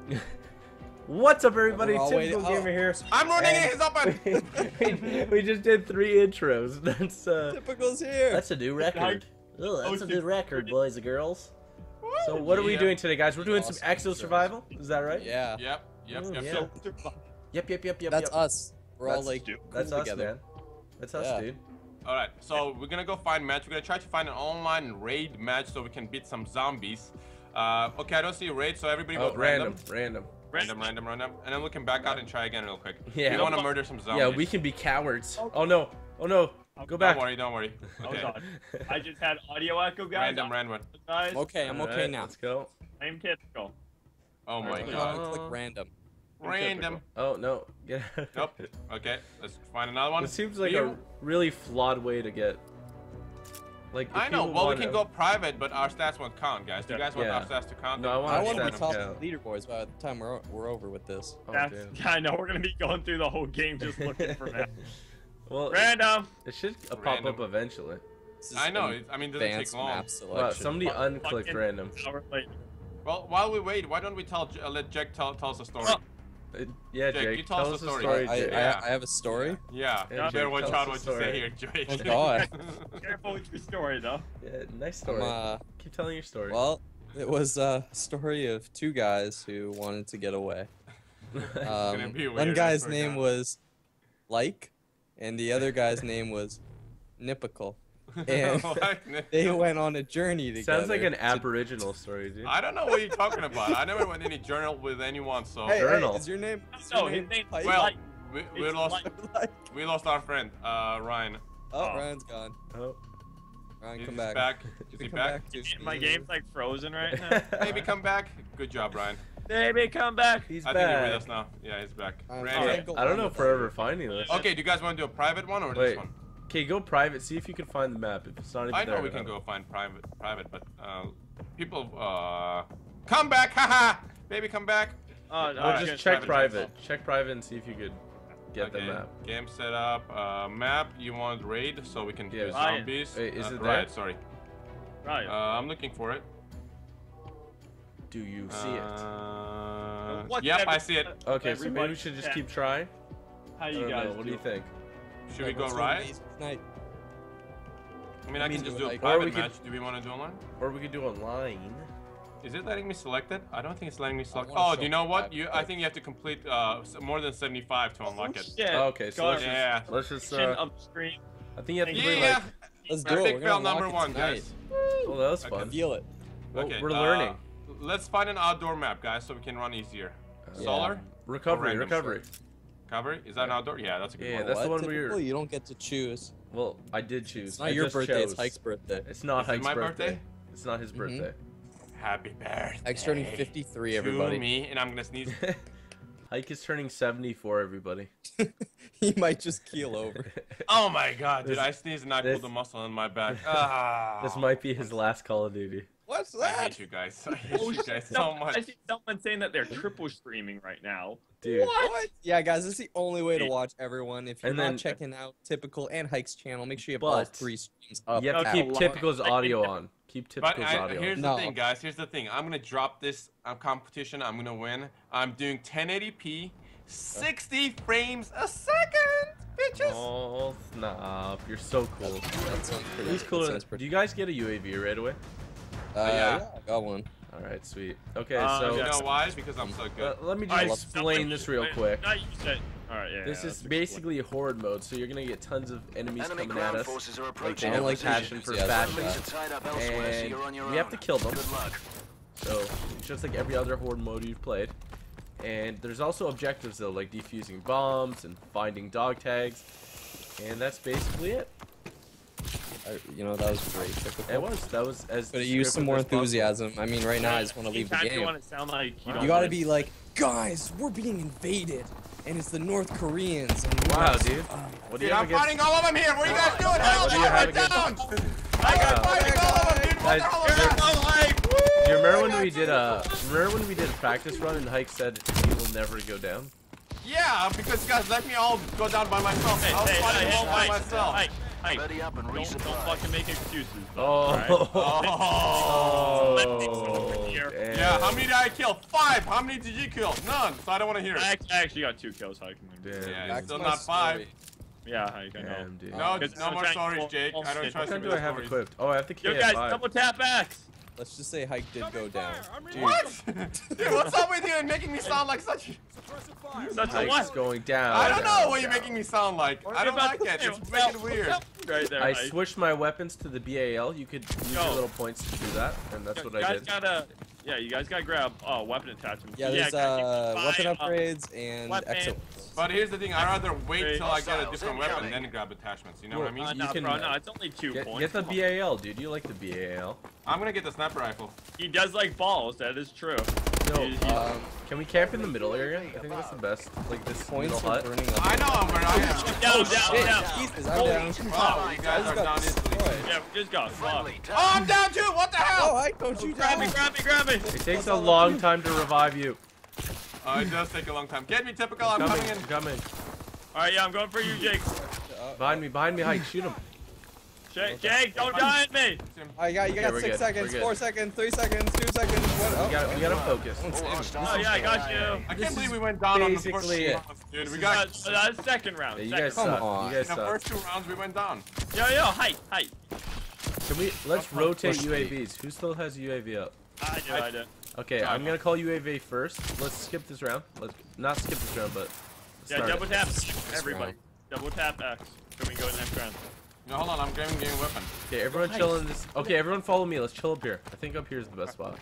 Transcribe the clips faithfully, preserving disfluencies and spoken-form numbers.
What's up, everybody? We're all Typical waiting- Gamer here. I'm running And it. He's open. we, we just did three intros. That's uh, Typical's here. that's a new record. Ugh, that's a new record, boys and girls. So what are we Yeah. doing today, guys? We're doing some Awesome Exo intros. Survival. Is that right? Yeah. Yep. Yep. Oh, Yep. yeah. So, Yep, yep, yep, yep. That's yep. us. We're all That's- like cool That's us, together. man. That's us, Yeah. dude. all right. So we're gonna go find match. We're gonna try to find an online raid match so we can beat some zombies. Uh, okay, I don't see a raid, so everybody Oh, go random, random. random. Random, random, random, and then we can back out and try again real quick. Yeah. We want to murder some zombies. Yeah, we can be cowards. Oh no, oh no. Go back. Don't worry, don't worry. Hold Okay. on. I just had audio echo, guys. Random, random. Guys, I'm okay. I'm okay Alright, now. Let's go. I'm typical. Oh my Click, god. uh, click random. Random. Oh no. Get Nope. Okay, let's find another one. It seems like You- a really flawed way to get. Like. if I know. people Well, we wanna- can go private, but our stats won't count, guys. Do you guys want Yeah. our stats to count? No, I want I our want to be stats top count. leaderboards by the time we're we're over with this. Oh, That's, damn. yeah, I know we're gonna be going through the whole game just looking for that. Well, it, Random. it should uh, pop Random. up eventually. This is I know. an It, I mean, it doesn't take advanced long. map Wow, selection. somebody unclicked Fucking random. hour later. Well, while we wait, why don't we tell J- uh, let Jack tell tell us a story? Oh. Uh, yeah, Jake, Jake, you tell tell us us a a story. story, I, Jake. I, Yeah. I have a story. Yeah. Yeah, You better Jake, watch tell out us what a you say story. here, Jake. Oh God. Careful with your story, though. Yeah, nice I'm, story. uh, Keep telling your story. well, it was a story of two guys who wanted to get away. gonna Um, be one weird, I guy's forgot. name was Like, and the other guy's name was Nipical. And What? they went on a journey together. Sounds like an to- Aboriginal story, dude. I don't know what you're talking about. I never went any journal with anyone, so Hey, hey, Journal. is your name? Is No, your his name name's Pike? well, Like- we, we it's lost like- Like- we lost our friend, uh, Ryan. Oh, Oh. Ryan's gone. Oh. Ryan, Is come he back. back? Is Come he back? back to My me. game's like frozen right now. Maybe come back. Good job, Ryan. Baby, come back. He's I think you're with back. us now. Yeah, he's back. I'm Randy. trying to go I don't on know with if we're that. ever finding this. Okay, do you guys want to do a private one or Wait. this one? Okay, go private. See if you can find the map. If it's not even I there. know we then can I go find private, private, but uh, people, uh, come back, haha, baby, come back. Oh, don't- no, We'll I just guess check private private. Check private and see if you could get the Okay, map. Game setup, uh, map. You want raid so we can Yeah. do Ryan. zombies. Wait, is uh, it right? there? Sorry. Right. Uh, I'm looking for it. Do you see it? Uh, What's yep, every- I see it. Okay, so maybe everybody- we should just yeah. keep trying. How I you don't guys know. What do you think? Should we Like, go what's right? amazing tonight? I mean, I I can mean, just do a like- Or private we could- match. Do we want to do online? Or we could do online. Is it letting me select it? I don't think it's letting me select. wanna Oh, show do you know what? private You, I first. think you have to complete uh s- more than seventy-five to unlock it. Yeah. Oh, okay, so let's just, Yeah. let's just Section uh, of the screen. I think you have to play Yeah. like. Let's do it. Big We're fail gonna number unlock it one, tonight. guys. Oh, that was Okay. I fun. feel it. Well, Okay, we're uh, learning. Let's find an outdoor map, guys, so we can run easier. Yeah. Solar? Recovery, random recovery. Cover? Is that an outdoor? Yeah, that's a good Yeah, one. that's the What? one we Typical? were- You don't get to choose. Well, I did choose. It's not I your just birthday. It's chose. Hike's birthday. It's not Is it Hike's my birthday. birthday? It's not his Mhm. birthday. Happy birthday. Hike's turning fifty-three. To Everybody. me, and I'm gonna sneeze. Hike is turning seventy-four. Everybody. He might just keel over. Oh my god, dude! This- I sneezed and I this- pulled a muscle in my back. Ah. This might be his last Call of Duty. What's I that? hate you guys. I hate Oh, you guys so some- much. I see someone saying that they're triple streaming right now. Dude. What? Yeah, guys, this is the only way to watch everyone. If you're And not then- checking out Typical and Hike's channel, make sure you have all But three streams up. You have to Okay. keep Well, Typical's I- audio on. Keep But Typical's I, audio here's on. the No. thing, guys. Here's the thing. I'm gonna drop this uh, competition. I'm gonna win. I'm doing ten eighty p, sixty frames a second, bitches. Oh, snap. You're so cool. That sounds pretty. Who's that cooler? sounds Do pretty- you guys get a U A V right away? Uh, Yeah. yeah, I got one. Alright, sweet. Okay, Uh, so You yeah. know why? Because I'm so uh, good. let me I just love- explain this real quick. Not you said. All right, yeah. This yeah, is let's basically horde mode, so you're gonna get tons of enemies Enemy coming at ground us. forces are Like approaching they have I like don't like passion for enthusiasm. fashion, Enemies are tied up elsewhere, so and you're on your we have own. to kill them. Good luck. So it's just like every other horde mode you've played. And there's also objectives though, like defusing bombs and finding dog tags, and that's basically it. I, you know, that was great. Typical. It was that was as. But use some descriptive more as possible. enthusiasm. I mean, right now I just want to You leave the kinda game. want to sound like you, Wow. don't You gotta wanna- be like, guys, we're being invaded, and it's the North Koreans. And we Wow, must- dude. uh, What do you Dude, have I'm against? fighting all of them here. What are you guys doing? What Help! do you have I'm against- down. Wow. I got fighting all of them, dude. What Guys, the hell you're- is that? Like, Do you remember woo, when I we got did you. a? Remember when we did a practice run and Hike said he will never go down? Yeah, because you guys let me all go down by myself. Hey, I was hey, fighting hey, all by hey, myself. Hey, Hey, Ready up and don't, don't resupply. fucking make excuses. Oh. alright? Oh. Oh. damn. Yeah, how many did I kill? Five! How many did you kill? None, so I don't want to hear I it. act- I actually got two kills. How you can Damn. Yeah, Back it's to still my not five. story. Yeah, how you can know. Damn, dude. No, Because no more I'm stories, trying to Jake. I don't bullshit. trust What you gun do with I have stories. equipped? Oh, I have the Yo K guys, F five. double tap axe. Let's just say Hike did go down. Dude, What? Dude, what's up with you and making me sound like such? Such a Hike's what? going down. I don't know down, what you're down. making me sound like. I don't like it. It's making it weird. Right there. I Hike. switched my weapons to the B A L. You could use Yo. your little points to do that, and that's You what I guys did. gotta, yeah, you guys gotta grab uh, weapon attachments. Yeah, there's guys, uh, buy, weapon uh, upgrades and weapon. excellence. But here's the thing, I'd rather wait Wait. till I get a Hostiles different weapon incoming. then grab attachments, you know what I mean? Uh, You nah, can, bro, uh, no, it's only two Get, points. get the Come on. B A L, dude. You like the B A L. I'm gonna get the sniper rifle. He does like balls, that is true. No, He- he- Um, can we camp in the middle area? I think that's the best. Like this points middle for hut. burning up. I know I'm burning. I am. down, down, Shit, down. Jesus, I'm Holy down. fuck. Wow, you I guys just are got down instantly. destroyed. Yeah, we just got fucked. Friendly Oh, I'm down too! What the Oh, hell? Hike, don't you Grab me, down. grab me, grab me. It takes a long time to revive you. Oh, it does take a long time. Get me, typical. I'm Coming, coming in. coming. Alright, yeah, I'm going for you, Jake. Behind me, behind me, Hike. Shoot him. Jake, Jake, don't die at me. I got, you Okay, got we're six good, seconds, we're good. four seconds, three seconds, two seconds, one. Oh, We got, we got to focus. Don't save All me. hostiles Oh, yeah, I got incoming. you. I This can't believe is we went down on the first basically two it. rounds, dude. We Uh, got uh, that's second round. Yeah, you second guys Come suck. on. You guys in the suck. first two rounds we went down. Yo, yo, height, height. Can we? Let's Push rotate me. U A Vs. Who still has U A V up? I do, I do. Okay, I'm gonna call U A V first. Let's skip this round. Let's not skip this round, but Yeah, start double it. tap everybody. round. Double tap X. Then we go to the next round. No, hold on. I'm getting getting a weapon. Okay, everyone Nice. chill in this. Okay, everyone follow me. Let's chill up here. I think up here is the best spot.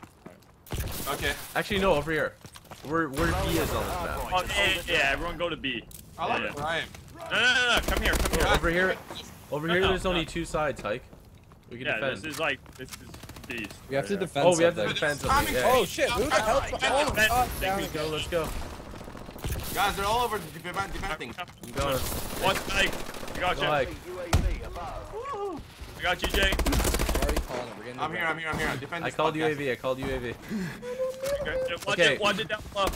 Okay. Actually, no, over here. Where where he is on this map. Oh, yeah, yeah, everyone go to B. I like Yeah, it. Ryan. No, no, no, no, come here, come here. Over here, over No, here. no, There's only no. two sides, Hike. We can Yeah, defend. this is like, this is beast. We have to right here. defend Oh, we have to something. defend Timing. something. Yeah. Oh shit, who the hell's Alright, oh, defend. oh, Think down we Let's go. Let's go. Guys, they're all over defend- defending. I'm going. What's Mike? I got Go, you. Hike. U A V above. I got you, Jake. I'm already calling it. We're getting I'm here. I'm here. I'm here. I'm defending. I this called spot, U A guys. V. I called U A V. Okay, Watch Okay. it, watch it down below.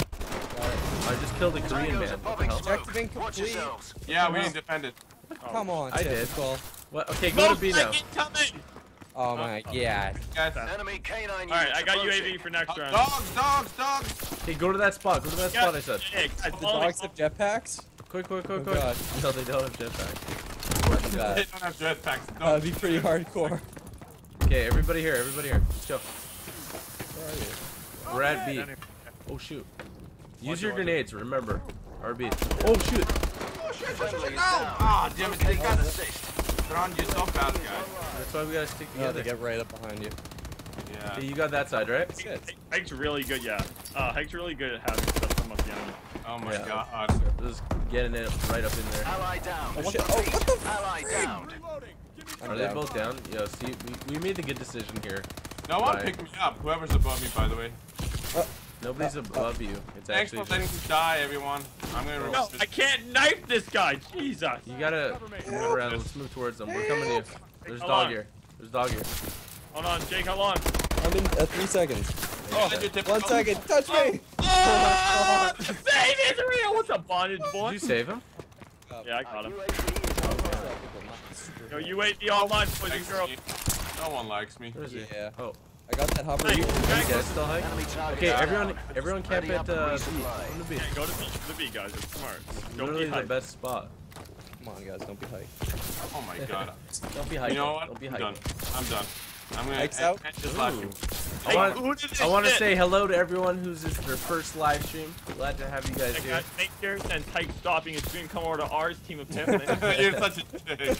I just killed a Korean man. What the hell? Objective Watch incomplete. yourselves. Yeah, we didn't defend it. Come on, I did. typical. What? Okay, go to B now. Incoming! Oh my god. Guys. Enemy K nine units Alright, I got U A V approaching. for next round. Dogs, dogs, dogs. Okay, go to that spot. Go to that Yeah, spot. I said. yeah, guys, The follow me. dogs have jetpacks? Quick, quick, quick, Oh, quick. God. No, they don't have jetpacks. Too bad. They don't have jetpacks. No. That'd be pretty hardcore. Okay, everybody here. Everybody here. Let's go. Where are you? We're at B. Oh shoot. Use your grenades. Remember. R B. Oh shoot. Oh, shit, shit, shit, Friendly shit, is no. down. Ah, damn it. They Locating got an it. assist. They're on you so fast, guys. That's why we gotta stick No, they together. get right up behind you. Yeah. Okay, you got that side, right? Shit. Hake's really good, yeah. Uh, Hake's really good at having stuff come up behind him. Oh my Yeah. god. Just getting it right up in there. Ally down. Oh shit. Oh, what the f- Ally downed. I'm Are they down. both down? Yo, see, we, we made the good decision here. No one Right. picked me up. Whoever's above me, by the way. Nobody's above you. It's Thanks actually for letting me die, everyone. I'm gonna No, roast I this. can't knife this guy. Jesus. you gotta move around. Let's move towards them. We're coming to you. There's How dog long? here. There's dog here. Hold on, Jake, how long? I'm in uh, three seconds. Oh, I did One second. Touch me. Oh, save Israel! What's up, bondage boy? Did you save him? Yeah, I got him. U A V is online. Yo, U A V online, boys and Likes girls. me. No one likes me. Where is he? Yeah. Oh, I got that hover. Hey, you Jake, guys still hike? Enemy target Okay, down. everyone, everyone camp Ready at up uh, and B. resupply. Come to B. Yeah, go to B, the B guys, it's smart. Don't Literally be the hyped. best spot. Come on, guys. Don't be hyped. Oh my god. Don't be hiking. You know what? Don't be I'm done. hiking. I'm done. I'm gonna Hikes end, out? end this live Ooh. stream. I Hey, want, who did this I want to shit? say hello to everyone who's this their first live stream. Glad to have you guys Hey, here. guys, make sure since Hike stopping his stream, come over to ours, Team of ten. man. You're such a dick.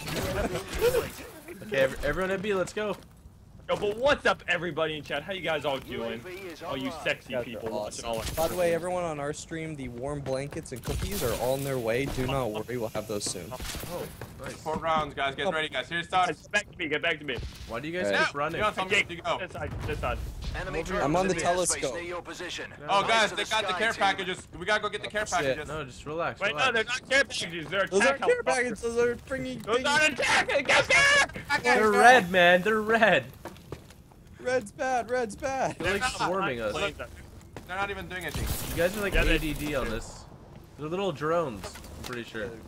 Okay, ev- everyone at B, let's go. Yo, but what's up, everybody in chat? How you guys all doing? U A V is All you online. sexy Guys are people watching all awesome. By the way, everyone on our stream, the warm blankets and cookies are on their way. Do not worry. We'll have those soon. Oh, nice. Four rounds, guys. Get ready, guys. Here's Guys, starts. Get back to me, get back to me. Why do you guys Alright. keep running? You don't tell me Jake, where to go. this side, this side. Enemy I'm drones on the in airspace telescope. near your position. Oh, Rise guys, to they the got the sky, care team. packages. We gotta go get the care Oh, shit. packages. No, just relax. Wait, no, relax. they're not care packages. They're Those attack are care helicopters. packages. Those are bringing. Those aren't attack. Get back! They're red, man. They're red. Red's bad. Red's bad. They're like swarming us. Planes. They're not even doing anything. You guys are like Yeah, they- A D D on this. They're little drones. I'm pretty sure.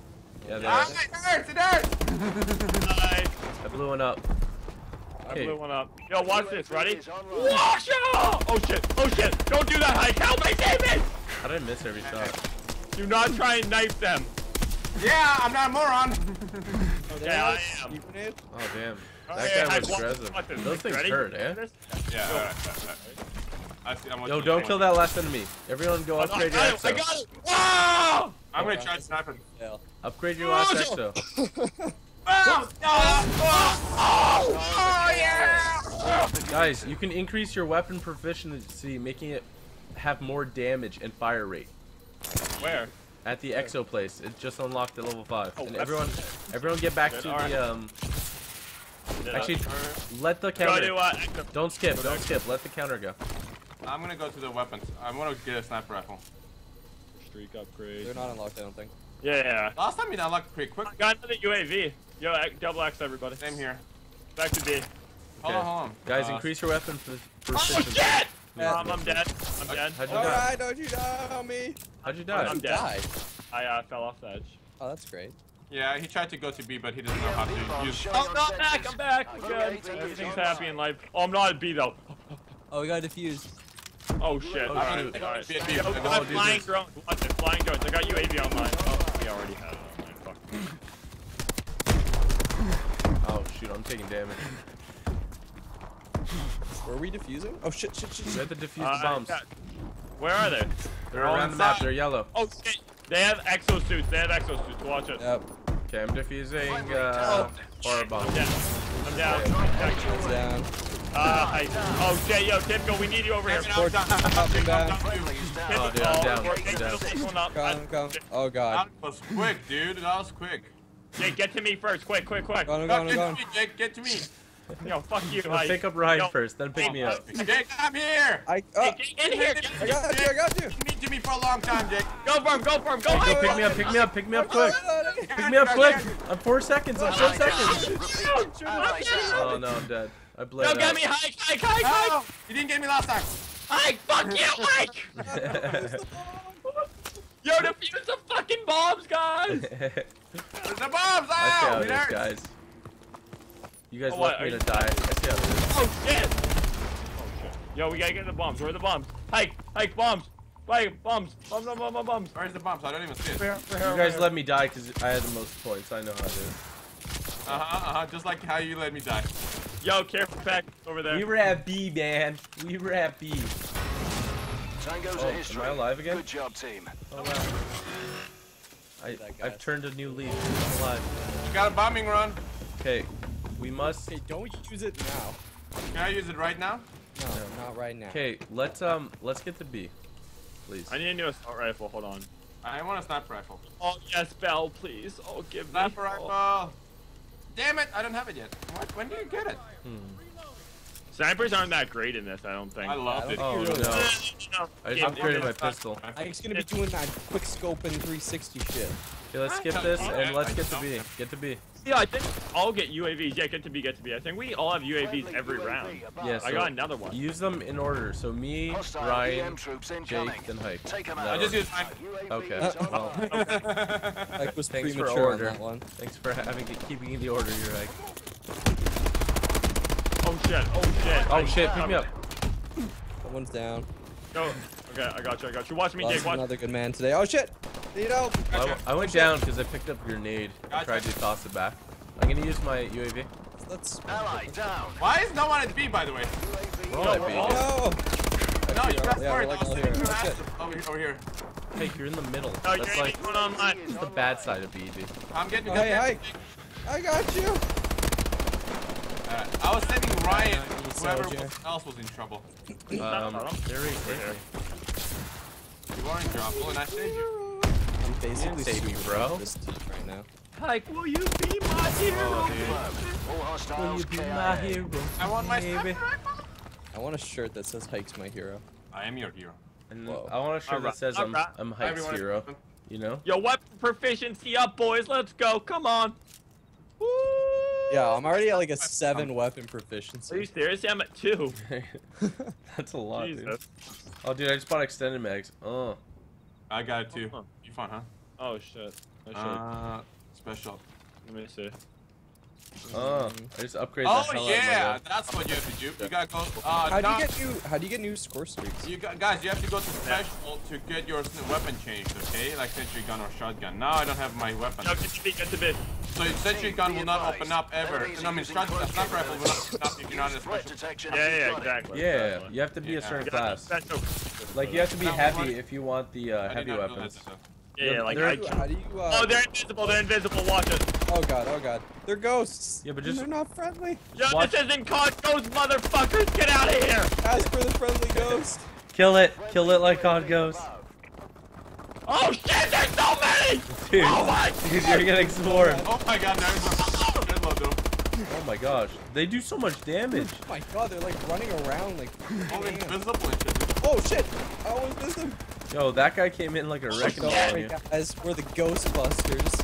Yeah, they Ah, are. it hurts, it hurts! Nice. I blew one up. I Okay. blew one up. Yo, watch this. Ready? Is online. Wash out! Oh shit! Oh shit! Don't do that, Hike! Help me, David! How did I miss every shot? Do not try and knife them. Yeah, I'm not a moron! Oh, there Yeah, it I is. am. You grenade? Oh damn. Hey, That guy Hike, was watch- aggressive. watch this. Those things Ready? hurt, eh? Yeah, alright, alright, alright. I see, I'm Yo, watching don't you. kill that last enemy. Everyone go I upgrade your got it! I exo. got it! Wow! I'm gonna try sniping. Fail. Upgrade your last exo. Oh, oh, oh, yeah! Guys, you can increase your weapon proficiency, making it have more damage and fire rate. Where? At the exo place, it just unlocked at level five. Oh, And that's- everyone, everyone get back Good, to alright. the um. Did Actually, I- let the Go counter. to uh, exo- Don't skip, don't skip. Let the counter go. I'm gonna go to the weapons. I wanna get a sniper rifle. streak upgrade. They're not unlocked, I don't think. Yeah, yeah. Last time you unlocked pretty quick. Got another U A V. Yo, X- double X everybody. Same here. Back to B. Hold Okay. on, hold on. Guys, Uh, increase your weapon pro- Oh proficiency. shit! Yeah. Um, I'm dead. I'm dead. How'd you die? Alright, don't you die on me. How'd you I'm die? You dead. died. I uh, fell off the edge. Oh, that's great. Yeah, he tried to go to B, but he doesn't know how to use. Oh, no, I'm back. I'm back. We're good. Everything's happy in life. Oh, I'm not at B though. Oh, we got defused. Oh shit. Oh, Alright, shoot. alright. B, B, Yo, B, I B, got do flying this. drones. Watch it. Flying drones. I got U A V online. Oh, we already have it online. Fuck. Oh shoot, I'm taking damage. Were we defusing? Oh shit, shit, shit. We shit. have to defuse Uh, the bombs. yeah. Where are they? They're around the map. They're yellow. Oh shit. They have exosuits. They have exosuits. Watch it. Yep. Okay, I'm defusing uh, horror bombs. I'm down. I'm down. It's down. Uh, I, oh shit, yo, Tipco, we need you over here. I'm down, I'm down, Up and down. Friendly is down. Oh, dude, I'm down. We're- I'm we're- down. this one up. Come, come. Oh god. That was quick, dude. That was quick. Jake, get to me first. Quick, quick, quick. Go on, go No, on, get go to on. me, Jake. Get to me. Yo, fuck you. I'll Mike. pick up Ryan Yo, first, then pick hey, me uh, up. Jake, I'm here. I, oh, Jake, get in here. Get I got you, I got you. You need to me for a long time, Jake. Go for him, go for him, go Hey, Mike. go pick me up, pick me up, pick me up quick. Pick me up quick. I'm four seconds. I'm four seconds. Oh no, I'm dead. I bled Go get out. me, hike, hike, hike, hike. Oh, you didn't get me last time. Hike, fuck you, Mike. Yo, defuse the fucking bombs, guys. There's the bombs. I see how Ow, it it is, hurts. guys. You guys Oh, what, left me are to you- die. I see how it is. Oh shit. Oh shit. Yo, we gotta get the bombs. Where are the bombs? Hike, hike, bombs. Hike, bombs. Bombs, bombs, bombs, bombs. Where's the bombs? I don't even see it. Over here, over here, You over guys here. let me die because I had the most points. I know how it is. Uh huh, uh huh. Just like how you let me die. Yo, careful, pack over there. We were at B, man. We were at B. Tango's Oh, a am history. I alive again? Good job, team. Oh wow. I, That guy. I've turned a new leaf. I'm alive. You got a bombing run. Okay, we must. Okay, don't use it now. Can I use it right now? No, not right now. Okay, let's um, let's get to B, please. I need a new assault rifle. Hold on. I want a sniper rifle. Oh yes, Bell, please. Oh, give me. Sniper Oh. rifle. Damn it! I don't have it yet. What? When do you get it? Snipers aren't that great in this, I don't think. I loved it. Oh You no! really- No, I just yeah, upgraded yeah. my pistol. I'm just gonna be doing that quick scope and three sixty shit. Okay, let's skip this and let's get to B. Get to B. Yeah, I think all get U A Vs. Yeah, get to B, get to B. I think we all have U A Vs every round. Yeah, I so got another one. use them in order. So me, Hostile Ryan, E M troops incoming. Jake, then Hike. Take 'em That out. I just order. used mine. Okay. U A Vs Well, online. I was Thanks for premature on order. that one. Thanks for having keeping the order. You're like, Oh shit, oh shit. oh I- shit, pick me up. That one's down. Go. Okay, I got you, I got you. Watch me, Lost Jake, watch. another good man today. Oh shit! Need help! I, w- I went Gotcha. down because I picked up a grenade. I Gotcha. tried to toss it back. I'm gonna use my U A V. Let's. Ally down. Why is no one at B, by the way? We're all at B. we're all- No! No, you guys yeah, we're weren't. like I was all sitting here. to Oh, shit. ask over here. Over here. Hey, you're in the middle. No, That's you're like going online. that's the bad side of B, dude. I'm getting. Oh, hey, hi! I got you! Uh, I was sending Ryan. Nice, Whoever Soldier. else was in trouble. Um, they're right there. You are in trouble, and I saved you. I'm basically save me, super bro. this team right now. Hike, will you be my hero? All Will hostiles you be K I A. my hero? I want my baby? sniper rifle. I want a shirt that says Hike's my hero. I am your hero. And Whoa. I want a shirt that Alright, says I'm alright. I'm Hike's Everyone- hero. You know? Yo, weapon proficiency up, boys. Let's go. Come on. Woo! Yeah, I'm already at like a seven weapon Are you proficiency. serious? I'm at two. That's a lot, dude. Jesus. Oh, dude, I just bought extended mags. Oh, I got it too. Huh. You fun, huh? Oh shit. I should. Uh, special? Let me see. Oh, I just upgraded Oh the hell yeah, out of my gun. that's what you have to do. You gotta go. Uh, How do now- you get new? How do you get new score streaks? You got, guys, you have to go to special to get your weapon changed, okay? Like sentry gun or shotgun. Now I don't have my weapon. No, get to B, get to B. So sentry gun will not open up ever. No, I mean, shotgun, sniper rifle will not open up if you're not a Threat special. detection. Yeah, yeah, exactly. Yeah, exactly. you have to be a Yeah. certain You gotta class. special. Like you have to be No, heavy what? if you want the uh, I did heavy not know that, weapons. so. Yeah, yeah, like They're- I. How do you? Uh, Oh, they're invisible. They're invisible. Watch it. Oh god, oh god. They're ghosts. Yeah, but And just- they're not friendly. Yo, Watch- this isn't COD Ghost, motherfuckers. Get out of here. Ask for the friendly ghost. Kill it, kill it like COD Ghost. Oh shit, there's so many. Dude, Oh my dude, you're getting swarmed. Oh my god, there's a reload though. Oh my gosh, they do so much damage. Oh my god, they're like running around like. Oh, damn. invisible and shit. Oh shit! I almost missed him. Yo, that guy came in like a wrecking ball on Sorry you. guys, we're the Ghostbusters.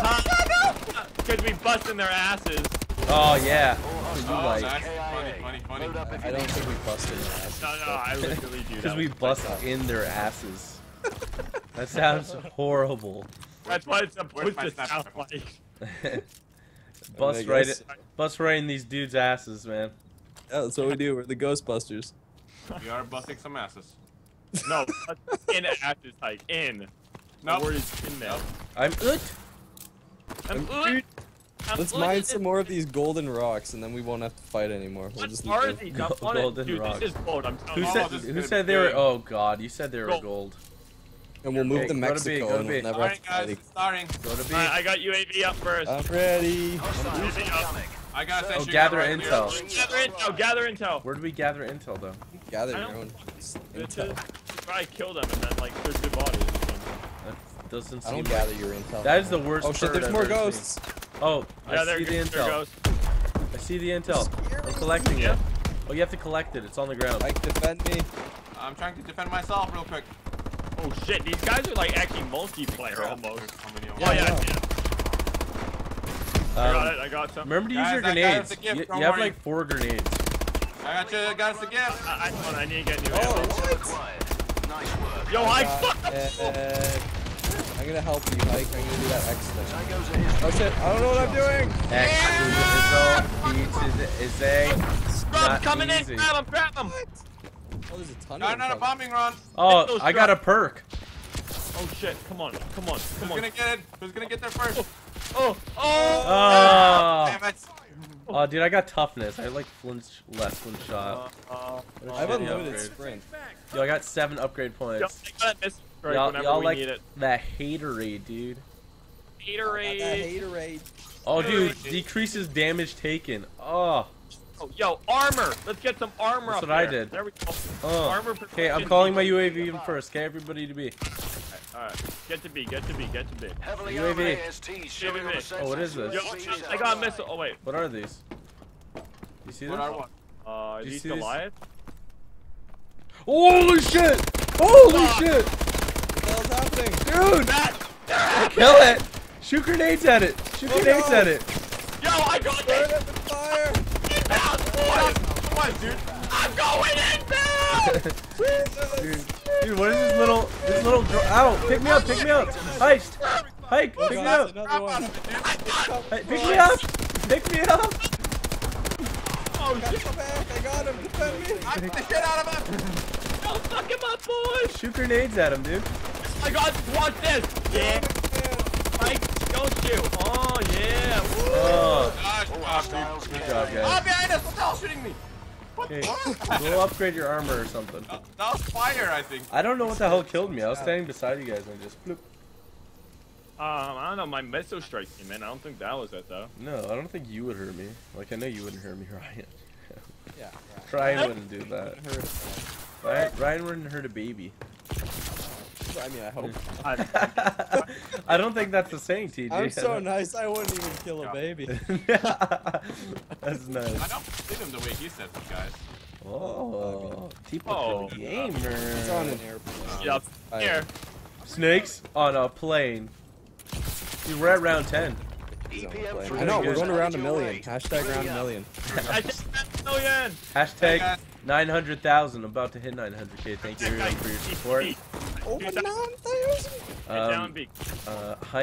Because we busting their asses. Oh yeah. Oh, You like, nice. Funny, funny, funny. Load up if I you don't need think we busted their ass. No, no, I literally do that. because we with bust myself. in their asses. That sounds horrible. That's what it's supposed my to sniper sound rifle? like. Bust I right, guess- in, bust right in these dudes' asses, man. Yeah, that's what we do. We're the Ghostbusters. We are busting some asses. No, in asses, like in. Nope. The word is in there. Nope. I'm good. I'm, Dude, I'm Let's good mine at some this. more of these golden rocks, and then we won't have to fight anymore. We'll What just are leave them. these? I'm Gold- on it. golden Dude, rocks. this is gold. I'm telling Who Oh, you. said? this is Who gonna said be they were? big. Oh God, you said they were Gold. gold. And we'll move Okay, to go to Mexico, B, go to and B. we'll never have Alright to guys, fight it's starting. Go to B. Alright, I got U A V up first. I'm ready. Hostiles Easy up. incoming. I got a Oh, sentry gather gun right intel. here. Gather intel. Gather intel. Where do we gather intel though? Gather I your don't- own Bitches. intel. Probably kill them and then like there's good bodies. That doesn't I seem. don't Like, gather your intel. that is the worst. Oh shit, bird there's I've more ever seen. ghosts. Oh, Yeah, I there see the goes. There intel. goes. I see the intel. I'm collecting it. Oh, you have to collect it. It's on the ground. Like, defend me. I'm trying to defend myself real quick. Oh shit, these guys are like actually multiplayer almost. There's so many of Oh them. yeah, Yeah. yeah. I got Um, it. I got some. remember to use Guys, your I got grenades. us a gift, You, don't you have worry. like four grenades. I got you guys a gift. I, I, hold on, I need to get new Oh, ammo. Intel acquired. Nice work. Yo, I Uh, fucked up. uh, I'm gonna help you, Mike. I'm gonna do that X thing. Tango's in his Oh shit, I don't know what I'm doing. X to the Izzo, B to the Izzy. Scrub's not coming easy. in. Grab him, grab him. Oh, there's a ton Got of another them. bombing run. Oh, I got a perk. Oh shit, come on, come on, Who's come on. gonna get it? Who's gonna get there first? Oh, oh. Oh, Damn it. oh, dude, I got toughness. I have like flinch, less flinch shot. Uh, I have Shitty unlimited upgrade. sprint. Yo, I got seven upgrade yo, I points. got this right Y'all, whenever y'all we like need it. that haterade, dude. Haterade. That haterade. Oh, dude, Haterade. decreases damage taken. Oh, Oh, yo, armor. Let's get some armor That's up what I there. did. There we go. oh. Armor Okay, I'm protection. calling my U A V in first. Okay, everybody to be. Alright, get to B, get to B, get to B. Heavily U A V. armored A S Ts showing on the sensors. Oh, what is this? Yo, U A V I got a missile. Oh wait, What are these? You see What this? are what? uh, are Do you these see these? Goliath? Holy shit! Holy Fuck. shit! What the hell's happening? Dude! That. Kill it! Shoot grenades at it! Shoot Oh, grenades no. at it! Yo, I got Burn this. it with fire! Inbound, boys. Come on, dude. I'm going inbound. Dude, dude, what is this little, this little, dro- ow, pick me up, pick me up! Heist! Hike, Oh pick me god, up! another one. Hey, pick me up! Pick me up! Oh Got shit! the back, I got him, defend me! I beat the shit out of him. Yo, suck him up, boys. Shoot grenades at him, dude. I got. Watch this. Yeah. Mike, don't you? Oh yeah. Woo. Oh, Gosh, Oh, oh, hostiles dude. good carried. job, Oh, guys. behind us. What the hell shooting me? What? Okay, What? we'll upgrade your armor or something. That that was fire, I think. I don't know what the hell killed me. I was standing beside you guys and I just bloop. Um, I don't know. My missile strike came in. I don't think that was it though. No, I don't think you would hurt me. Like, I know you wouldn't hurt me, Ryan. Yeah, Ryan wouldn't do that. yeah. Hurt. Ryan, Ryan wouldn't hurt a baby. I mean, I hope. I, I don't think that's the saying, T J. I'm so nice, I wouldn't even kill a baby. That's nice. I don't believe him the way he said it, guys. Oh, Tipo Oh. the gamer. It's on an airplane. yep. I- Here. Snakes on a plane. Dude, we're at round ten. E P M I three know, we're good. going around a your million. way. Hashtag round a million. I just got a million. Hashtag nine hundred thousand. About to hit nine hundred K. Thank you everyone for your support. Over nine thousand? Get down Um, B. uh, Hike,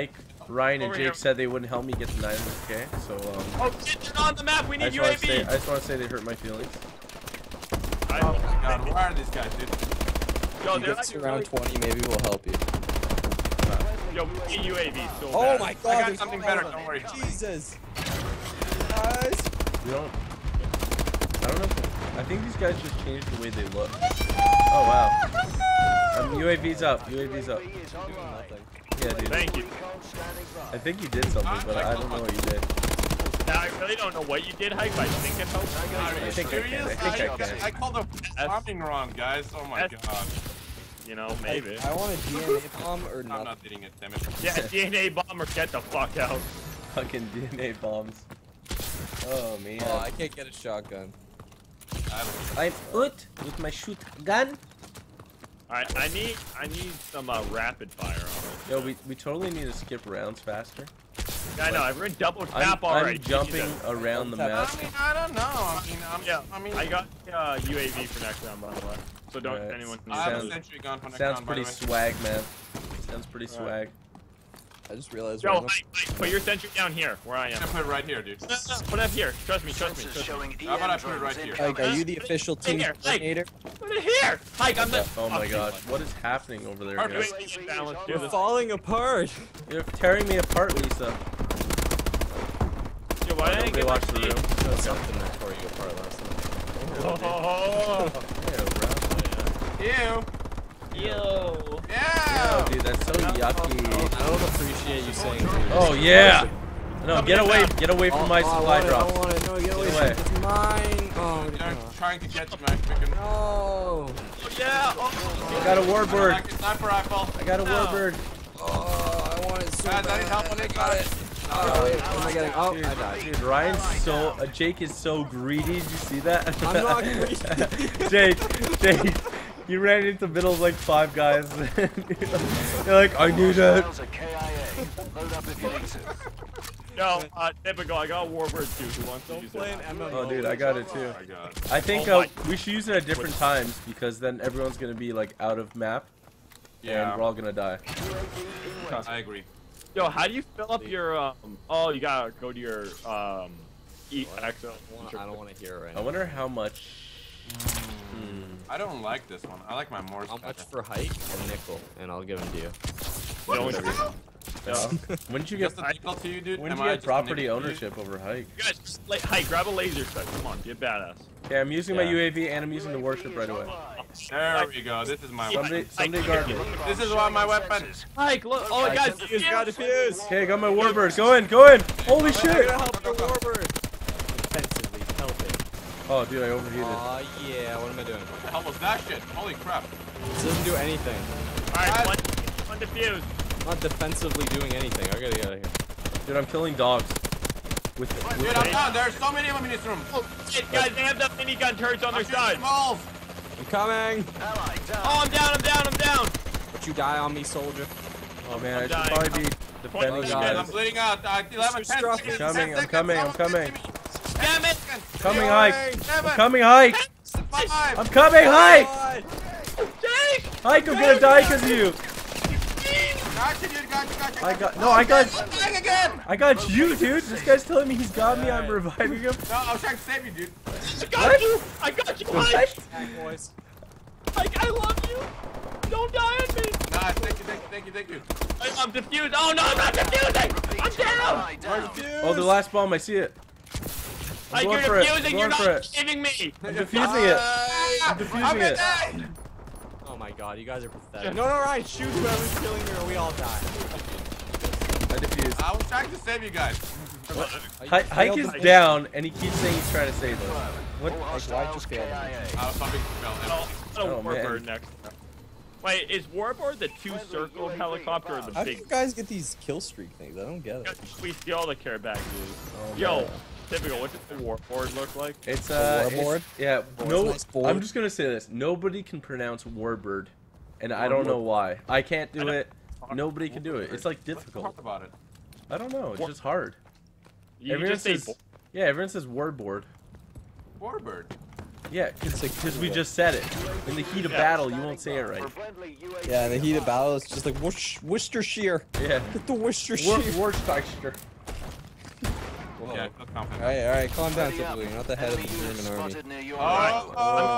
Ryan and Over Jake here. said they wouldn't help me get to nine hundred K, so um, Oh shit, they're on the map. We I need just want U A to say V. I just want to say they hurt my feelings. I- Oh my god, where are these guys, dude? Yo, If they're you like get to round twenty, maybe we'll help you. Yo, we need U A V so Oh bad. my I god, got there's something no better, one. don't worry. Jesus. Guys. We don't. I don't know. I think these guys just changed the way they look. Oh wow. Um, U A V's up. U A V's up. Is online. Nothing. Yeah, dude. Thank you. Recon standing by. I think you did something, but I don't know what you did. Now, I really don't know what you did, Hype. I think it helped. Are you I think I can, serious? I think I can. I called the bombing wrong, guys. Oh my That's- god. You know, maybe. I, I want a D N A bomb or I'm nothing. not hitting it, damn it. Yeah, D N A bomb or get the fuck out. Fucking D N A bombs. Oh man. Oh, I can't get a shotgun. I don't I'm ut with my shoot gun. Alright, I need I need some uh, rapid fire on Yo, we, we totally need to skip rounds faster. it. I know, I've written double I'm, tap I'm already. jumping around the Tap. map. I mean, I don't know. I mean, I'm, Yeah, I mean, I got uh, U A V for next round, by the way. So don't Right. anyone. I have a Sounds- sentry gun for next Sounds round, by pretty the way. swag, man. Sounds pretty Right. swag. I just realized. Yo, one of- Hype, Hype, put your sentry down here, where I I'm am. gonna put it right here, dude. No, no, no, put it up here. Trust me, trust me, Sensors trust me. showing E How about I M put it right drones here? incoming. Like, are you the official team Here, like- coordinator? Put it here! Hype, I'm the. Oh my fuck you. gosh, what is happening over there, Perfect. guys? U A V balance, do You're this. falling apart. You're tearing me apart, Lisa. Yo, why didn't I Nobody get my watched the seat? room. Something that tore you apart last night. Oh, Yeah, bro. Ew. Yo. Yeah. Oh, dude, that's so yucky. I don't appreciate you saying. Oh yeah. No, Come get here away, now. get away from my supply I drops. want it. No, get away. Get from away. it. It's mine. Oh, They're no. trying to get to my freaking. No. Oh, yeah. Oh, I got a I warbird. like the sniper rifle. I got a No. warbird. Oh, I want it so Guys, I bad. need help on it. Got it. Oh, wait, what am I getting? Oh, I died. Dude, Ryan's so uh, Jake is so greedy. Did you see that? I'm not greedy. Jake, Jake, you ran into the middle of like five guys. You're like, I need it. Hostiles are K I A. Load up if you need to. no, uh, typical. I got a Warbird too. Who wants to Don't use play it? an M M O. Oh, dude, I got it too. Oh my god. I think Oh uh, we should use it at different times because then everyone's gonna be like out of map and Yeah. we're all gonna die. I agree. Yo, how do you fill up your, um, oh, you gotta go to your, um, eat X O. I don't want to hear it right I now. wonder how much. Hmm. I don't like this one. I like my Morse. How much for height and nickel, and I'll give them to you. No, Whatever. no. When did you get? Just a nickel to you, dude. When did Am you I get just a property nickel to you? ownership over hike? You guys, just, like, hey, grab a laser sight. Come on, be a badass. Okay, I'm using my Yeah. U A V and I'm using the warship right away. There we go. This is my Somebody, weapon. somebody guard me. This is why my weapon. Mike, look, oh, Okay, guys, sensors you got defuse. Okay, I got my warbird. Go in, go in. Holy shit. help the warbird. Defensively, helping. Oh, dude, I overheated. Aw, yeah. What am I doing? What the hell was that shit? Holy crap. This doesn't do anything. Alright, one, one defuse. I'm not defensively doing anything. I gotta get out of here. Dude, I'm killing dogs. With, with Dude, I'm down. There's so many of them in this room. Oh, shit, guys, they have the minigun turrets on I'm their shooting side. smalls. I'm coming. Ally down. Oh, I'm down, I'm down, I'm down. Don't you die on me, soldier. oh man, I I'm should dying. probably be defending Oh, you God. I'm guys. bleeding out. Uh, eleven, ten Struck. seconds. I'm coming, ten I'm seconds. coming, I'm Someone coming. get to me. Damn it. Coming, hike. Seven, I'm coming, hike. five. I'm coming, hike. Jake! Hike, I'm gonna die because of you. Gotcha, dude. Gotcha, gotcha. I got, no, I got, I'm dying again. I got you, dude. This guy's telling me he's got me. I'm reviving him. No, I was trying to save you, dude. I got you! I got you, Mike! What? Back, boys. Mike, I love you! Don't die on me! Nice. Thank you, thank you, thank you, thank you. I- I'm defused! Oh no, I'm not defusing! I'm down! Ally down. Oh, the last bomb. I see it. I'm Like, going you're for it. defusing, I'm you're going for not it. saving me! I'm defusing it. I'm defusing I'm it. dead. Oh my god, you guys are pathetic. No, no, Ryan, shoot whoever's killing me or we all die. I defused. I was trying to save you guys. Hike, Hike is down, and he keeps saying he's trying to save us. What? All Like, why hostiles just K fail? I A. I was something fell. Oh, I Oh, oh, man. Warbird next. Wait, is Warbird the two-circled helicopter or the How do big? you guys get these kill streak things? I don't get it. We steal the care back, dude. Oh, Yo, man. typical. What does the Warbird look like? It's uh, A warboard? it's- yeah. Oh, No, it's a nice board. I'm just gonna say this. Nobody can pronounce warbird, and I don't know why. I can't I do know. it. Nobody can do it. It's like Let's difficult. talk about it. I don't know. It's just hard. You Everyone just say says, yeah, everyone says wordboard. Warbird. Yeah, because we just said it. In the heat of Yeah. battle, you won't say it right. For friendly U A V Yeah, in the heat of battle, it's just like Worc- Worcestershire. Yeah. Get the Worcestershire. Worcestershire. Yeah, feel confident. All right, all right, calm down, Ready up. Tiffany. You're not the head of Enemy the units German army. spotted near your Oh, right. oh,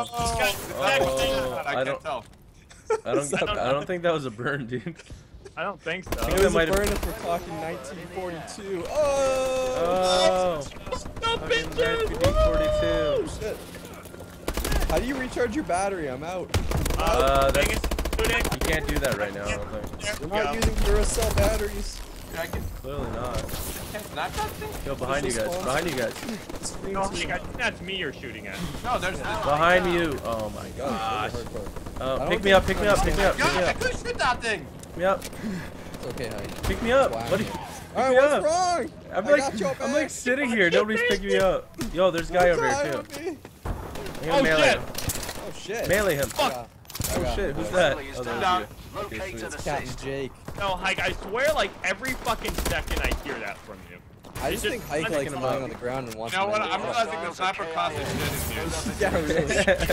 Oh, I I can't don't- tell. I don't. I don't think that was a burn, dude. I don't think so. think It that was a might have- burn if we're talking nineteen forty-two. Oh! Oh. No Fucking bitches! P D forty-two. Shit. How do you recharge your battery? I'm out. Uh, Dang that's, it. Shooting. you can't do that right now. I don't think. We're There we not go. using Duracell batteries. Dude, I can, Clearly not. can't snap that thing? Yo, behind you guys. Behind you guys. No, I think that's me you're shooting at. No, there's this. Behind you. Oh my god. God, this is hardcore. Uh, don't pick me think up. Pick me up. Pick me up. Pick God, me I up. couldn't shoot that thing. Pick me up. It's okay, honey. Pick me up. Wow. What? Are you, All right, me what's up. wrong? I'm I like, got your I'm like back. sitting here. Nobody's picking me up. Yo, there's a guy over here too. Too. I'm Oh, gonna melee shit. him. Oh shit. Melee him. I got- I Oh got shit, him. who's that? Friendly is Oh, down. that was Locate Okay, and sweet. It's Captain assist. Jake. No, Hike, I swear like every fucking second I hear that from you. I just just- think Ike I'm likes picking him lying up. on the ground and You watching. know what? them. I'm realizing the sniper class is shit in here. Yeah, really.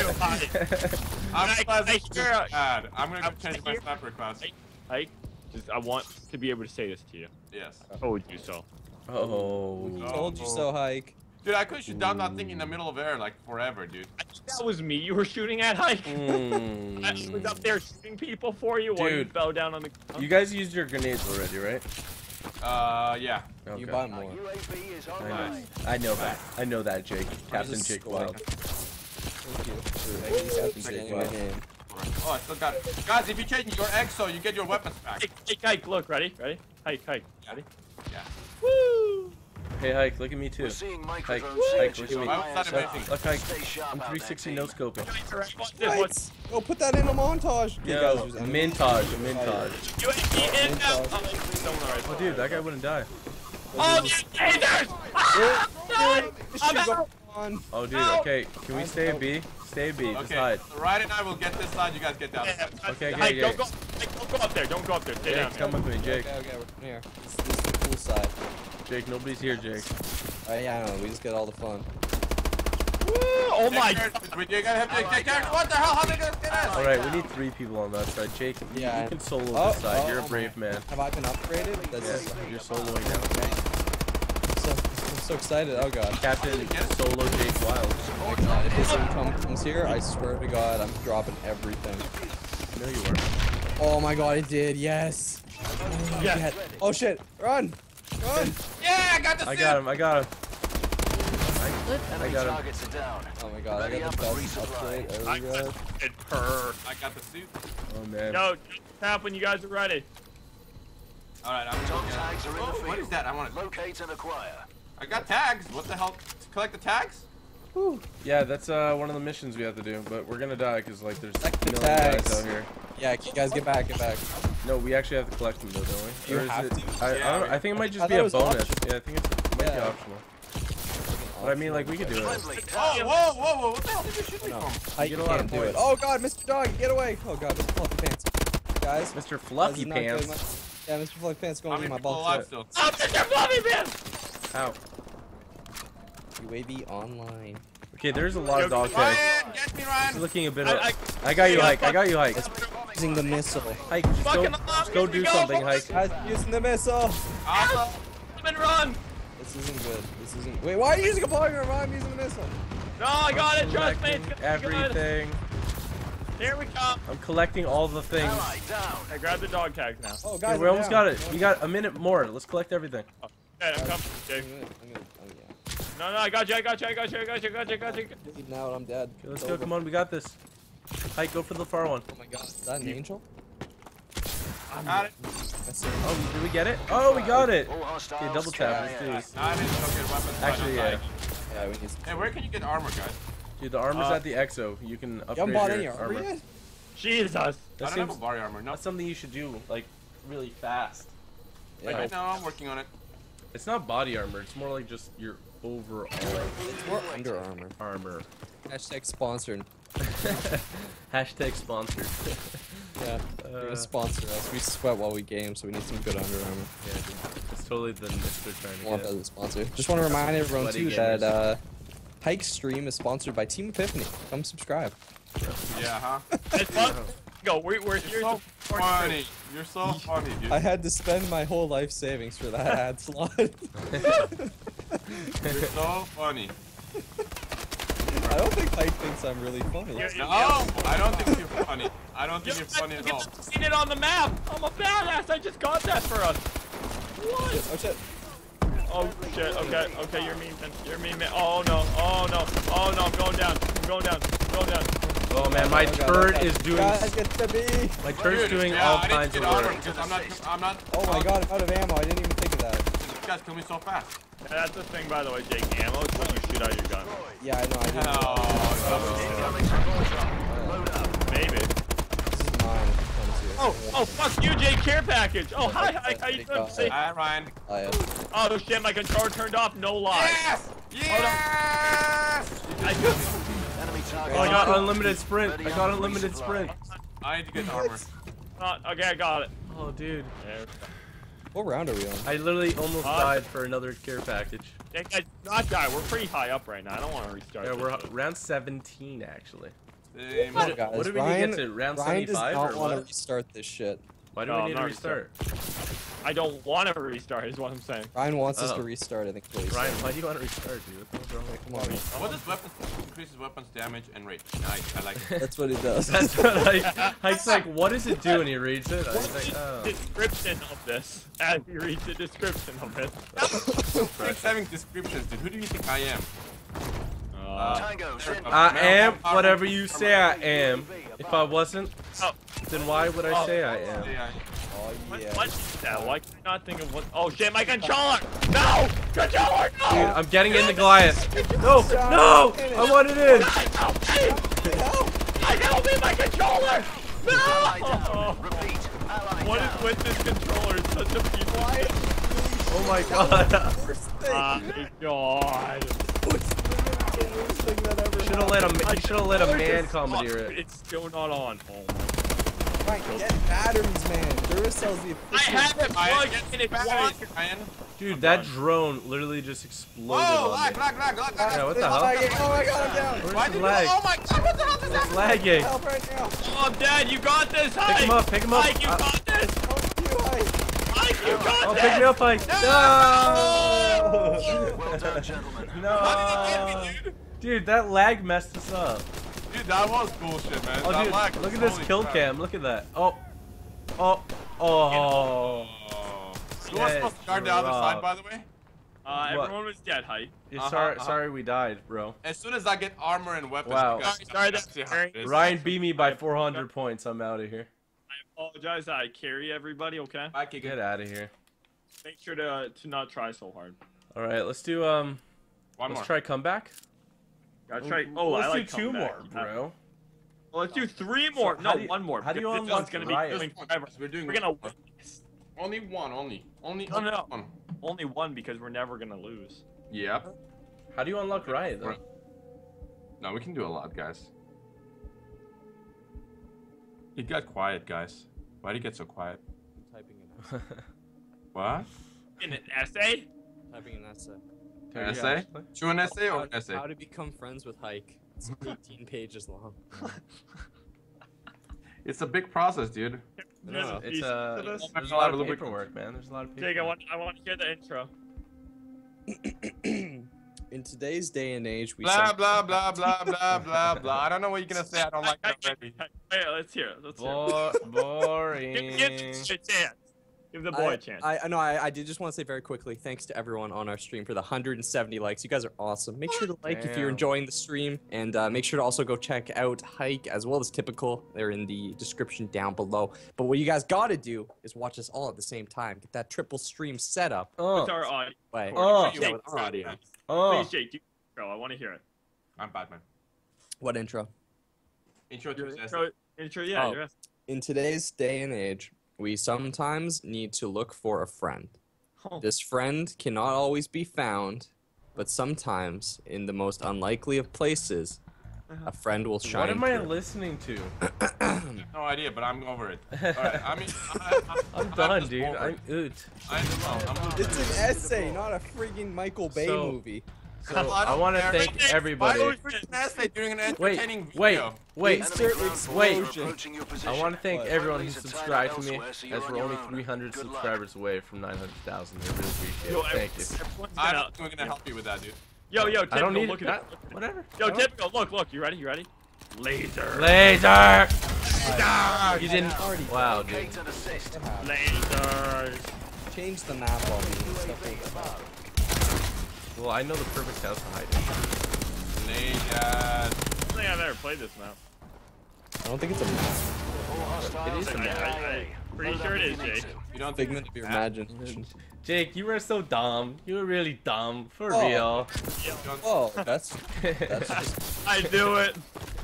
I'm I- realizing I this is hear- bad. I'm gonna go I- change I my hear- sniper class. Hike, just I want to be able to say this to you. Yes. I told you so. Oh. Told you so, Hike. Dude, I could shoot down that thing in the middle of air like forever, dude. I think that was me you were shooting at, Hike. Mm. I was up there shooting people for you while you Dude. fell down on the ground. You guys used your grenades already, right? Uh, yeah. Okay. You buy Our more. U A V is I online. know. I know that. I know that, Jake. Captain just Jake score. Wild. Thank you for making Captain Jake my name. Oh, I still got it. Guys, if you change your X, so you get your weapons back. Hike, Hike, Hike, look, ready? Ready? Hike, Hike, ready? Yeah. Woo! Hey, Hike, look at me too. We're seeing Hike, microdrone Hike, signatures look at on me. Why was that I S I. amazing? Look, Hike. Stay sharp I'm out three there, sixty team. no scoping. What's this? What's Go put that in a montage. Okay, Yo, guys, a who's- I'm- mintage, a mintage. U A V in now? Oh, dude, that guy wouldn't die. Oh, the tasers! Ah! No! I'm out! on. Oh, dude, No! okay. Can we stay at B? Stay at B. Just Okay, hide. so Ryan and I will get this side, you guys get the other Yeah, side. Okay, Hike, okay, don't okay. go, Hike, don't go up there. Don't go up there. Stay down Jake, there. come with me, Jake. Okay, okay, we're here. This, this is the cool side. Jake, nobody's here, Jake. Alright, yeah, I know. We just get all the fun. Woo! Oh my Take god! turns, You gotta have to take turns. What the hell? How they gonna get us? All right, we need three people on that side. Jake, you, Yeah. you can solo Oh, this side. oh, You're a oh brave my- man. Have I been upgraded? That's Yes, you're soloing now. I'm so, I'm so excited. Oh god. Captain Solo Jake Wild. Oh god. If this income comes here, I swear to god, I'm dropping everything. No, you weren't. Oh my god, it did. Yes. Oh, Yes. shit. Oh shit. Run. Run. Yeah, I got the I suit. got him. I got him. I, I Enemy got him. targets are down. Oh my god, I Ready got the up and best resupply. upgrade ever, I guys. it purr. I got the suit. Oh man. Yo, tap when you guys are ready. All right, I'm Dog gonna tags are in the Oh, field. what is that? I want to. Locate and acquire. I got tags. What the hell? Collect the tags? Yeah, that's uh one of the missions we have to do, but we're gonna die because like there's Collect the a million guys tags. out here. Yeah, you guys get back, get back. No, we actually have to collect them though, don't we? You Or is have it, to? I, I, Yeah, don't, we- I think it might just I be thought it a was bonus. optional. Yeah, I think it's, it might be Yeah. optional. But I mean, like we could do it. Friendly Oh, down. whoa, whoa, whoa! What the hell did you shoot me No. from? I You get a lot can't of do it. points. Oh god, Mister Dog, get away! Oh god, Mister Fluffy Pants. Guys, Mister this Fluffy is not good. Pants. My- Yeah, Mister Fluffy Pants How going many in my people ball alive set. still? Oh, Mister Fluffy Man! Ow. U A V online. Okay, there's a lot of dog tags. Ryan, get me, It's Ryan. looking a bit. I- Of, I- I got you, Yeah, Hike. I got you, Hike. Using the missile. Hike, just go, Fucking just go here we do go, something, boys. Hike. Guys, using the missile. Awesome. Come and run! This isn't good. This isn't. Wait, why are you using a polygon? I'm using the missile. No, I got it, trust me. It's Collecting gonna be good. everything. Here we come. I'm collecting all the things. Ally down. I grabbed the dog tags now. Oh, Okay, guys, we I'm almost down. got it. We got a minute more. Let's collect everything. Hey, I'm coming, Jake. I'm gonna, I'm gonna, oh yeah. No, no, I got you, I got you, I got you, I got you, I got you, I got you. Bleeding out, I'm dead. Okay, let's go. Come on, we got this. Hike, go for the far one. Oh my god, is that an angel? Got it. That's it. Oh, did we get it? Oh, we got it. All hostiles. Okay, double tap. Let's do K I A. this. I didn't go get weapons. but Actually, I'm yeah. dying. Yeah, we need some. Hey, where can you get armor, guys? Dude, the armor's Uh, at the Exo. You can You upgrade haven't bought your any armor yet? Jesus. I That don't have seems, a body armor. No. that's something you should do, like, really fast. Yeah. Right now, I'm working on it. It's not body armor. It's more like just your overall It's more Under Armour. armor. Hashtag sponsored. Hashtag sponsored. Yeah. They're Uh, gonna sponsor us. We sweat while we game, so we need some good Under Armour. Yeah, dude. It's totally the niche they're trying to Want get. that as a sponsor. Just want to remind everyone Sweaty too that gamers. uh, Hike stream is sponsored by Team Epiphany. Come subscribe. Yeah, huh? It's fun. Go. We're, we're You're here. so to support funny. You're so funny, dude. I had to spend my whole life savings for that ad slot. You're so funny. I don't think Hike thinks I'm really funny. Yeah, No, I don't think you're funny. I don't think Yo, you're funny at all. I've seen it on the map. I'm a badass. I just got that for us. What? Oh shit. Oh shit. Okay. Okay. You're mean. Man. You're mean. Man. Oh no. Oh no. Oh no. I'm going down. I'm going down. I'm going down. Oh man, my Oh, God, turret okay. is doing. Guys, get to me. My turret's Dude, doing yeah, all I didn't kinds of get armor work. because I'm not. I'm not. Oh my god, I'm out of ammo. I didn't even think of that. You guys kill me so fast. Yeah, that's the thing, by the way, Jake. Ammo is when you shoot out your gun. Yeah, I know. I didn't. Oh, Load up. Maybe. This is mine. It comes here. Oh, oh, fuck you, Jake. Care package. Oh, hi, hi. How you doing? Say- Hi, Ryan. Oh, yeah. Oh shit, my controller turned off. No lie. Yes! Yes! I, Enemy target. Oh, I got unlimited sprint. I got unlimited sprint. I need to get armor. uh, okay, I got it. Oh, dude. There. What round are we on? I literally almost Uh, died for another care package. Jake, guys, not die. We're pretty high up right now. I don't want to restart. Yeah, this we're shit. round seventeen actually. Same. What, Oh, guys, what did we Ryan, need to get to? Round Ryan does seventy-five not or want to what? restart this shit. Why do No, we I'm need to not restart? I don't want to restart. Is what I'm saying. Ryan wants us Oh. to restart, I think. Please. Ryan, why do you want to restart, dude? What the hell's wrong with Come on. Man. What does weapons increases weapons damage and rate? Nice. I like it. That's what he does. That's what I. Hike's like, what does it do? And he reads it. I was What's like, the oh. description of this? As you read the description of it. Thanks having descriptions, dude. Who do you think I am? Uh, Tango. Send. I am whatever you say I am. If I wasn't, oh, then why would I say I am? Yeah. Oh, what, yeah. what is that? Why can I not think of what? Oh shit, my controller! No! Controller! No! Dude, I'm getting in the Goliath. No, no! I want it in. Help me! I help me, my controller! Ally No! down. Repeat. Ally What down. is with this controller? It's such a piece of Oh my god. Worst thing. my god. The worst thing that ever Should have let a My you should have let a controller man is commandeer fucked. it. It's still not on. Oh my. Ryan, get batteries, man. Duracell's the I official. have it plugged in. It's Batteries, wired. Ryan. Dude, that drone literally just exploded Oh, on lag, me. lag, lag, lag, lag. Yeah, what the Oh hell? my god, oh my god, I'm down. Where's Why the did you? lag? Oh my god, what the hell is It's that? lagging. Help right now. Oh, Dad, you got this. Hike. Pick him up, pick him up. Hike, you Uh, got this. Help you, Ike. Hike, you got Oh, this. pick me up, Ike. No! Well done, gentlemen. How did you No! get me, dude? Dude, that lag messed us up. Dude, that was bullshit, man. Oh, that dude, lag look was at this holy kill crap. cam. Look at that. Oh. Oh. Oh. Who was supposed to guard the other Get side, by the way? Uh, What? everyone was dead, Hike. Yeah, Uh-huh, sorry, uh-huh. sorry we died, bro. As soon as I get armor and weapons, Wow. you guys Sorry, sorry, see that's how it is. Ryan beat me by four hundred points. I'm out of here. I apologize. I carry everybody. Okay. Bye, Keegan. Get out of here. Make sure to to not try so hard. All right, let's do um. One let's more. try comeback. Gotta try. Oh, let's I like do two comeback. more, Yeah. bro. Well, let's do three more. So no, how do you- one more. how do you because this unlock one's gonna be Riot? going Just one, forever. because we're doing We're gonna one. win this. Only one, only. Only, No, only no. one. Only one because we're never gonna lose. Yep. How do you unlock Riot though? Right. No, we can do a lot, guys. He got quiet, guys. Why did he get so quiet? I'm typing an essay. What? In an essay? Typing an essay. Can you Essay? actually? To an essay How, or an essay? how to become friends with Hike. It's eighteen pages long. It's a big process, dude. No, There's it's a uh, piece of this. there's a lot of A little bit- paperwork, man. There's a lot of Jake, I paperwork. want I want to hear the intro. In today's day and age, we Blah some- blah blah blah blah blah blah. I don't know what you're gonna say. I don't like that already. Hey, let's hear it. Let's hear Bo- it. boring. Give, give the boy a chance. Give the boy I, a chance. I, I know. I, I did just want to say very quickly, thanks to everyone on our stream for the one hundred seventy likes. You guys are awesome. Make sure to like if you're Damn. enjoying the stream, and uh, make sure to also go check out Hike as well as Typical. They're in the description down below. But what you guys got to do is watch us all at the same time. Get that triple stream set up. What's Oh, our audio? By Oh. yeah, with our audio. oh. Please, Jake, do intro. I want to hear it. I'm Batman. What intro? Intro to Your his essay. intro, intro, yeah. Oh. Your essay. In today's day and age, we sometimes need to look for a friend. Oh. This friend cannot always be found, but sometimes, in the most unlikely of places, a friend will shine What am I through. listening to? No idea, but I'm over it. Alright, I mean, I, I, I'm I'm done, just dude. over I'm it. oot. I know. I'm over It's it. an essay, not a freaking Michael Bay So- movie. So Well, I don't want to care. thank Why everybody. are we freaking Neste doing an Wait, entertaining wait, video? wait, Insert Enemy explosion. ground approaching your I position. want to thank What? everyone who Friendlies are tied subscribed up to me, elsewhere, so as you're we're on your only own. three hundred Good luck. subscribers away from nine hundred thousand. I really appreciate Yo, it. Thank you. everyone's I'm gonna- we're gonna help you with that, dude. Yo, yo, I typical. don't need Look it. at it. Not- Whatever. Yo, I don't- typical. Look, look. You ready? You ready? Laser. Laser! Ah, You didn't. Already Wow, dude. Locate and assist. It happened. Lasers. Change the map on me and stuff like that. Well, I know the perfect house to hide in. Laser. I don't think I've ever played this map. I don't think it's a map. All hostiles is a in map. the area. Pretty Load sure up it if is, you need Jake. to. You don't think Figment of your Ah, imagination. Jake, you were so dumb. You were really dumb. For Oh. real. you don't- Oh, that's that's just I do it.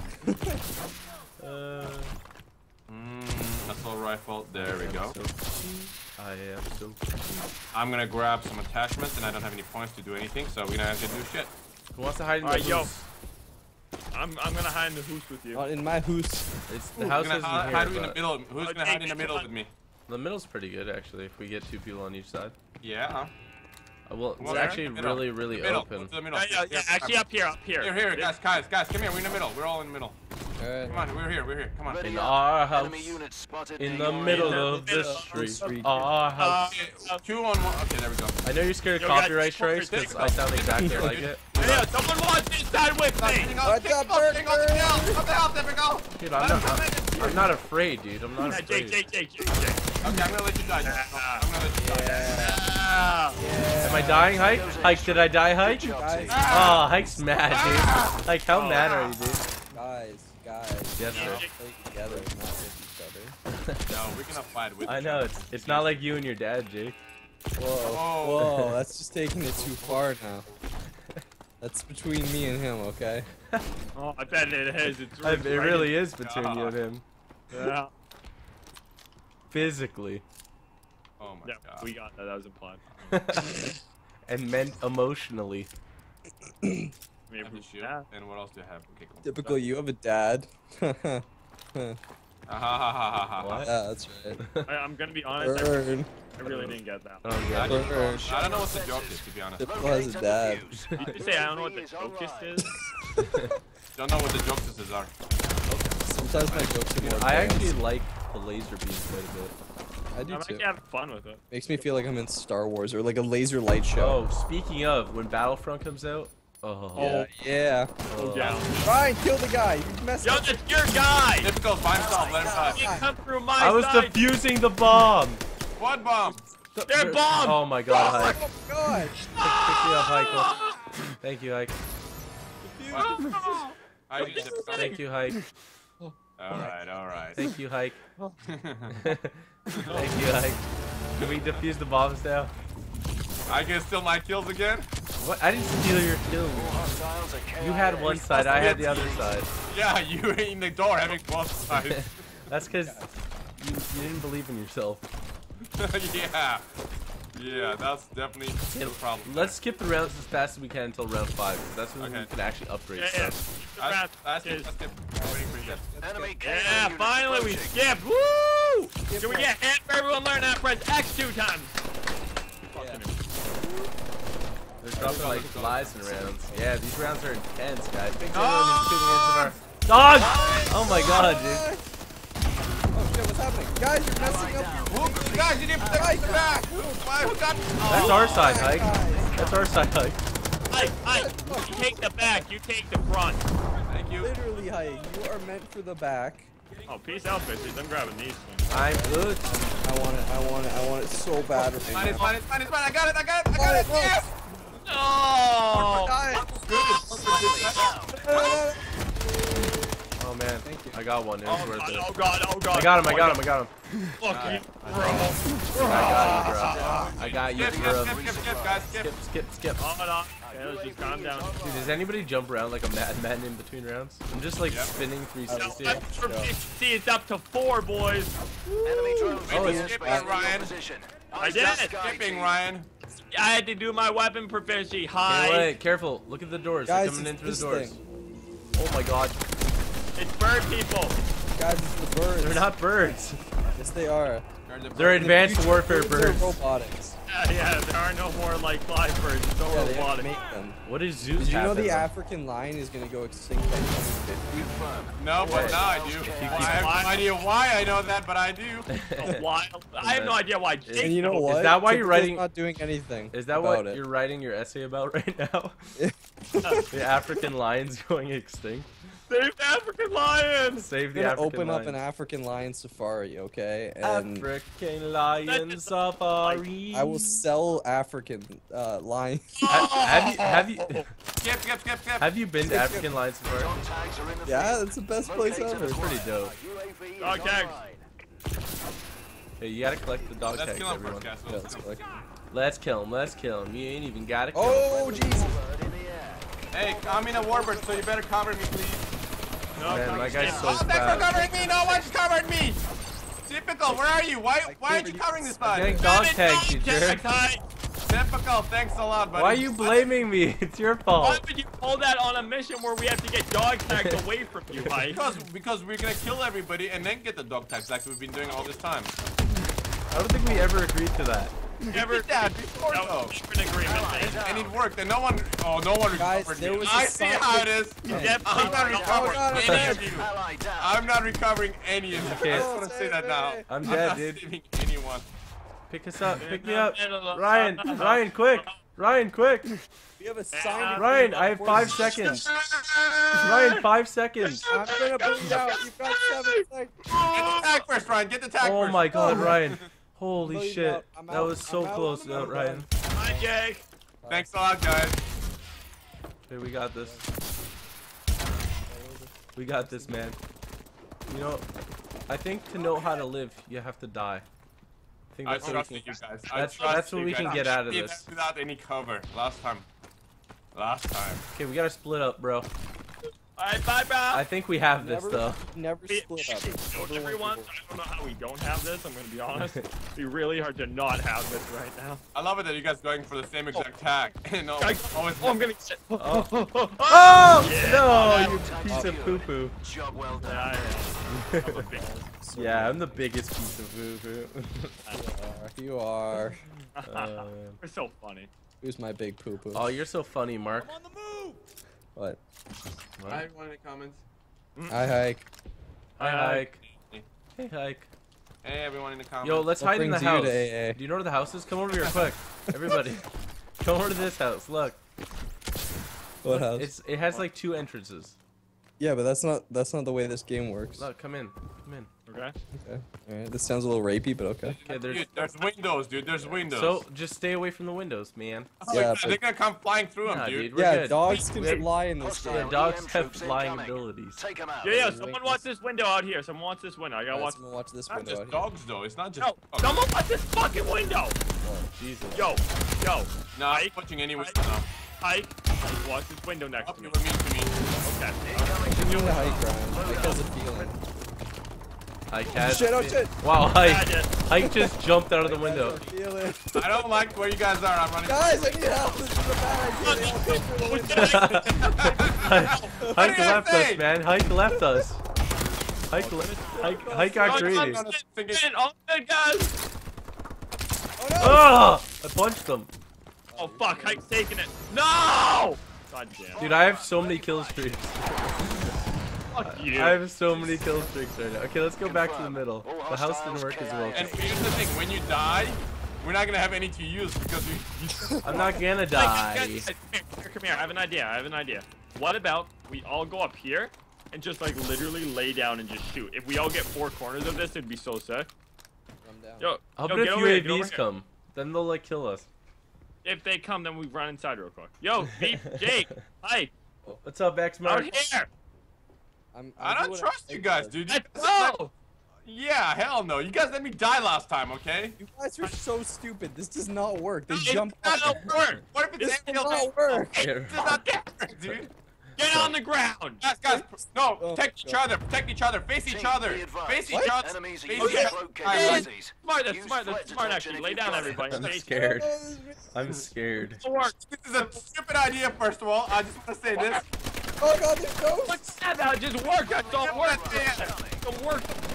Uh, Mm, assault rifle. There we go. So I am so. I'm gonna grab some attachments, and I don't have any points to do anything, so we're gonna have to do shit. Who wants to hide in the Alright, yo. house? I'm I'm gonna hide in the house with you. not in my house. It's, Ooh, the house we're isn't gonna here, hi- hide in the but middle. Who's Oh, gonna hide in Jake, the middle come with me? the middle's pretty good actually. If we get two people on each side. Yeah. Uh, well, it's Well, actually the middle. really, really The middle. open. Go to the middle. Yeah, yeah, yeah. Here, Actually, come. up here, up here. Here, here, guys, guys, guys, come here. We're in the middle. We're all in the middle. Alright. Come on, we're here. We're here. Come on. Ready In up. our house, Enemy units spotted in near the your middle area. of the middle. street. Street. Our Uh, house. Okay, two on one. Okay, there we go. I know you're scared of Yo, guys, copyright come over, strikes because take I it. sound exactly like it. Hey, yeah, someone wants inside with me. King What's King up, King Burger? King Up the help, there we go. Dude, I'm not, I'm, I'm not afraid, dude. I'm not Yeah, afraid. Jake, Jake, Jake, Jake, Jake. Okay, I'm gonna let you die. I'm gonna let you die. Ah. Am I dying, Hike? Hike, did I die, Hike? Good job, Guys. team. Oh, Hike's mad, dude. Like, how mad are you, dude? Guys, guys. Yes, we sir. should play together, not with each other. No, we're gonna fight with. I each know, other. it's it's not like you and your dad, Jake. Whoa, Oh. whoa, that's just taking it too far now. That's between me and him, okay? Oh, I bet it is. It's I- right It really is between you and him. Yeah. Physically. Oh my Yeah, god. we got that. That was implied. And meant emotionally. I mean, I have the shield. yeah. And what else do I have? Okay, cool. Typical, you have a dad. yeah, Ah, ha, ha, ha, ha, ha. What? that's right. I, I'm gonna be honest. I, Burn. I really didn't get that. Oh, I yeah. don't, Burn. I don't know what the joke is, to be honest. Typical has a dad. Did you say I don't know what the focus is? Don't know what the jokes is are. Sometimes my jokes are more I advanced. actually like the laser beam quite a bit. I do I'm too. actually having fun with it. Makes me feel like I'm in Star Wars or like a laser light show. Oh, speaking of, when Battlefront comes out, oh, Yeah, yeah. oh. Down. Ryan, kill the guy. You messed Yo, up. that's your guy. Typical, by himself, let him You pass. come through my I was side. defusing the bomb. What bomb? The- They're bombed. Oh my god, Hike. Oh my god. Pick me up, Hike. Thank you, Hike. I did typical. Thank you, Hike. Alright, alright. Thank you, Hike. Thank you, Hike. Can we defuse the bombs now? I can steal my kills again? What? I didn't steal your kill. Hostiles are You had one side, I had the other side. Yeah, you were in the door having both sides. That's because you, you didn't believe in yourself. yeah. Yeah, that's definitely the problem. Let's skip the rounds as fast as we can until round five, because that's when Okay. we can actually upgrade Yeah, yeah. stuff. The That's, rat that's, is- that's good. I'm waiting for you guys. Enemy Yeah, units finally we approaching. skipped. Woo! Can we get hit for everyone learn how to press X two times? They're dropping like flies in rounds. Yeah, these rounds are intense, guys. Big Ah! everyone is tuning into our dog. Oh my god, dude. Oh shit, what's happening? Guys, you're messing up your Whoop, guys, you didn't protect the back! Why? Who got That's our side, Hike. guys. That's our side, Hike. Ike, Ike, you take the back, you take the front. Thank you. Literally, Hike, you are meant for the back. Oh, peace out, bitches. I'm grabbing these things. I'm good. I want it, I want it, I want it so bad right Mine now. is mine, it's mine, it's mine. I got it, I got it, I got it. Fine, Yes! No! Oh man, Thank you. I got one. It was Oh worth god, it. oh god, oh god. I got him. I got him. I got him. Fuck you, bro. I got you, bro. I got you, Skip, bro. skip, skip, skip, skip, guys, skip. Skip, skip, skip. Hold on. Okay, let's just calm down. Dude, does anybody jump around like a madman in between rounds? I'm just like Yep. spinning three No, sixty. that's from fifty, it's up to four, boys. Enemy drones Oh, in it's the skipping, airspace in your Ryan. position. I Eyes did up, it. Sky Skipping, team. Ryan. I had to do my weapon proficiency. Hey, Hi. wait, careful. Look at the doors. Guys, They're coming in it's through the this doors. thing. Oh my god. It's bird people. Guys, it's the birds. They're not birds. Yes, they are. They're In the advanced future, warfare birds are birds. robotics. Yeah, yeah, there are no more like fly birds. It's all Yeah, they have to robotic. make them. What is Zeus? Did you know have in the them? African lion is gonna go extinct by twenty fifty? No, but now I do. Well, I have no idea why I know that, but I do. A wild. I have no idea why. Jake And you know knows. what? that why you're Typical's writing- not doing anything? Is that about what it. you're writing your essay about right now? The African lions going extinct. Save the African lions! Save I'm the gonna African open lions. up an African lion safari, okay? And African lion safari. I will sell African uh, lions. Ha- have you have you Skip, skip, skip, skip. have you been to African lion safari? Dog tags are in the Yeah, field. that's the best place Located ever. and Pretty acquired. dope. U A V is Dog tags. online. Hey, you gotta collect the dog Let's tags, kill him everyone. first, guys. Yeah, Let's it's kill him. like- Let's kill him. Let's kill him. You ain't even gotta kill him. Oh, jeez. Bird in the air. Hey, I'm in a warbird, so you better cover me, please. No, Man, come my on, guy's stand so Oh, up. thanks for fast. covering me. No one's covered me. Typical. Where are you? Why? Why aren't you covering this I'm time? getting dog tags, you jerk. Hi. Typical. Thanks a lot, buddy. Why are you blaming me? It's your Why fault. would you pull that on a mission where we have to get dog tags away from you, Mike? Because because we're gonna kill everybody and then get the dog tags like we've been doing all this time. I don't think we ever agreed to that. Never. did that before, That though. was a different agreement. man. And it worked, and no one. Oh, no one Guys, recovered there me. was a I see sign- how it is. You Hey. definitely I'm not don't recovering God, I'm any dead. of you. Ally down. I'm not recovering any of you. Okay. I just want to say that now. I'm I'm dead, not dude. saving anyone. Pick us up. Pick me up. Ryan. Ryan, quick. Ryan, quick. We have a sign. Ryan, I have five seconds. Ryan, five seconds. I'm gonna bleed out. You've got seven seconds. Get the tag first, Ryan. Get the tag Oh first. my god, Oh. Ryan. I'm Holy bleeding shit. out. I'm That out. was so I'm out. close, I'm uh, out, Ryan. Hi, Jake. Thanks a lot, guys. Hey, we got this. We got this, man. You know, I think to know how to live, you have to die. I think I that's what trust we you can. guys. I That's- trust that's what you we guys. can get I out of did this. that Without any cover. Last time. Last time. Okay, we gotta split up, bro. Alright, bye, bro. I think we have this, Never, though. never We- split up. Don't everyone, I don't know how we don't have this, I'm gonna be honest. It'd be really hard to not have this right now. I love it that you guys going for the same exact tag. no, I, always. oh, I'm gonna get. Oh. Oh! Oh! Yeah. No, you Dog piece tags of secured. poo-poo. Job well done. Yeah, I am. I'm a big- Yeah, I'm the biggest piece of poo-poo. You are. Uh, We're so funny. Who's my big poo poo? oh, you're so funny, Mark. On the move. What? What? Hi, everyone in the comments. I hike. Hi, Hi. Hike. Hey, Hike. Hey, everyone in the comments. Yo, let's What hide in the brings you house. to A A? Do you know where the house is? Come over here quick. Everybody. Come over to this house. Look. What house? It's it has like two entrances. Yeah, but that's not that's not the way this game works. Look, come in. Come in. Okay? Okay. Alright. This sounds a little rapey, but okay. Okay, there's Dude, there's windows, dude. There's windows. so just stay away from the windows, man. Oh, Yeah, yeah, but- they're gonna come flying through them, Nah, dude. dude, we're Yeah, good. dogs can We- fly in this Hostile game. Yeah, dogs E M have troops flying incoming. abilities. Take 'em out. Yeah, yeah, Alright, someone right. wants this window out here. Someone wants this window. I gotta Alright, watch. someone watch this Not window just out here. dogs, though. It's not just. No, oh, someone wants this fucking window. Jesus. Yo, yo, No, I'm Mike, watching any window Mike. now. Hike. Watch this window next Up, to you me. were mean to me. Okay. Incoming You to need to hike, Ryan. Hike has a feeling. Hike has. Shit, oh shit! Wow, Yeah, I Hike. did. Hike just jumped out of the window. Feel it. I don't like where you guys are. I'm running. Guys, I need help! This is a bad idea. They all came through the window. Hike did I left say? us, man. Hike left us. Hike, le Hike, Hike got Oh, greedy. I'm good, man. All good, guys. Oh no! Oh! I punched him. Oh, fuck. Hike's taking it. No! God damn. Dude, I have so many kill streaks. Fuck you. I have so many kill streaks right now. Okay, let's go back to the middle. The house didn't work as well. And here's the thing: when you die, we're not gonna have any to use because we. I'm not gonna Guys, die. guys, guys, Come here, come here. I have an idea. I have an idea. What about we all go up here and just like literally lay down and just shoot? If we all get four corners of this, it'd be so sick. I'm down. Yo, How yo, about get if over here, get over U A Vs here. come? Then they'll like kill us. If they come, then we run inside real quick. Yo, Beef, Jake, hi, What's up, X out Mark? here. I'm, I I'm don't doing trust what you guys, said. dude. Let's You guys- go. Yeah, hell no. You guys let me die last time, okay? You guys are so stupid. This does not work. They It's jump not up. gonna work. What if it's This aerial? does not work. Hey, this is not different, dude. Get on the ground. Guys, guys, no, Oh, protect each God. other, protect each other, face each Team, other, be advised. face What? each other. Enemies are face using each cloak other. capabilities. Smart, that's Use smart, that's threat smart detection actually. if Lay you've down, got it. everybody. I'm Face- scared. I'm scared. It'll work. This is a stupid idea, first of all. I just want to say this. Oh god, there's ghosts! What's that about? Just work. That's all work. Yeah. Don't work.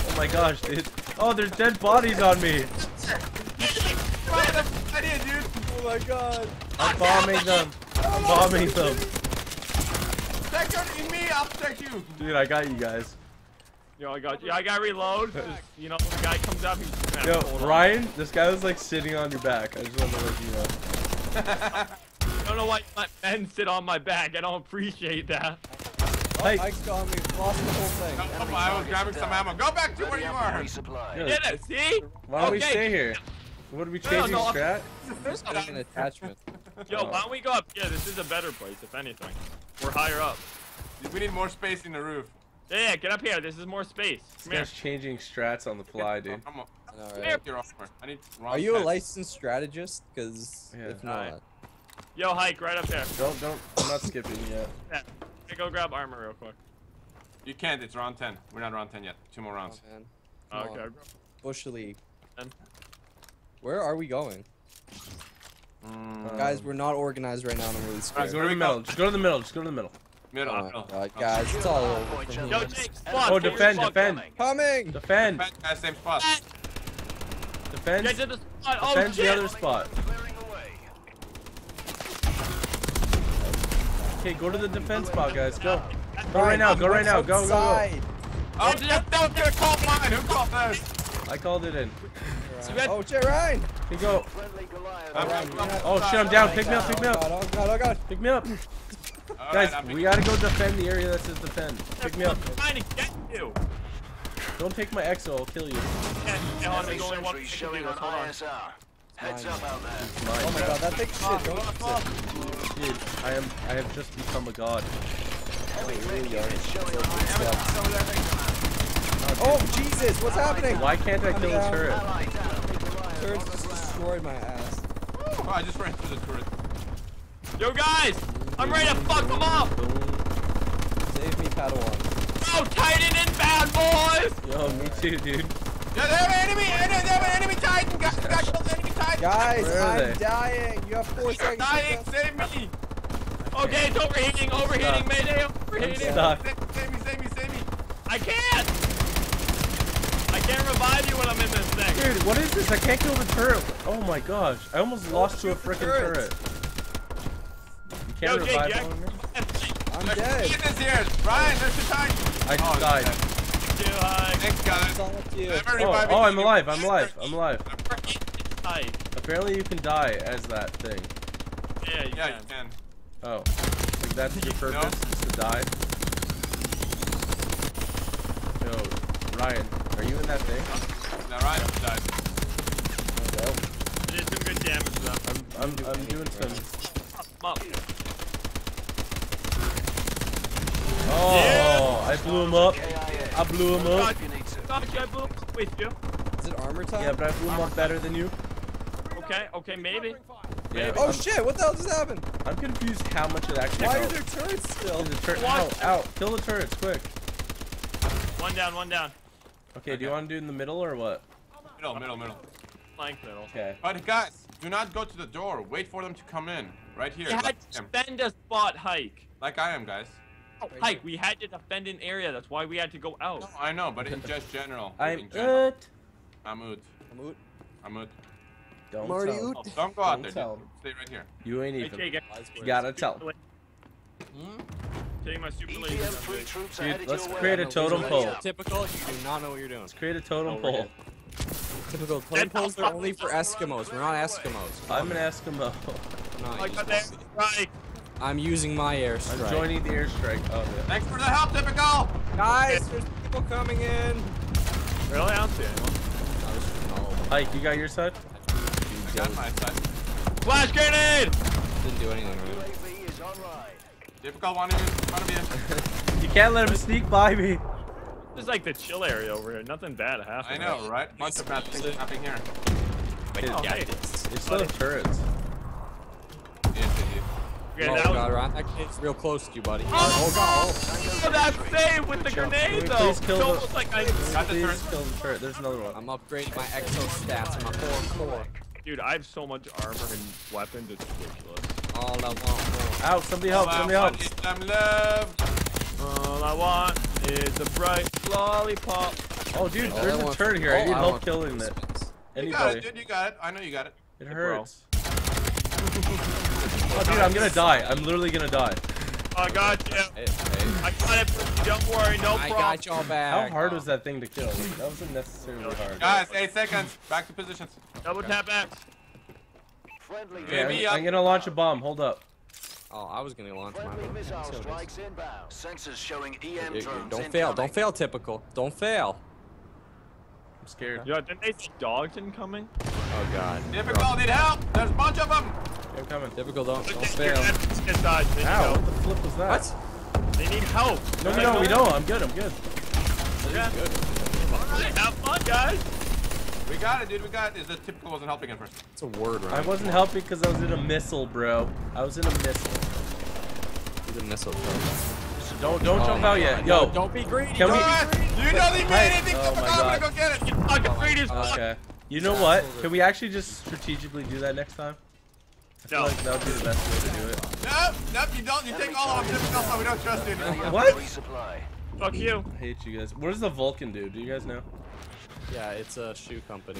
Oh my gosh, dude. Oh, there's dead bodies on me. Right, that's a good idea, dude. Oh my god. I'm bombing them. I'm bombing them. Protect your- me, I'll protect you. Dude, I got you guys. Yo, I got, yeah, I got to reload. 'Cause, you know, the guy comes up. He's just Yo, gonna hold on. Ryan, this guy was like sitting on your back. I just want to let you know. I don't know why you let men sit on my back. I don't appreciate that. Hey, Ike's got me. Lost the whole thing. Oh, I was grabbing some ammo. Go back to where Ready you up for are. resupply. Yeah. Get it? See? why don't we Okay. stay here? What are we No, changing no, strat? Just getting an attachment. Yo, why don't we go up? Yeah, this is a better place, if anything. We're higher up. We need more space in the roof. Yeah, yeah, get up here. This is more space. This Come here. guy's changing strats on the fly, dude. Oh, come on. Alright. Get your armor. I need wrong Are you a pen. licensed strategist? Because Yeah. if Alright. not, Yo, hike right up there. Don't, don't. I'm not skipping yet. Yeah. Hey, go grab armor real quick. You can't. It's round ten. We're not round ten yet. Two more oh, rounds. man. Come Okay. on. Bush League. Then. Where are we going? Mm. Guys, we're not organized right now and I'm really scared. Just go to the middle. Just go to the middle. Just go to the middle. Middle, Oh my middle. god, Oh, guys, it's all over from Yo, here. Jake, spot. Oh, get your defend, spot defend. going. Coming! Defend. Defend, guys, same spot. Defend. Get to the spot. Oh, Defend shit. the other spot. Clearing the way. Okay, go to the defense spot, guys. Go. Go Ryan, right now. Go right now. what's Go, go, go. outside? Oh, that, that was gonna call mine. Who called this? I called it in. got- Oh shit, Ryan! Okay, go. Friendly Goliath. I'm- Ryan, I'm- you're not- Oh shit, I'm down. Pick me up. Pick me Oh up. god, oh god, oh god. Pick me up. All Guys, right, I'm- we gotta go defend the area that says defend. Pick me up. I'm trying to get you. Don't take my exo. I'll kill you. Yeah, yeah, Enemy there's only one sentries thing to showing do. on Hold on. I S R. Heads up out there. It's mine. Oh my god, that thing's shit, don't Dude, I am. I have just become a god. Heavy really mid are. units showing on I S R. Oh Jesus, what's happening? Why can't I kill the down. turret? Allied friendly Goliath Turret on the just ground. destroyed my ass. Oh, I just ran through the turret. Yo, guys, I'm ready to fuck them up. Save me, Padawan. Yo, Titan inbound, boys. Yo, me too, dude. Yeah, they have an enemy. Enemy, they have an enemy Titan. Guys, we gotta kill the enemy Titan. Guys, Where are I'm they? dying. You have four I'm seconds. dying. to Save me. Okay, it's overheating, overheating, Stop. mayday, I'm overheating. stuck. Save, save me, save me, save me. I can't. I can't revive you when I'm in this thing. Dude, what is this? I can't kill the turret. Oh my gosh. I almost lost to a freaking turrets. turret. You Yo, can't Jake, revive Jack. one of me? I'm There's dead. Titan here. Ryan, there's the Titan. I just Oh, died. okay. Too high. Thanks, guys. It's all up to you. Never Oh, reviving oh, I'm you. alive. I'm alive. I'm alive. High. Apparently you can die as that thing. Yeah, you Yeah, can. you can. Oh. Like that's your purpose, is to die? Yo, Ryan, are you in that thing? Now, Ryan died. I did some good damage to them. I'm I'm I'm doing some Up. Oh, I blew him up. K I A. I blew him up. If you need to. Gosh, I blew up with you. Is it armor time? Yeah, but I blew him up better than you. Okay, okay, maybe. Yeah. Oh I'm, shit, what the hell just happened? I'm confused how much it actually Why are helped. there turrets still? The tur- What? ow, ow, kill the turrets, quick. One down, one down. Okay, do you want to do it in the middle or what? Middle, middle, middle. Flank middle. Okay. But guys, do not go to the door. Wait for them to come in. Right here. We had Like, to I am. defend a spot, Hike. Like I am, guys. Oh, Hike, we had to defend an area. That's why we had to go out. No, I know, but in just general. I'm in general. it. I'm out. I'm out. I'm out. Don't Marty tell. Oot. Oh, don't go out Don't there. tell dude. Stay right here. You ain't Hey, even. Jake, You gotta tell. Taking my super E T M laser. three troops are Dude, headed let's your way. create a totem pole. Typical, you do not know what you're doing. Create a totem Oh, we're pole. good. Typical, totem poles are only for Eskimos. We're not Eskimos. I'm an Eskimo. No, I you got just- that right. I'm using my I'm airstrike. joining the airstrike. Oh, yeah. Thanks for the help, typical. Guys, there's people coming in. Really? I don't see anyone. Ike, you got your side? I got my side. Flash grenade! Didn't do anything U right. A V is online. Typical one in front of you. You can't let him sneak by me. This is like the chill area over here. Nothing bad I happening. know, right? Bunch of bad things happening here. Oh, hey. They still have turrets. Yes, indeed. Okay, Oh that god, was... Ryan, that kid's real close to you, buddy. Oh, god! Oh, that's saved with the grenade, Can we though. please It's kill the- almost like I... Got the Please turret. kill the turret. There's another one. I'm upgrading my exo stats on my core core. Dude, I have so much armor and weapons, it's ridiculous. All I want more. Ow, somebody help, All I somebody help. want is some love. All I want is a bright lollipop. Oh, dude, All there's I a want- turret here. all I need I help want killing is that. spins. You got Anybody. it, dude. You got it. I know you got it. It bro. hurts. Oh, dude, I'm gonna die. I'm literally gonna die. I got you. Hey, hey. I got it. For you. Don't worry. No I problem. got y'all back. How hard was that thing to kill? Like, that wasn't necessarily hard. Guys, eight seconds. Back to positions. Double tap X. Friendly, Okay, Maybe I'm, up. I'm gonna launch a bomb. Hold up. Oh, I was gonna launch friendly mine. missile Let's see how it strikes inbound. Sensors showing E M is. drones Don't fail. incoming. Don't fail. Typical. Don't fail. I'm scared. Yo, didn't they see dogs incoming? Oh God. Difficult. Need help. There's a bunch of them. I'm coming. Typical. Don't don't Get fail. your ass inside. They need Ow, help. what the flip was that? What? They need help. No, we don't. We don't. I'm good. I'm good. Yeah. Alright, have fun, guys. We got it, dude. We got it. Is the typical wasn't helping at first. It's a word, right? I wasn't helping because I was in a missile, bro. I was in a missile. He's a missile. Bro. Don't don't Oh jump my out yet. God, Yo. no, don't be greedy. Can we- Alright, you don't need me Hey. anything. Oh Typical. my I'm gonna God. go get it. You fucking greedy as fuck. Okay. You know what? Can we actually just strategically do that next time? I feel No. like that would be the best way to do it. Nope. Nope. You don't. You take all of them. Typical. So we don't trust you anymore. What? Resupply. Fuck you. I hate you guys. What does the Vulcan do? Do you guys know? Yeah, it's a shoe company.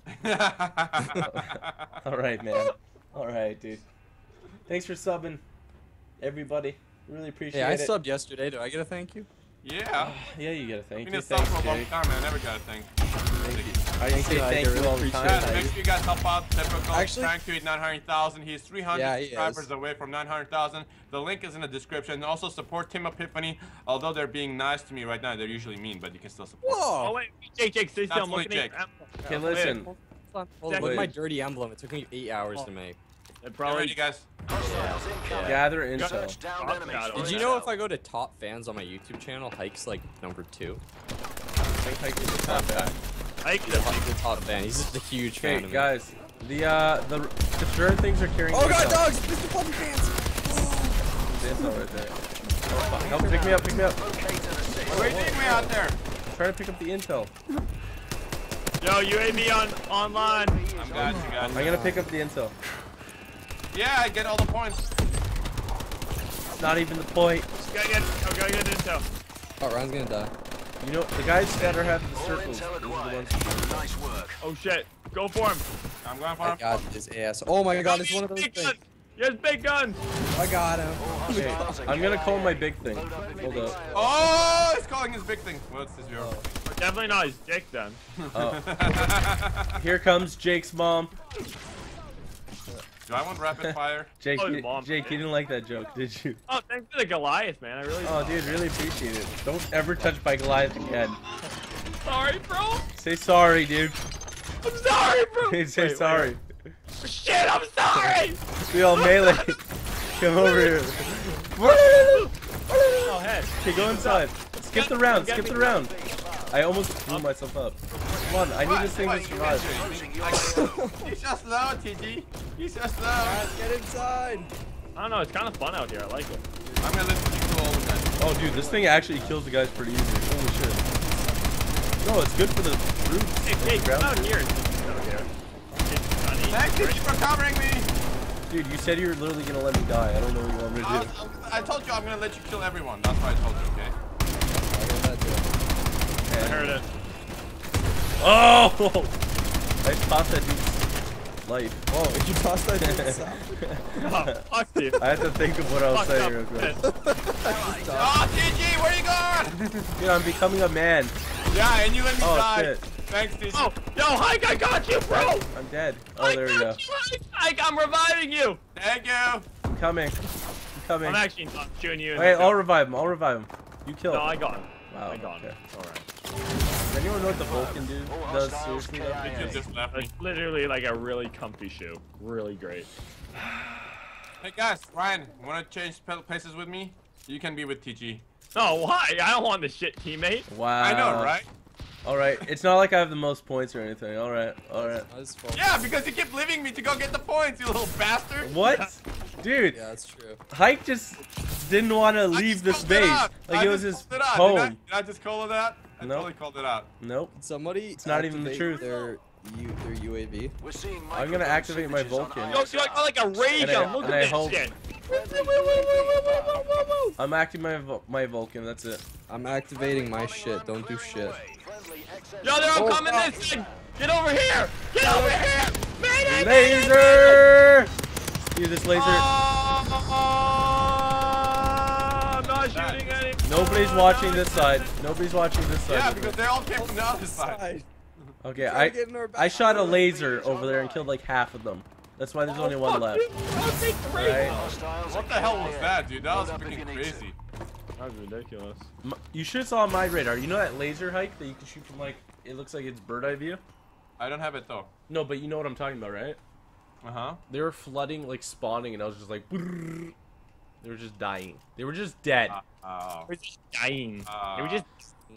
All right, man. All right, dude. Thanks for subbing, everybody. Really appreciate Hey, I it. subbed yesterday. Do I get a thank you? Yeah. Yeah, you gotta thank Been you. a sub Thanks, for a long Jay. time, man. I never got a thing. Thank you. I Thank say you, I thank really you all the appreciate time. Guys, make sure you guys help out Typical. Actually- Trying to hit nine hundred thousand. He's three hundred Yeah, he subscribers is. away from nine hundred thousand. The link is in the description. Also support Team Epiphany. Although they're being nice to me right now, they're usually mean, but you can still support. Oh Whoa! wait, Jake, Jake, stay still. That's I'm only looking at Jake. your Okay, emblem. listen. Hold on, hold on. Look Wait. at my dirty emblem. It took me eight hours to make. It Get probably. ready, guys. Hostiles incoming. Gather intel. Search down Oh, enemies. God. for Did you know intel. if I go to top fans on my YouTube channel, Hike's like number two? I think Hike is the top guy. Ike, He's a, he's a top fan. He's just a huge fan Okay, of me. guys. The uh the the turret things are carrying. Oh God, intel. dogs! Mister Puppy Pants! There's intel right there. Oh, fuck. Help, pick me up, pick me up. Locate and assist. Where do you think we out there? I'm trying to pick up the intel. yo, U A V on online. I'm got you guys. I'm gonna pick up the intel. Yeah, I get all the points. It's not even the point. Just gotta get, I gotta get intel. Oh, Ryan's gonna die. You know, the guys that are having the All circles, intel those are the acquired. ones. Nice work. Oh shit, go for him. I'm going for I him. got his ass. Oh my God, it's one of those Big things. guns. Yes, big guns. I got him. All Okay, hostiles are I'm gonna K I A. call my big thing. Load up Hold enemy up. fire. Oh, he's calling his big thing. What's this your? Definitely not his dick then. Oh. Here comes Jake's mom. Do I want rapid fire? Jake, Oh, you, mom. Jake, you didn't like that joke, did you? Oh, thanks for the Goliath, man. I really. Oh, dude, really appreciate it. Don't ever touch my Goliath again. Sorry, bro. Say sorry, dude. I'm sorry, bro. Say Wait, wait, sorry. wait. Shit, I'm sorry. We all melee. Come over here. Oh, head. Okay, go inside. Skip the round, skip the round. I almost blew myself up. Come on, I need this thing to survive. Closing your A O. He's just slow, T G. He's just slow. Get inside. I don't know. It's kind of fun out here. I like it. I'm gonna listen to you all the time. Oh, dude, this thing actually kills the guys pretty easy. Holy shit. No, it's good for the roots. Hey, and the Jake, come ground out truth. here. Come out here. It's sunny. Thanks, T G, for covering me. Dude, you said you were literally gonna let me die. I don't know what you want me to I, do. was- I told you I'm gonna let you kill everyone. That's why I told you, okay? I heard it. Oh! I tossed that dude's life. Whoa, did you toss that dude south? Oh, fuck you. I had to think of what I was Fucked saying up. real quick. Oh, T G, where you going? Dude, I'm becoming a man. Yeah, and you let me Oh, die. shit. Thanks, T G. Oh, yo, Hike, I got you, bro. I'm dead. Oh, I there we got go. you, Hike. Hike, I'm reviving you. Thank you. I'm coming. I'm coming. I'm actually not shooting you. in Wait, the- I'll revive him. I'll revive him. You kill No, him. I got him. Wow, I got him. okay. All right. Does anyone know what the Vulcan do? All does hostiles seriously K though? I A. You just left me. It's literally like a really comfy shoe. Really great. Hey guys, Ryan, wanna change pl- places with me? You can be with T G. No, why? I don't want the shit teammate. Wow. I know, right? Alright, it's not like I have the most points or anything. Alright, alright. That's fun. Yeah, because you keep leaving me to go get the points, you little bastard. What? Dude, Yeah, that's true. Hike just didn't want to I leave just this called it base. out. Like I it was just his called it out. home. Did I, did I just call it out? I Nope. totally called it out. Nope. Somebody. It's not even the activate truth. Their, U, their U A V. We're seeing I'm gonna microphone activate my signatures on Vulcan. Yo, dude, I got like a ray And I- gun. Look and at I this hope- shit. I'm acting my Vul- my Vulcan. That's it. I'm activating my shit. Don't do shit. Friendly Yo, they're all Oh, coming fuck. this way. Get over here. Get over here. Mayday, Laser! Dude, this laser. Oh, I'm not shooting any. Nobody's watching this side. Nobody's watching this side. Yeah, because they all came from the other side. Side. Okay, Trying to I get in our back. I shot a laser over there and killed like half of them. That's why there's only one Fuck, left. dude, that was great. Right? What the hell was that, dude? That was freaking crazy. That was ridiculous. M- You should have saw on my radar. You know that laser hike that you can shoot from like it looks like it's bird eye view? I don't have it though. No, but you know what I'm talking about, right? Uh huh. They were flooding, like spawning, and I was just like, brrrr. They were just dying. They were just dead. Oh. We're just dying. Uh, They were just.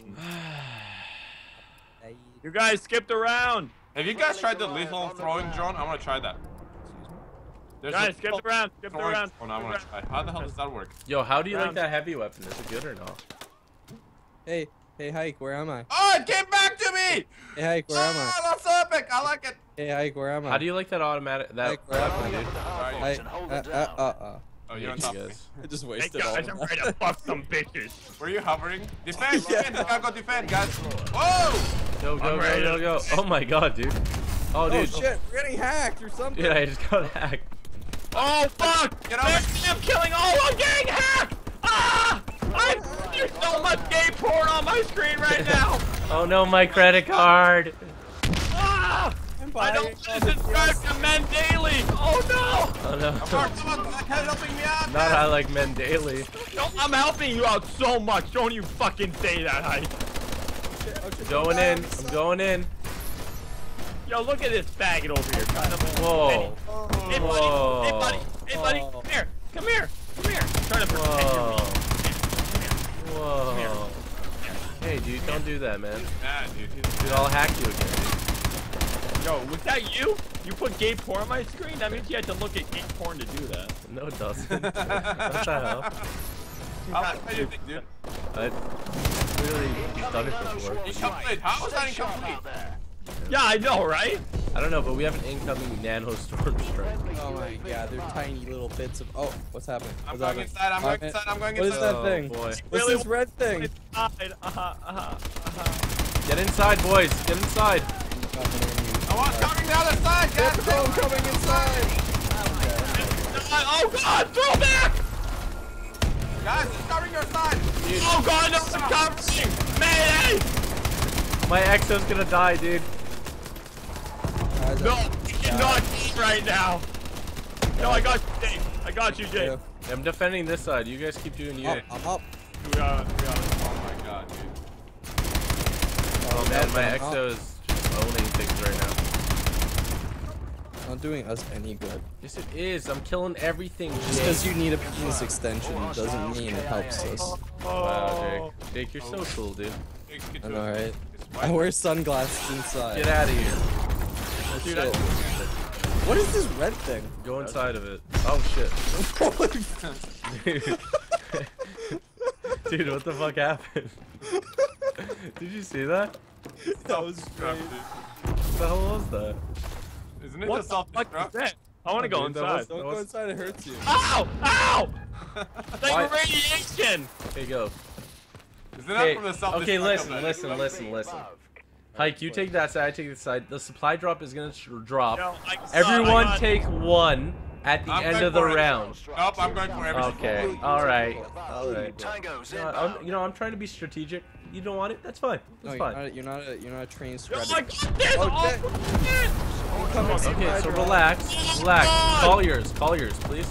You guys skipped around. Have you guys tried the lethal throwing drone? I want to try that. There's Guys, a skip around. Skip throwing around. drone I want to try. How the hell does that work? Yo, how do you like Round. that heavy weapon? Is it good or not? Hey, hey, Hike, where am I? Oh, it came back to me! Hey, Hike, where am I? Oh, that's epic! I like it. Hey, Hike, where am I? How do you like that automatic that Like, where am weapon, I? dude? I, uh, uh, uh, uh. Oh, you're on You top of me. guys. I just Hey wasted all guys, of I'm that. ready to fuck some bitches. Were you hovering? Defend! Yeah. Defend! You gotta go defend, guys. Whoa! Go, go, I'm go, ready go, to- go. Oh my god, dude. Oh, Oh dude. shit, we're getting hacked or something. Dude, I just got hacked. Oh fuck! Get over There's- I'm killing all. I'm getting hacked. Ah! I'm, there's so much gay porn on my screen right now. Oh no, my credit card. Ah! I'm I buying don't all want the to subscribe to Men Daily. Oh Oh Come no. on, come on, come helping me out. Not guys. I like men daily. no! No, I'm helping you out so much. Don't you fucking say that, Hype. shit. Oh, shit, Going down, in. I'm son. going in. Yo, look at this faggot over here. Trying to Whoa. Oh, Hey buddy, Whoa. hey buddy, hey buddy, Oh. come here, come here, come here. I'm trying to protect your Whoa. meat. Whoa. Hey, dude, don't do that, man. Yeah, dude. Dude, I'll hack you again. Yo, was that you? You put gay porn on my screen? That means you had to look at gay porn to do that. Dude. No, it doesn't. What the hell? I like how you think, dude. I literally he's done it before. Incomplete. How was that incomplete? Yeah, I know, right? I don't know, but we have an incoming nano storm strike. Oh my god, they're tiny little bits of. Oh, what's happening? I'm What's going happening? inside. I'm going Alright, inside. I'm going What is inside. that Oh, thing? boy. What's Really this red thing? Inside, uh-huh, uh-huh, uh-huh. Get inside, boys. Get inside. I want coming the other side, guys. Typical, I'm coming inside. Oh god, throw back! Guys, it's covering your side. Oh god, no, it's covering! Mayday! My Exo's gonna die, dude. Guys, No, I'm- you cannot eat right now. No, I got you, Jake. I got you, Jake. Yeah. I'm defending this side. You guys keep doing you. Up, I'm up. We got it, we got it. Oh my god, dude. Oh man, my I'm Exo up. is just owning things right now. Not doing us any good. Yes, it is. I'm killing everything, Just Jake. because you need a penis extension doesn't mean it helps us. Wow, Jake. Jake, you're so cool, dude. Get- get I to know, it. right? It's I white. wear sunglasses inside. Get out of here. Oh, Dude, shit. I- What is this red thing? Go inside of it. Oh shit. Dude. Dude, what the fuck happened? Did you see that? That was Self-destruct, dude. What the hell was that? Isn't it What just the fuck is self-destruct? that? I want to go Dude, that inside. was- Don't go was- inside, it hurts you. Ow! Ow! Like Why- radiation! Okay, go. Isn't that Okay, from the self-destruct? okay, of listen, that? listen, listen, listen. Hike, you take that side, I take this side. The supply drop is gonna sh- drop. Yo, I saw- Everyone I got- take one at the I'm end going of the for it. round. Nope, I'm going for everything. Okay, alright. Alright. Tango's You know, what, I'm, you know, I'm trying to be strategic. You don't want it? That's fine. No, That's you're fine. not, you're not a, you're not a trained Yo, I strategist. got this! Oh, Oh, shit. shit. Coming Okay, so inside, relax. Relax. God. Call yours. Call yours, please.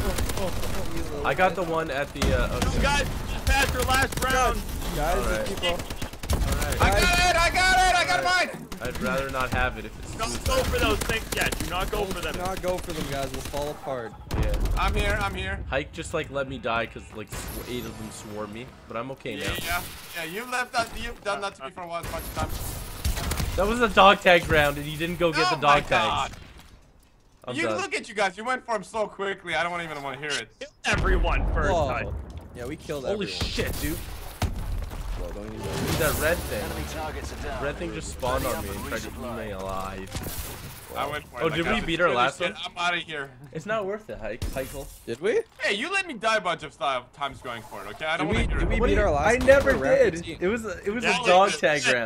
I got the one at the, uh, You okay. guys, just passed your last round. Guys, Alright. these people. Alright. I got it! I got it! I got mine! I'd rather not have it if it's Don't suicide. go for those things yet. Do not go for them. Do not go for them, guys. We'll fall apart. Yeah. I'm here, I'm here. Hike just like let me die because like sw- eight of them swarmed me, but I'm okay Yeah, now. yeah, yeah. You've left that. You've done that to me for a while, a bunch of times. That was a dog tag round, and you didn't go get Oh the my dog God. tags. I'm You done. look at you guys. You went for him so quickly. I don't even want to hear it. Kill everyone first Whoa. time. Yeah, we killed Holy everyone. shit, dude! Whoa, don't use that. Dude, that red thing. Enemy targets are down. Red thing just spawned on me and tried to eat me alive. I went for it. Oh, like, did I we was beat our really last shit. one? I'm out of here. It's not worth it, Hike. Heichel. Did we? Hey, you let me die a bunch of style times going for it, okay? I don't Did want we- to hear did it. we What do beat you- our last I one never for round did. fifteen? It was a, it was Yeah, a we dog did. tag round.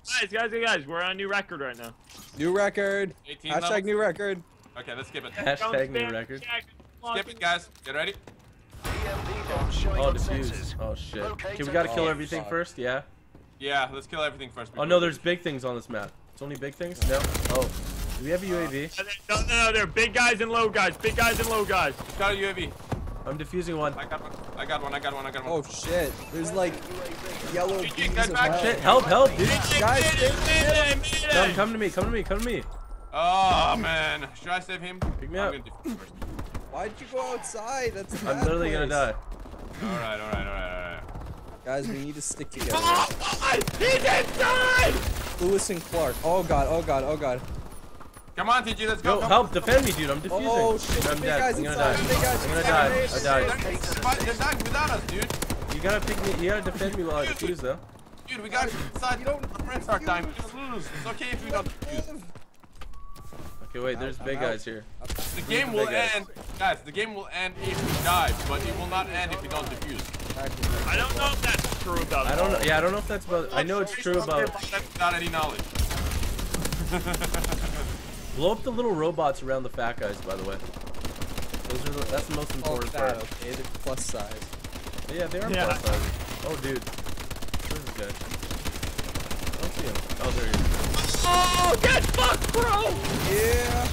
Guys, guys, guys, we're on a new record right now. New record. eighteen Hashtag levels. new record. Okay, let's skip it. Hashtag new Don't record. check. Skip it, guys. Get ready. E M P bombs showing Oh, on defuse. sensors. Oh shit. Locate Okay, we gotta and kill Oh, everything fuck. first. Yeah. Yeah, let's kill everything first. Oh no, there's big things on this map. It's only big things. No. Oh. Do we have a U A V? No, no, no, they're big guys and low guys. Big guys and low guys. Got a U A V. I'm defusing one. I got one. I got one. I got one. I got one. Oh shit. There's like yellow G G, beams get of back. hell. Shit! Help! Help, dude! Guys, Come, come to me! Come to me! Come to me! Oh man, should I save him? Pick me I'm up. gonna defuse first. Why'd you go outside? That's a I'm bad literally gonna place. die. All right, all right, all right, all right. Guys, we need to stick together. Oh, he's inside! Lewis and Clark. Oh god, oh god, oh god. Come on, T G, let's go. Yo, come help! Defend me, dude! I'm defusing. Oh shit, I'm the big dead. guy's I'm gonna inside. die. The big guy's I'm gonna inside. die. I died. They're, they're dying without us, dude. You gotta pick me. You gotta defend me while I defuse, though. Dude, we got inside. You don't. Our friends start dying. We just lose. It's okay if we don't defuse. Okay, wait. There's I'm big out. guys here. The game will end, guys. The game will end if we die, but it will not end if we don't defuse. I don't know if that's true about I don't know. Yeah, I don't know if that's about. I know it's true about. Without any knowledge. Blow up the little robots around the fat guys. By the way, those are the, that's the most Oh, important that, part. okay, they're plus size. Yeah, they are Yeah. plus size. Oh, dude. Where's this guy? I don't see him. Oh, there he is. Oh, get fucked, bro! Yeah.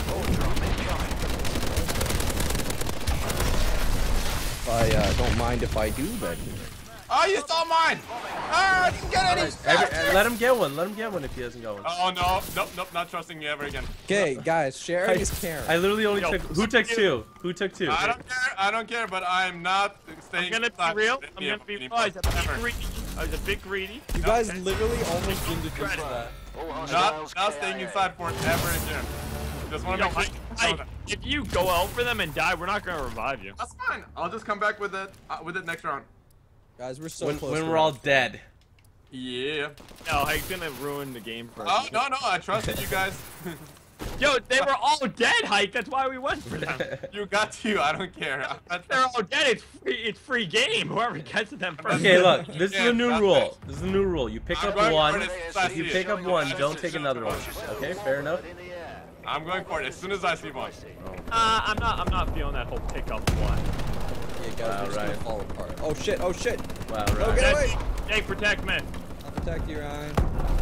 If I uh, don't mind if I do, then. Oh, you stole mine! Ah, I didn't get any! Every, uh, let him get one. Let him get one if he hasn't got one. Oh no, nope, nope, not trusting you ever again. Okay, guys, sharing is caring. I literally only Yo, took. Who took two? Who took two? I don't care, I don't care, but I'm not staying I'm gonna inside be real. with I'm any gonna of- be any real. I was a bit ever. greedy. I was a bit greedy. You guys Okay. literally almost didn't defuse that. All hostiles Not, not K I staying A. inside forever again. Just want Yo, to make sure. I, I, if you go out for them and die, we're not gonna revive you. That's fine. I'll just come back with it uh, with it next round. Guys, we're so when close. when to we're all round- dead. No, Yeah. he's gonna ruin the game for us. Oh no no, I trusted you guys. Yo, they were all dead, Hike. That's why we went for them. You got you. I don't care. That's They're all dead. It's free. It's free game. Whoever gets to them first. Okay, look. This is Yeah, the new that's rule. it. This is the new rule. You pick I'm up going one. for it as soon as I If you see pick it. up one, As don't soon take as another one. I Okay, fair enough. In the air. I'm going for it as soon as I see one. Uh, I'm not. I'm not feeling that whole pickup one. Yeah, guys, Wow, we're just gonna Ryan. fall apart. Oh shit, oh shit. Wow, Oh, right. get away. Jake, protect me. I'll protect you, Ryan.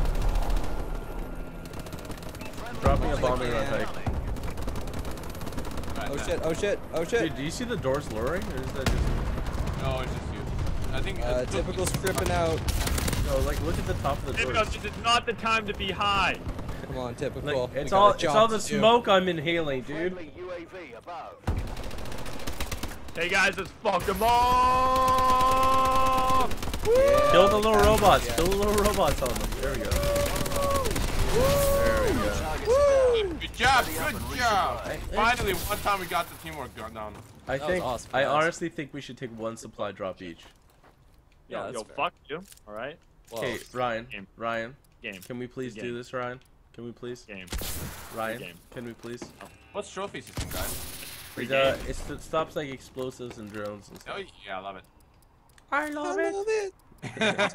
Dropping a bomb in our tank. Right, Oh now. shit, oh shit, oh shit. Dude, do you see the doors lowering, or is that just? No, it's just you. I think. Uh, it's typical stripping out. No, like look at the top of the Typical, doors. this is not the time to be high. Come on, typical. Like, We it's got a all it's job all to the do. smoke I'm inhaling, dude. Friendly U A V above. Hey guys, let's fuck them all. Yeah, Kill the little guys, robots. yeah. Kill the little robots on them. There we go. There we go. Targets down. Good job, Ready up good and job. resupply. Finally, one time we got the teamwork gun down. I was think awesome, I guys. honestly think we should take one supply drop each. Yeah, Yo, that's yo, fair. fuck you. All right, Whoa. Okay, Ryan. Game. Ryan, game, can we please do Game. this, Ryan? Can we please? game. Ryan, Game. can we please? What's trophy system, guys? Free It, uh, game. it's, it stops like explosives and drones and Oh stuff. yeah, I love it. I I love love it. it.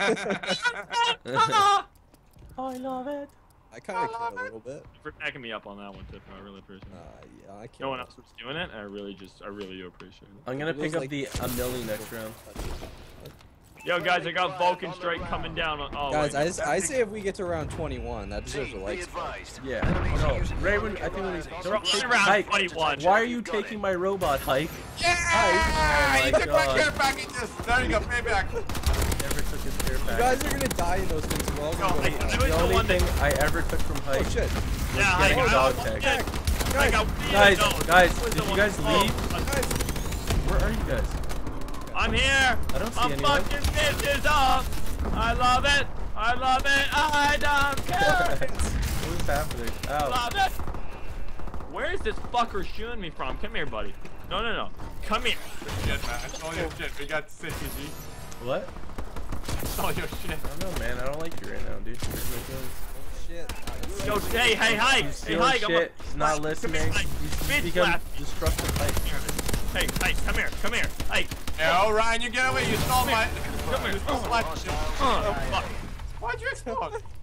I love it. I kind of care a little bit. For backing me up on that one, Tiff. I really appreciate Uh, it. yeah, I care. No one else was doing it. And I really just, I really do appreciate it. I'm gonna It was pick up like- the a milli next round. Yo, guys, I got Vulcan Strike coming down. On, oh, Guys, wait. I, s- I say if we get to round twenty-one, that deserves a Be like spot. advised. Yeah. Enemies No, using Ray, the when, I think when he's Vulcan don't Strike. take Round Hike. twenty-one. Why are you You've got taking it. my robot, Hike? Yeah! Oh you my took my God. care packages. There you go, payback. Never took his care You pack. guys are gonna die in those things. We're all Yo, gonna I, go I down. was The the only one that. thing I ever took from Hike Oh shit. Yeah, I getting a got dog one tag. that- I Guys, got Guys, no, guys, I was did the you one- guys oh, leave? guys. Where are you guys? I'm here. I don't see I'm anyone. fucking bitches up. I love it. I love it. I don't care. What is happening? Ow. Love it. Where is this fucker shooting me from? Come here, buddy. No, no, no. Come here. Shit, man. It's all your shit. We got six G. What? It's all your shit. I don't know, man. I don't like you right now, dude. You're doing- Shit. Yo, hey, hey, hi. He's Hey, stealing hi. I'm shit. a- He's not Come here, listening. Hike. He's Bitch become slap. destructive. Hike. Hey, hey, come here. Come here. Hey. Yeah, oh, Ryan, you get away. You stole my. Come here. You stole my. Oh, fuck. Why'd you explode?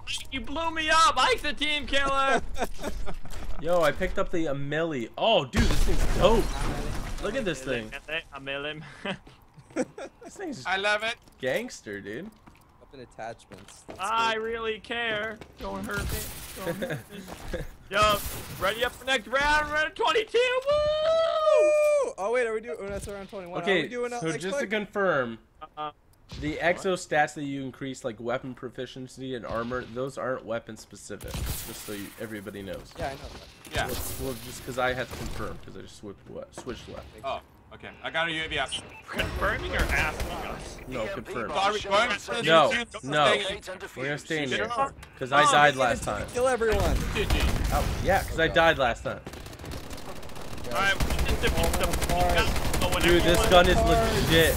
You blew me up. Ike's a team killer. Yo, I picked up the Amelie. Oh, dude, this thing's dope. Look at this thing. I mail him. This thing's I love it. gangster, dude. Weapon attachments. That's I good. really care. Don't hurt me. Don't hurt me. Yo, ready up for next round. Round twenty-two. Woo! Woo! Oh wait, are we doing? Oh, that's around twenty-one. Are we Okay, doing uh, so next just to click? confirm, Uh, the exo stats that you increase, like weapon proficiency and armor, those aren't weapon specific. Just so you, everybody knows. Yeah, I know that. Yeah. Well, well, just because I had to confirm, because I just switched, we- switched weapons. Oh, okay. I got a U A V. Yes. confirming or asking us? No, confirm. So are we going to No, choose no. staying We're gonna stay in Shit. here. Because I Oh, died we last time. Kill everyone. G G. Oh, yeah, because I died last time. Alright, we just defuse the bomb. Dude, this gun is legit.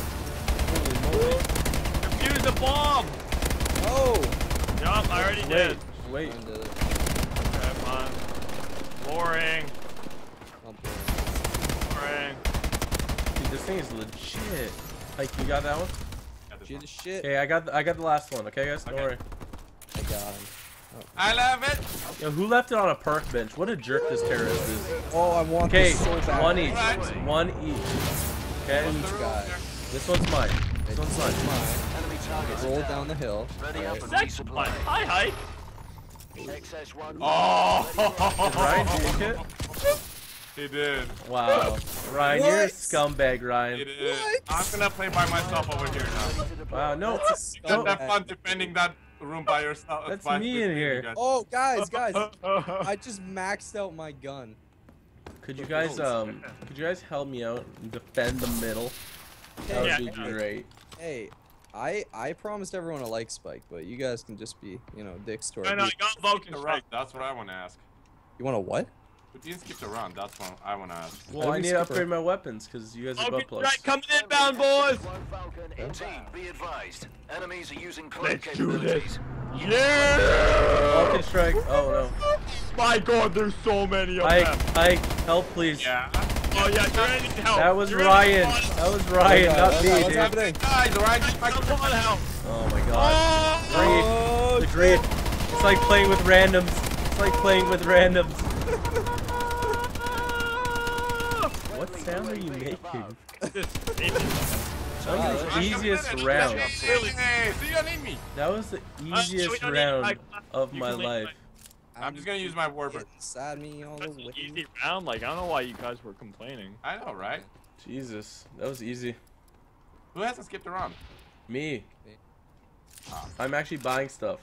Defuse the bomb! Oh. Yup, I already Wait, did. wait. Mine did it. Okay, fine. Boring. I'll put it. Boring. Dude, this thing is legit. Like, you got that one? Got this Shit one. is shit. Okay, I got the, I got the last one. Okay, guys, don't Okay. worry. I got him. I love it. Yo, who left it on a park bench? What a jerk this terrorist is. Oh, I want Okay, this so bad. one each. Right. One each. Okay, What's the each rule guy. here? this one's mine. This one's mine. Enemy targets Roll down. down the hill. Ready up and Second one. resupply. Hi, Hike. X S one. Oh. Ryan, did you get it? He did. Wow. Ryan, you're a What? scumbag, He Ryan. did. I'm gonna play by myself over here now. Wow, no. Don't Don't. have fun defending that room by yourself. That's by- me with in here. guys. Oh, guys, guys. I just maxed out my gun. Could you guys, um, could you guys help me out and defend the middle? That Yeah. would be great. Hey, I I promised everyone a like spike, but you guys can just be, you know, dicks toward I know, I me. got Vulcan The run. strike. That's what I want to ask. You want a what? Who didn't skip the run? That's what I want to ask. Well, How I do we need to skip upgrade her? my weapons because you guys are butt Vulcan plugs. strike coming inbound, boys. One Falcon indeed. Be advised. Enemies are using cloak Let's do capabilities. Yeah! Vulcan strike. Oh My God, there's so many no. of Ike, them. Ike, help please. Yeah. Oh yeah, you're gonna need help. That was You're gonna Ryan. need help. That was Ryan, Oh, not God, me, what's dude. happening? Guys, Ryan, just like Come on, help. Oh my god. Oh! Grid. Oh, The grid. It's like playing with randoms. It's like playing with randoms. What sound are you making? That was Wow, the easiest round. Hey, so you don't need me. That was the easiest don't need- round I- of you my can leave life. I'm just gonna use my warbird. Sad me all the That's an way. easy round. Like I don't know why you guys were complaining. I know, right? Jesus, that was easy. Who hasn't skipped a round? Me. Me. I'm actually buying stuff.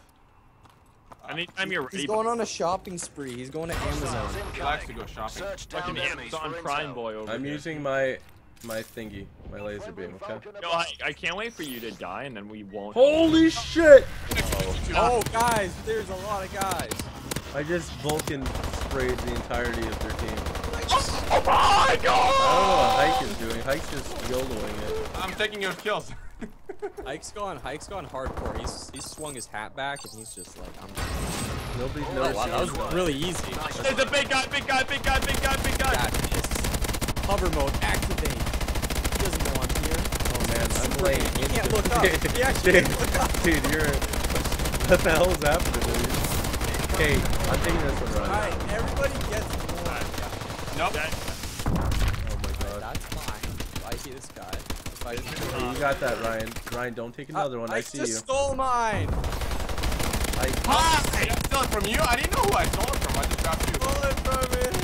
Anytime you're ready, He's going on a shopping spree. He's going to Amazon. He likes to go shopping. Search down fucking enemies Amazon for Prime intel. boy over I'm here. using my my thingy, my laser Friendly beam. Okay. Falcon Yo, above. I, I can't wait for you to die, and then we won't. Holy shit! Oh, guys, there's a lot of guys. I just Vulcan sprayed the entirety of their team. Oh my I don't know God! what Hike is doing. Hike's just YOLOing it. I'm taking your kills. Hike's gone. Hike's gone hardcore. He's he's swung his hat back and he's just like, I'm. Nobody's Oh, noticed. Wow, that was it. really easy. There's a big guy, big guy, big guy, big guy, big guy. That is hover mode activate. He doesn't know I'm here. Oh man, I'm Super late. late. He can't look up. He actually dude, can't look up. dude, you're. What the hell is happening to you? Okay, I'm taking this one, Ryan. Alright, everybody gets one. Nope. Okay. Oh my god. That's fine. If I see this guy. If I Hey, you got that, Ryan. Ryan, don't take another one. I Hike see just you. stole mine. Hike. Ah, I didn't steal it from you. I didn't know who I stole it from. I just dropped you. Stole it from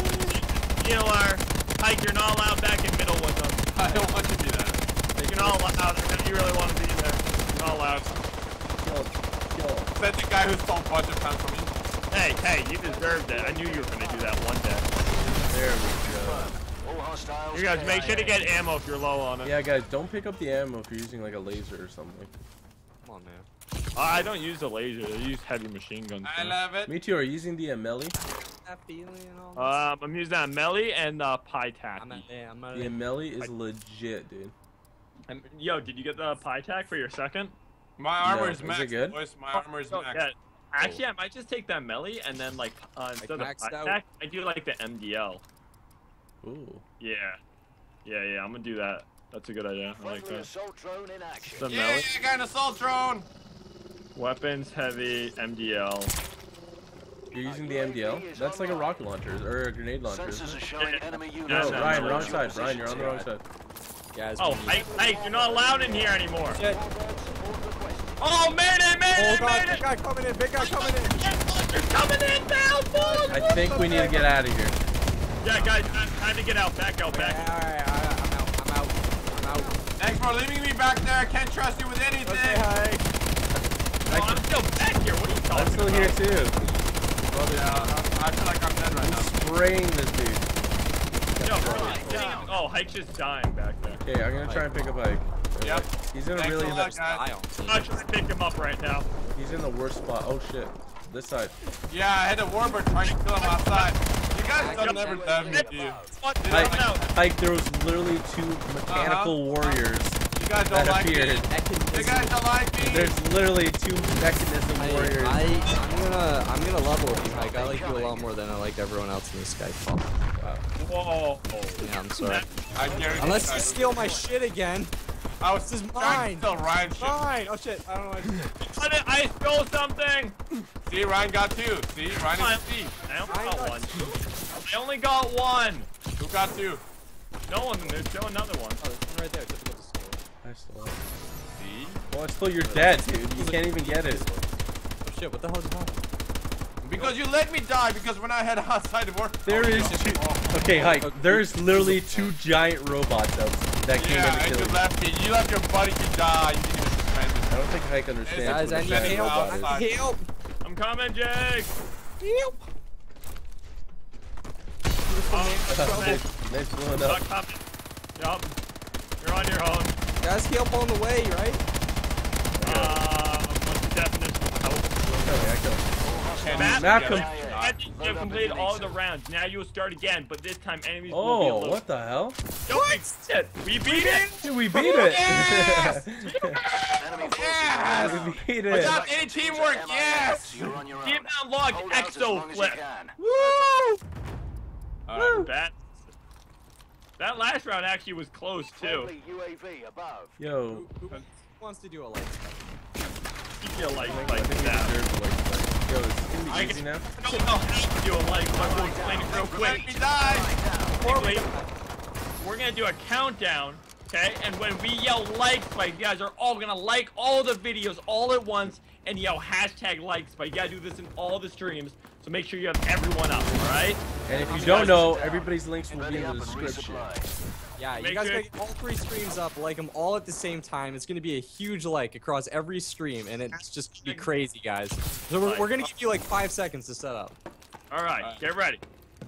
me. Healer, Hike, you're not allowed back in middle with them. I don't want to be that. You're not allowed. If you really want to be there, you're not allowed. Kill. Kill. That's the guy who stole a bunch of times from me. Hey, hey, you deserved it. I knew you were gonna do that one day. There we go. All hostiles. You guys make sure to K I A. get ammo if you're low on it. Yeah, guys, don't pick up the ammo if you're using like a laser or something. Come on, man. Uh, I don't use the laser. I use heavy machine guns. I love it. Me too. Are you using the Amelie? That feeling and all Um, I'm using that melee and uh, Pie Tack. I'm at, yeah, I'm at The Amelie is legit, dude. Um, Yo, did you get the Pie Tack for your second? My armor No, is is it max, good? boys. My armor is Oh, max. yeah. Actually, I might just take that melee and then like uh, instead of maxed Pie out? Tack, I do like the M D L. Ooh. Yeah, yeah, yeah. I'm gonna do that. That's a good idea. I like Friendly that. assault drone in action. The Yeah, melee. I got an assault drone. Weapons, heavy, M D L. You're using the M D L? That's like a rocket launcher or a grenade launcher, isn't Sensors are it? showing enemy units. No, no, Ryan, no, wrong no. side. Ryan, you're on the wrong side. Guys, Oh, we need- Hike, Hike, you're not allowed in here anymore. Shit. Oh, mayday, mayday, Oh god, mayday! big guy coming in, big guy coming in. You're coming in now, boys! I think we need to get out of here. Yeah, guys, time, time to get out. Back out, Alright, back. alright, alright, I'm out, I'm out, I'm out. Thanks for leaving me back there. I can't trust you with anything. Say hi. No, I'm still back here. What are you talking I'm still about? here too. Yeah, I feel like I'm dead right I'm now. spraying this dude. Yo, bro, sitting in- oh, Hike's just dying back there. Okay, I'm gonna try and pick up Ike. Yep. He's in a Thanks really a lot, guys. I don't. I'm not trying to pick him up right now. he's in the worst spot. Oh shit. This side. Yeah, I had a warbird trying to kill him outside. You guys don't never love me, dude. What? Ike, Coming out. Ike, there was literally two mechanical warriors You guys don't that like appeared. me. You guys don't like me. There's literally two mechanism I, warriors. I, I'm gonna, I'm gonna level with you, Mike. I like you a lot more than I like everyone else in this Skype call. Whoa. Yeah, I'm sorry. I guarantee Unless you guys- steal my shit again. I was This is trying mine. to steal Ryan shit. Fine. Oh shit. I don't know what I did. What did- I stole something. See, Ryan got two. See, Ryan I is a thief. I only I got got one. I only got one. Who got two? No one. There's still another one. Oh, there's one right there. Typical to steal. I stole it. See? Well, it's still you're dead, dude. You can't even get it. Oh shit. What the hell is happening? Because you let me die. Because when I had outside work. There oh, is no. two. Okay, Hike. There's literally two giant robots that, that came Yeah, in to and kill you you. left me. You left your buddy to die. You didn't even suspend I it. don't think Hike understands Guys, what I a need giant help. robot is. outside. Help. I'm coming, Jake. Help. nice, nice blowing Not up. coming. Yup. You're on your own. Guys, help on the way, right? Uh, what's the definition of help? Okay, I killed him. And Map, you Map together. com- After you have completed all of the rounds, now you will start again, but this time enemies will be Oh, alone. what the hell? Don't be shit. We beat it. Dude, we beat it. Yes! Enemy forces Yes! we beat it. Without any teamwork, yes! You're on your own. Team unlocked Hold out as long exo as flip. you can. Woo! Alright. That, that last round actually was close too. Friendly U A V above. Yo, Who wants to do a light? You feel like I like think we that. deserve to like that. Yo, is this I gonna be easy now? I don't know how to do a like, but we'll explain it real quick. Let me die! Quickly, we're gonna do a countdown, okay? And when we yell like spike, you guys are all gonna like all the videos all at once and yell hashtag like spike. You gotta do this in all the streams, so make sure you have everyone up, alright? And if you don't know, everybody's links will be Ready in up the and description. resupply. Yeah, you Make guys sure- gotta get all three streams up, like them all at the same time. It's gonna be a huge like across every stream, and it's just gonna be crazy, guys. So we're, we're gonna give you like five seconds to set up. Alright, Alright. get ready.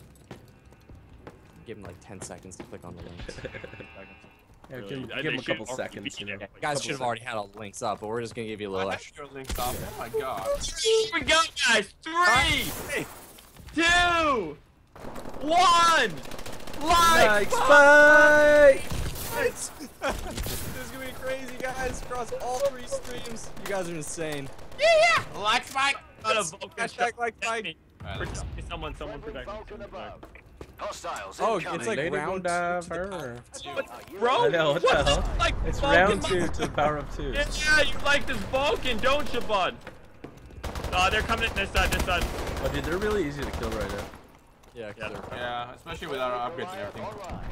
Give them like ten seconds to click on the links. Yeah, Really, give, I- give they him a should couple already seconds, be you know. there. Guys Couple should have already had all the links up, but we're just gonna give you a I little have extra. your links up. Oh my god. Here we go, guys. Three, two, one. Like, Like spike! this is gonna be crazy, guys, across all three streams. You guys are insane. Like Spike! Not a Vulcan Hashtag shot. like Protect Mike. me. Alright, let's Protect me, someone, someone Friendly protect me. Vulcan above. Hostiles Oh, incoming. it's like Lady round Godiva. two to the power. What, bro? I know, what the What's hell? this, like, It's Vulcan round mo- two to the power of two. Yeah, you like this Vulcan, don't you, bud? Uh, they're coming in this side, this side. Oh, dude, they're really easy to kill right now. Yeah, Yeah. clear. Yeah, especially with our upgrades and everything.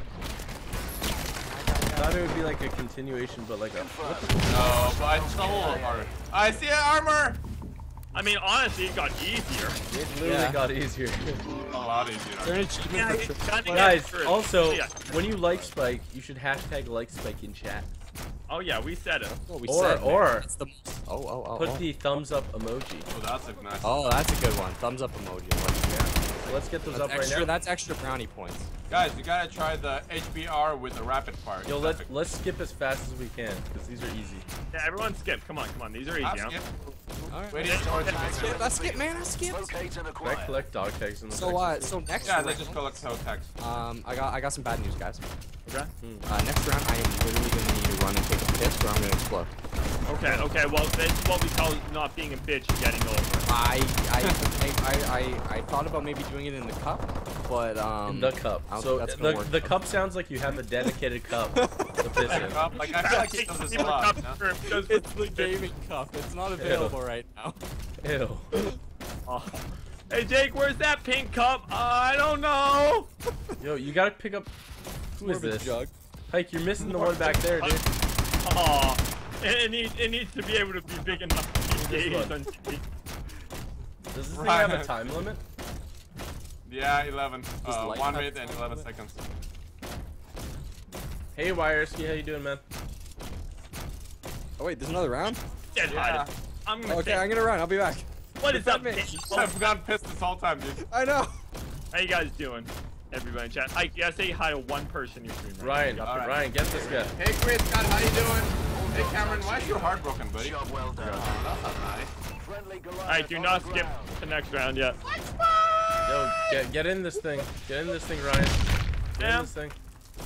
I thought it would be like a continuation, but like a. What the No, but it's a little harder. I see an armor! I mean, honestly, it got easier. It literally Yeah. got easier. A lot easier. They're an achievement Yeah, for it's done to get Guys, through. also, Yeah. when you like Spike, you should hashtag like Spike in chat. Oh yeah, we said it. what we Or- said. man. or- It's the most- oh, oh, oh, Put oh. the thumbs up emoji. Oh, that's a nice. Oh, that's a good one. Thumbs up emoji. Yeah. So let's get those That's up right extra, now. that's extra brownie points. Guys, you gotta try the H B R with the rapid fire. Yo, It's let's epic. let's skip as fast as we can because these are easy. Yeah, everyone skip. Come on, come on. These are easy, I'll huh? skip. Alright. Waiting for it to Let's make skip, let's skip, man. Let's skip. Locate and Can I acquire. collect dog tags in the So, uh, so next Yeah, round, let's just collect toe tags. um, I got, I got some bad news, guys. Okay. Uh, next round, I am literally gonna need to run and take a piss, or I'm gonna explode. Okay, okay, well, that's what we call not being a bitch and getting over. I I, I, I I thought about maybe doing it in the cup, but um. In the cup. I don't So think that's gonna the work. the cup sounds like you have a dedicated cup to piss in. Cup, Like, I feel like it does this a lot. No? It's the gaming cup. It's not available right now. Ew. Oh. Hey, Jake, where's that pink cup? Uh, I don't know. Yo, you gotta pick up. Who is More of a this? jug. Hike, you're missing the one back there, dude. Aw. It, it, needs, it needs to be able to be big enough to be engaged on T V. Does this thing have a Right. time limit? Yeah, eleven. Does Uh, light one have minute and time eleven limit? seconds. Hey, Wireski, how you doing, man? Oh wait, there's another round. Dead Yeah. hide. I'm gonna Okay, say, I'm gonna run. I'll be back. what is up, me. Jake? I've gone pissed this whole time, dude. I know. How you guys doing? Everybody in chat. I yeah, say hi to one person in your stream. Right Ryan, now. All right. Ryan, get this guy. Hey, Chris, Scott, how you doing? Hey, Cameron, why is your heart broken, buddy? Job well done. Oh, that's not nice. Friendly Goliath Alright, do on not the skip ground. the next round yet. Yo, get get in this thing. Get in this thing, Ryan. Get Yeah. in this thing.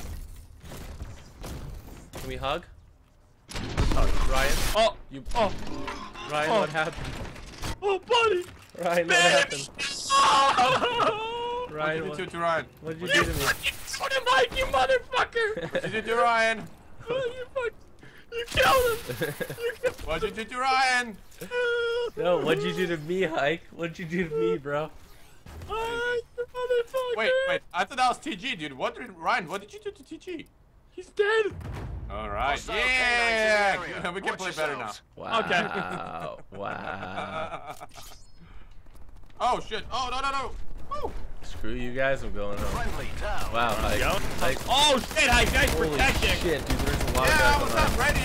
Can we hug? Ryan, Oh, you. oh, Ryan, oh. what happened? oh, buddy. Ryan, what happened? Oh, What Ryan, did you what, do to Ryan? what did you you do to me? fucking put him like you motherfucker. What did you do to Ryan? Oh, you fuck, you killed him. You killed What did you do to Ryan? No, what'd you do to me, Hike? What'd you do to me, bro? Oh, you motherfucker. Wait, wait. I thought that was T G, dude. What did Ryan? What did you do to T G? He's dead. All right. Hostile Yeah. canines in the area. We can Watch play better now. yourselves. Wow. Wow. Oh shit. Oh no no no. Oh. Screw you guys, I'm going home. Friendly down. Wow, Hike. Go. Hike. Oh shit! Hi, nice Holy protection. shit, dude, there's a lot Yeah, I of was guys not ready.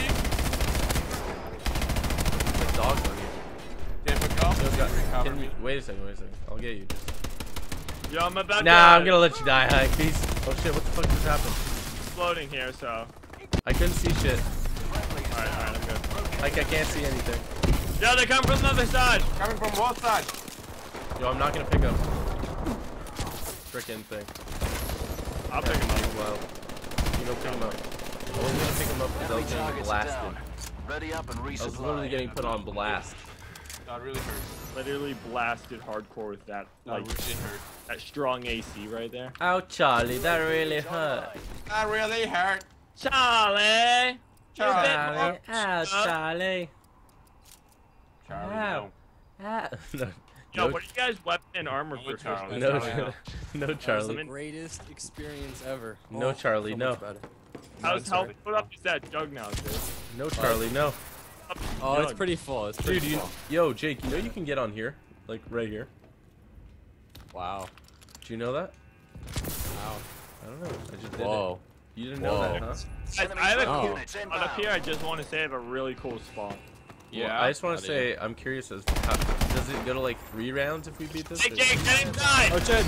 on the dogs on you. Difficult. Yo, guys, Recover can me. you, wait a second, wait a second. I'll get you. Yo, I'm about to. Nah, I'm gonna let you die, Hike. Peace. Oh shit, what the fuck just happened? Exploding here, so. I couldn't see shit. Alright, alright, I'm good. Like, I can't see anything. Yo, they come from the other side. Coming from what side? Yo, I'm not gonna pick up. Frickin' thing. I'll pick him up. Well, you know, pick him up. I wasn't gonna pick him up because I Enemy was getting targets blasted. down. Ready up and I was resupply. literally getting put on blast. That really hurt. Literally blasted hardcore with that, That like, really hurt. that strong A C right there. Ow, Charlie, that really hurt. That really hurt. Charlie! Charlie. Charlie, ow, Charlie. Charlie, Ow. no. Ah. No, Yo, no, what are you guys weapon and armor No, for, Charlie. Charlie? no, Charlie, no, That was Charlie. the greatest experience ever. No, Oh, Charlie, so no. much better. How's sorry. how put up is that jug now, dude? No, Charlie, no. Up is Oh, it's jug. pretty full. It's pretty Dude, you, full. yo, Jake, you know you can get on here, like right here. Wow. Do you know that? Wow. I don't know. I just did Whoa. it. You didn't know Whoa. that, huh? I, I have a Oh. cool Units spot up inbound. here. I just want to say I have a really cool spawn. Yeah. Well, I just want How to do you say, I'm curious as to how, does it go to like three rounds if we beat this? Hey, or- Jake, get inside! Oh, shit.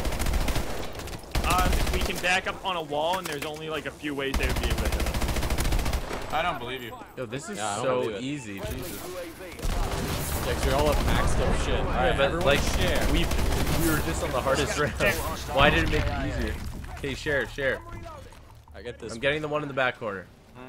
Uh, we can back up on a wall, and there's only like a few ways they would be able to hit us. I don't believe you. Yo, this is Yeah, I don't so believe it. easy. Jesus. Jax, you're all up maxed up shit. All Yeah, right, but everyone like share. we we were just on the hardest round. Why did it make it easier? Okay, share, share. I get this. I'm getting the one in the back corner.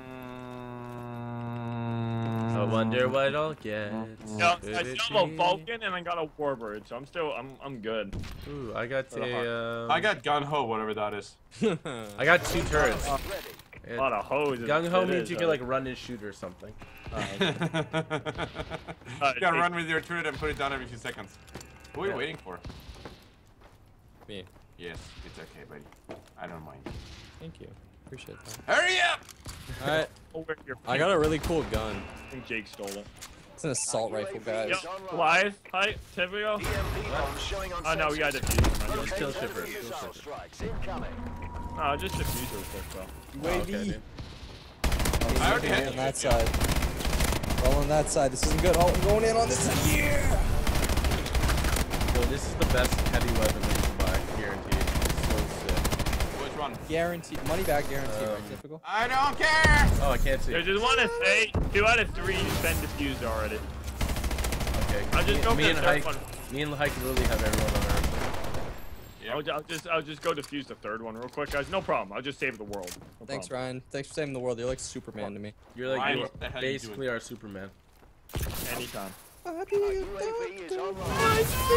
I wonder what I'll get. No, Could I it still have a be? Vulcan, and I got a Warbird, so I'm still I'm I'm good. Ooh, I got For the a. Um, I got gun ho, whatever that is. I got two turrets. Ready. A lot of hoses. Gung ho It means is, you uh, can like run and shoot or something. uh, you gotta run with your turret and put it down every few seconds. What are you Yeah. waiting for? Me. Yes, it's okay, buddy. I don't mind. Thank you. Appreciate that. Hurry up! All right. oh, where your I got a really cool gun. I think Jake stole it. It's an assault rifle, guys. Yep. Live, hi, typical. E M P bomb showing on Oh no, we got sensors. defuse. man. Locate kill those shipper, missile kill shipper. strikes incoming. No, just defuse real quick, though. Oh, okay, dude. I already Rolling had on you. that side. Rolling that side. This isn't good. Oh, I'm going in on this side. Yeah. Yo, this is the best heavy weapon that you can buy, guaranteed. It's so sick. Which one? Guaranteed. Money back guaranteed, Um, right? Typical. I don't care! Oh, I can't see. I just want to say, two out of three has been diffused already. Okay. I'll just me, go me for and the Hike, third one. me and Hike literally have everyone on Earth. Yeah. I'll, I'll just I'll just go defuse the third one real quick, guys. No problem. I'll just save the world. No Thanks, problem. Ryan. Thanks for saving the world. You're like Superman to me. You're like Ryan, you're what the hell are you basically doing? our Superman. Anytime. U A V is online.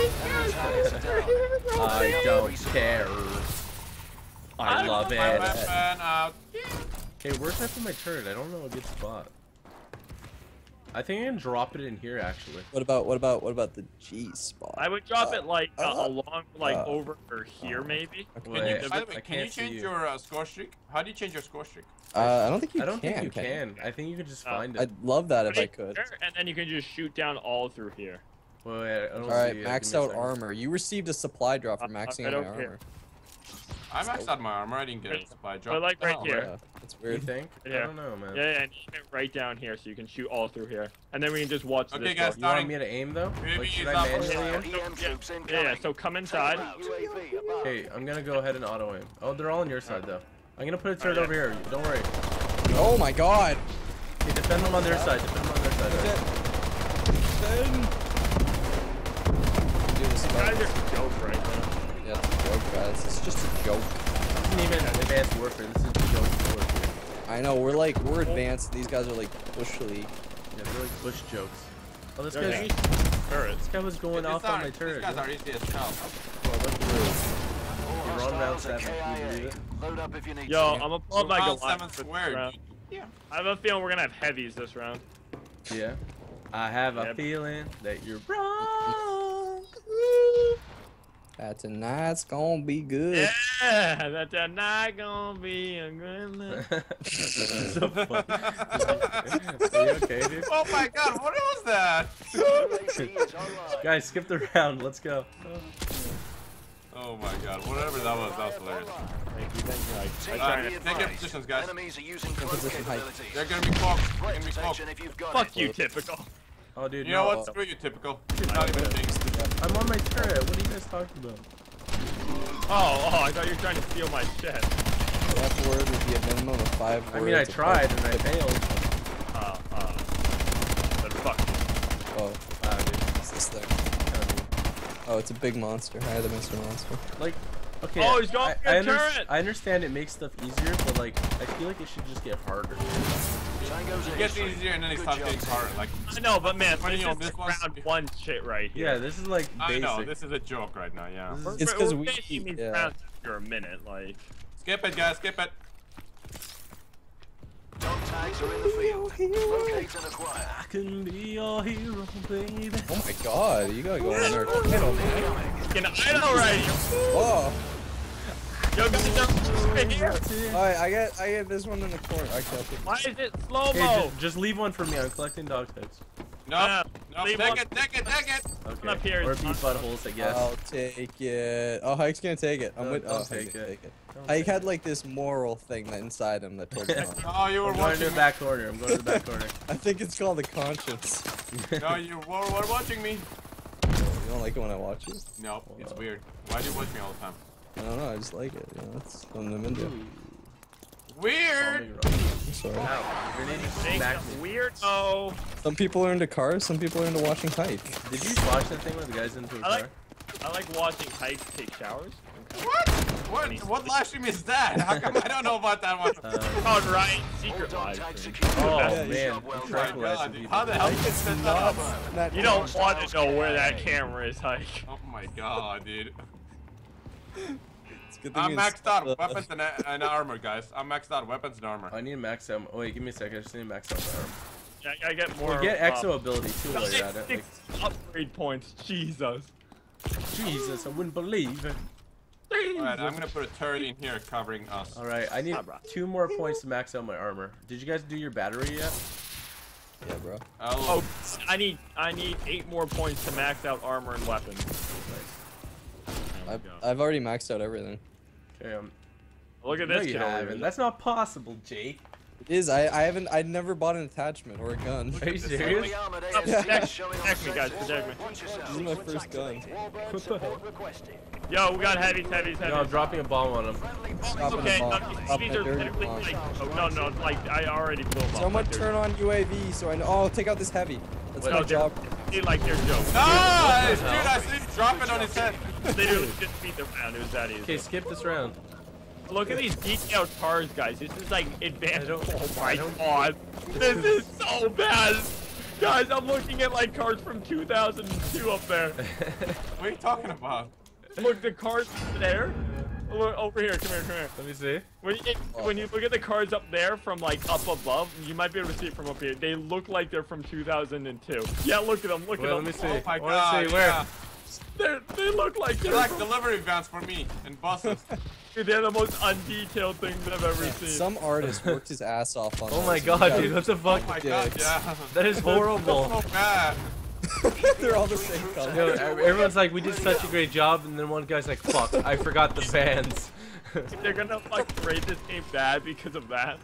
I don't care. I love My it. weapon out. Hey, where's I put my turret? I don't know a good spot. I think I can drop it in here actually. What about what about what about the G spot? I would drop Uh, it like uh, uh, along, like uh, over or here maybe. Can Wait, you, by the way, I can you can't see change you. your uh, score streak? How do you change your score streak? Uh, I don't think you I don't can. think you can. can. I think you could just Oh. find it. I'd love that if I Right could. there, and then you can just shoot down all through here. Wait, wait, I don't All right, see it. maxed Give me a out second. armor. You received a supply drop for Uh, maxing right out my over here. armor. I maxed out my armor. I didn't get a supply drop. But like right Oh, here. Yeah, that's You weird. think? I Yeah. don't know, man. Yeah, yeah, and aim it right down here so you can shoot all through here. And then we can just watch Okay, this guys, go. You want Starting- me to aim though? Maybe Like, should it's I up. manually aim? E M troops Yeah, incoming. yeah, so come inside. U A V above. Okay, I'm gonna go ahead and auto aim. Oh, they're all on your side though. I'm gonna put a turret yeah. over here. Don't worry. Oh my god! Okay, defend them on their side. Defend them on their side. That's it. Ben. Do this, Guys guys. are a joke right now. Yeah, it's a joke, guys. It's just a joke. This isn't even advanced warfare. This is just joke warfare. I know we're like we're advanced. These guys are like bush league. Yeah, they're like bush jokes. Oh, this They're guy's nice turrets. this guy was going These off are- on my turret. These guys are easy as hell. Well, look at this. All You're on round hostiles are seven. Can you believe it? K I A. Load up if you need Yo, to. I'm gonna pull So up my round Goliath seven for this squared, round. dude. Yeah. I have a feeling we're gonna have heavies this round. Yeah. I have a Yep. feeling that you're wrong. That tonight's gonna be good. Yeah, that tonight gonna be a good night. So funny. Are you okay, dude? Oh my god, what was that? U A V is online. Guys, skip the round. Let's go. Oh my god, whatever that was, that was hilarious. Thank you, thank you. I- Team, I Uh, be take advised. your positions, guys. Enemies are using close position height. capabilities. They're gonna be cloaked. They're Threat gonna be cloaked. detection if you've got Fuck it. you, typical. Oh, dude. You know no. what? Screw you, typical. It's not even a thing. I'm on my turret. What are you guys talking about? Oh, oh, I thought you were trying to steal my shit. That word would be a minimum of five I words. mean, I of tried type. and I failed. Uh, uh. Then fuck you. Oh, Wow, dude. what's this thing? Kinda mean. Oh, it's a big monster. Hi, the Mister Monster. Like, okay. Oh, he's going I, for I, a under- turret. I understand it makes stuff easier, but like, I feel like it should just get harder. Tango's It in gets history. easier and then it Good starts job, getting team. harder. Like, I know, but man, Funny this on is this like one. round one shit right here. Yeah, this is like I basic. know, this is a joke right now, yeah. This is- We're- It's we're- 'cause we're we- finishing these yeah. rounds after a minute, like. Skip it, guys, skip it. Dog tags are in the field. Locate and acquire. I can be your hero, baby. Oh my god, you gotta go in there. Title, man. Fucking idle right here. Whoa! Yo, guys, are right here. Alright, I get I get this one in the corner. I killed it. Why is it slow Hey, mo? just, just leave one for me. I'm collecting dog tags. No, Yeah, no, leave take one. it, take it, take it. Okay. up here Or is beef not- buttholes, I guess. I'll take it. Oh, Hike's gonna take it. I'm No, with. don't Oh, take Hike gonna it. take it. Don't Hike take had like this moral thing that inside him that told him. not. Oh, you were I'm going to watching the me. back corner. I'm going to the back corner. I think it's called the conscience. No, you were, were watching me. You don't like it when I watch you? No, it's weird. Why do you watch me all the time? I don't know. I just like it. You know, it's something I'm into. Weird. I'm sorry. Wow, you're needing Think back of me. weirdo. Some people are into cars. Some people are into watching Hike. Did you watch that thing where the guy's into a I like- car? I like watching hikes take showers. What? What? What live stream is that? How come I don't know about that one? Uh, Oh, right. All Secret dog live tags stream. secured. oh, Yeah, man. job well you're done. My tranquilizing God, dude. people. How the hell Hike did you is set that up? nuts. That You don't want to know where that camera is, Hike. Oh my god, dude. It's a good thing I'm it's- maxed out uh, weapons and, and armor, guys. I'm maxed out weapons and armor. I need to max out. Oh, wait, give me a second. I just need to max out my arm. Yeah, I gotta get more. Well, get uh, exo ability too while you're at it. six upgrade points. Jesus. Like, Jesus, I wouldn't believe it. Alright, I'm gonna put a turret in here covering us. All right, I need Ah, bro. two more points to max out my armor. Did you guys do your battery yet? Yeah, bro. Oh, Oh, I need I need eight more points to max out armor and weapons. Nice. I've, I've already maxed out everything. Okay, um, Look at no, this you kid over haven't. here. That's not possible, Jake. It is. I I haven't. I never bought an attachment or a gun. Are you this. serious? Fully armored Yeah. A S Cs Protect- showing on protect me, the guys, sensors. protect me. Watch yourself. This is my first gun. Warbird support requested. Yo, we got heavies, heavies, No, I'm heavies. dropping a bomb on him. Friendly Stop Okay, the no, bomb. these Stop heavies that are dirty literally bomb. like, oh, no, no, like I already blew them up. Someone like, they're- turn on U A V so I know. Oh, take out this heavy. That's Wait, my no, job. They like their joke. nice! What Dude, the I hell? see Drop it on his head. They literally just beat the round. It was that easy. Okay, skip this round. Look at these detailed cars, guys. This is like advanced. I don't- Oh my I don't- god. This is so bad. Guys, I'm looking at like cars from two thousand two up there. What are you talking about? Look, the cars there. Look, over here, come here, come here. Let me see. When you, when you look at the cars up there from like up above, you might be able to see it from up here. They look like they're from two thousand two. Yeah, look at them, look Wait, at let them. me see. Oh my I wanna god, see where. yeah. They're, they look like they're, They're like from, delivery vans for me and buses. dude, they're the most undetailed things I've ever seen. Some artist worked his ass off on Oh those, my and god, you dude, what the fuck? Oh my god, Dicks. yeah. That is horrible. So bad. got- They're all the same color. Yo, everyone's like, we did such a great job, and then one guy's like, fuck, I forgot the fans. They're gonna like rate this game bad because of that.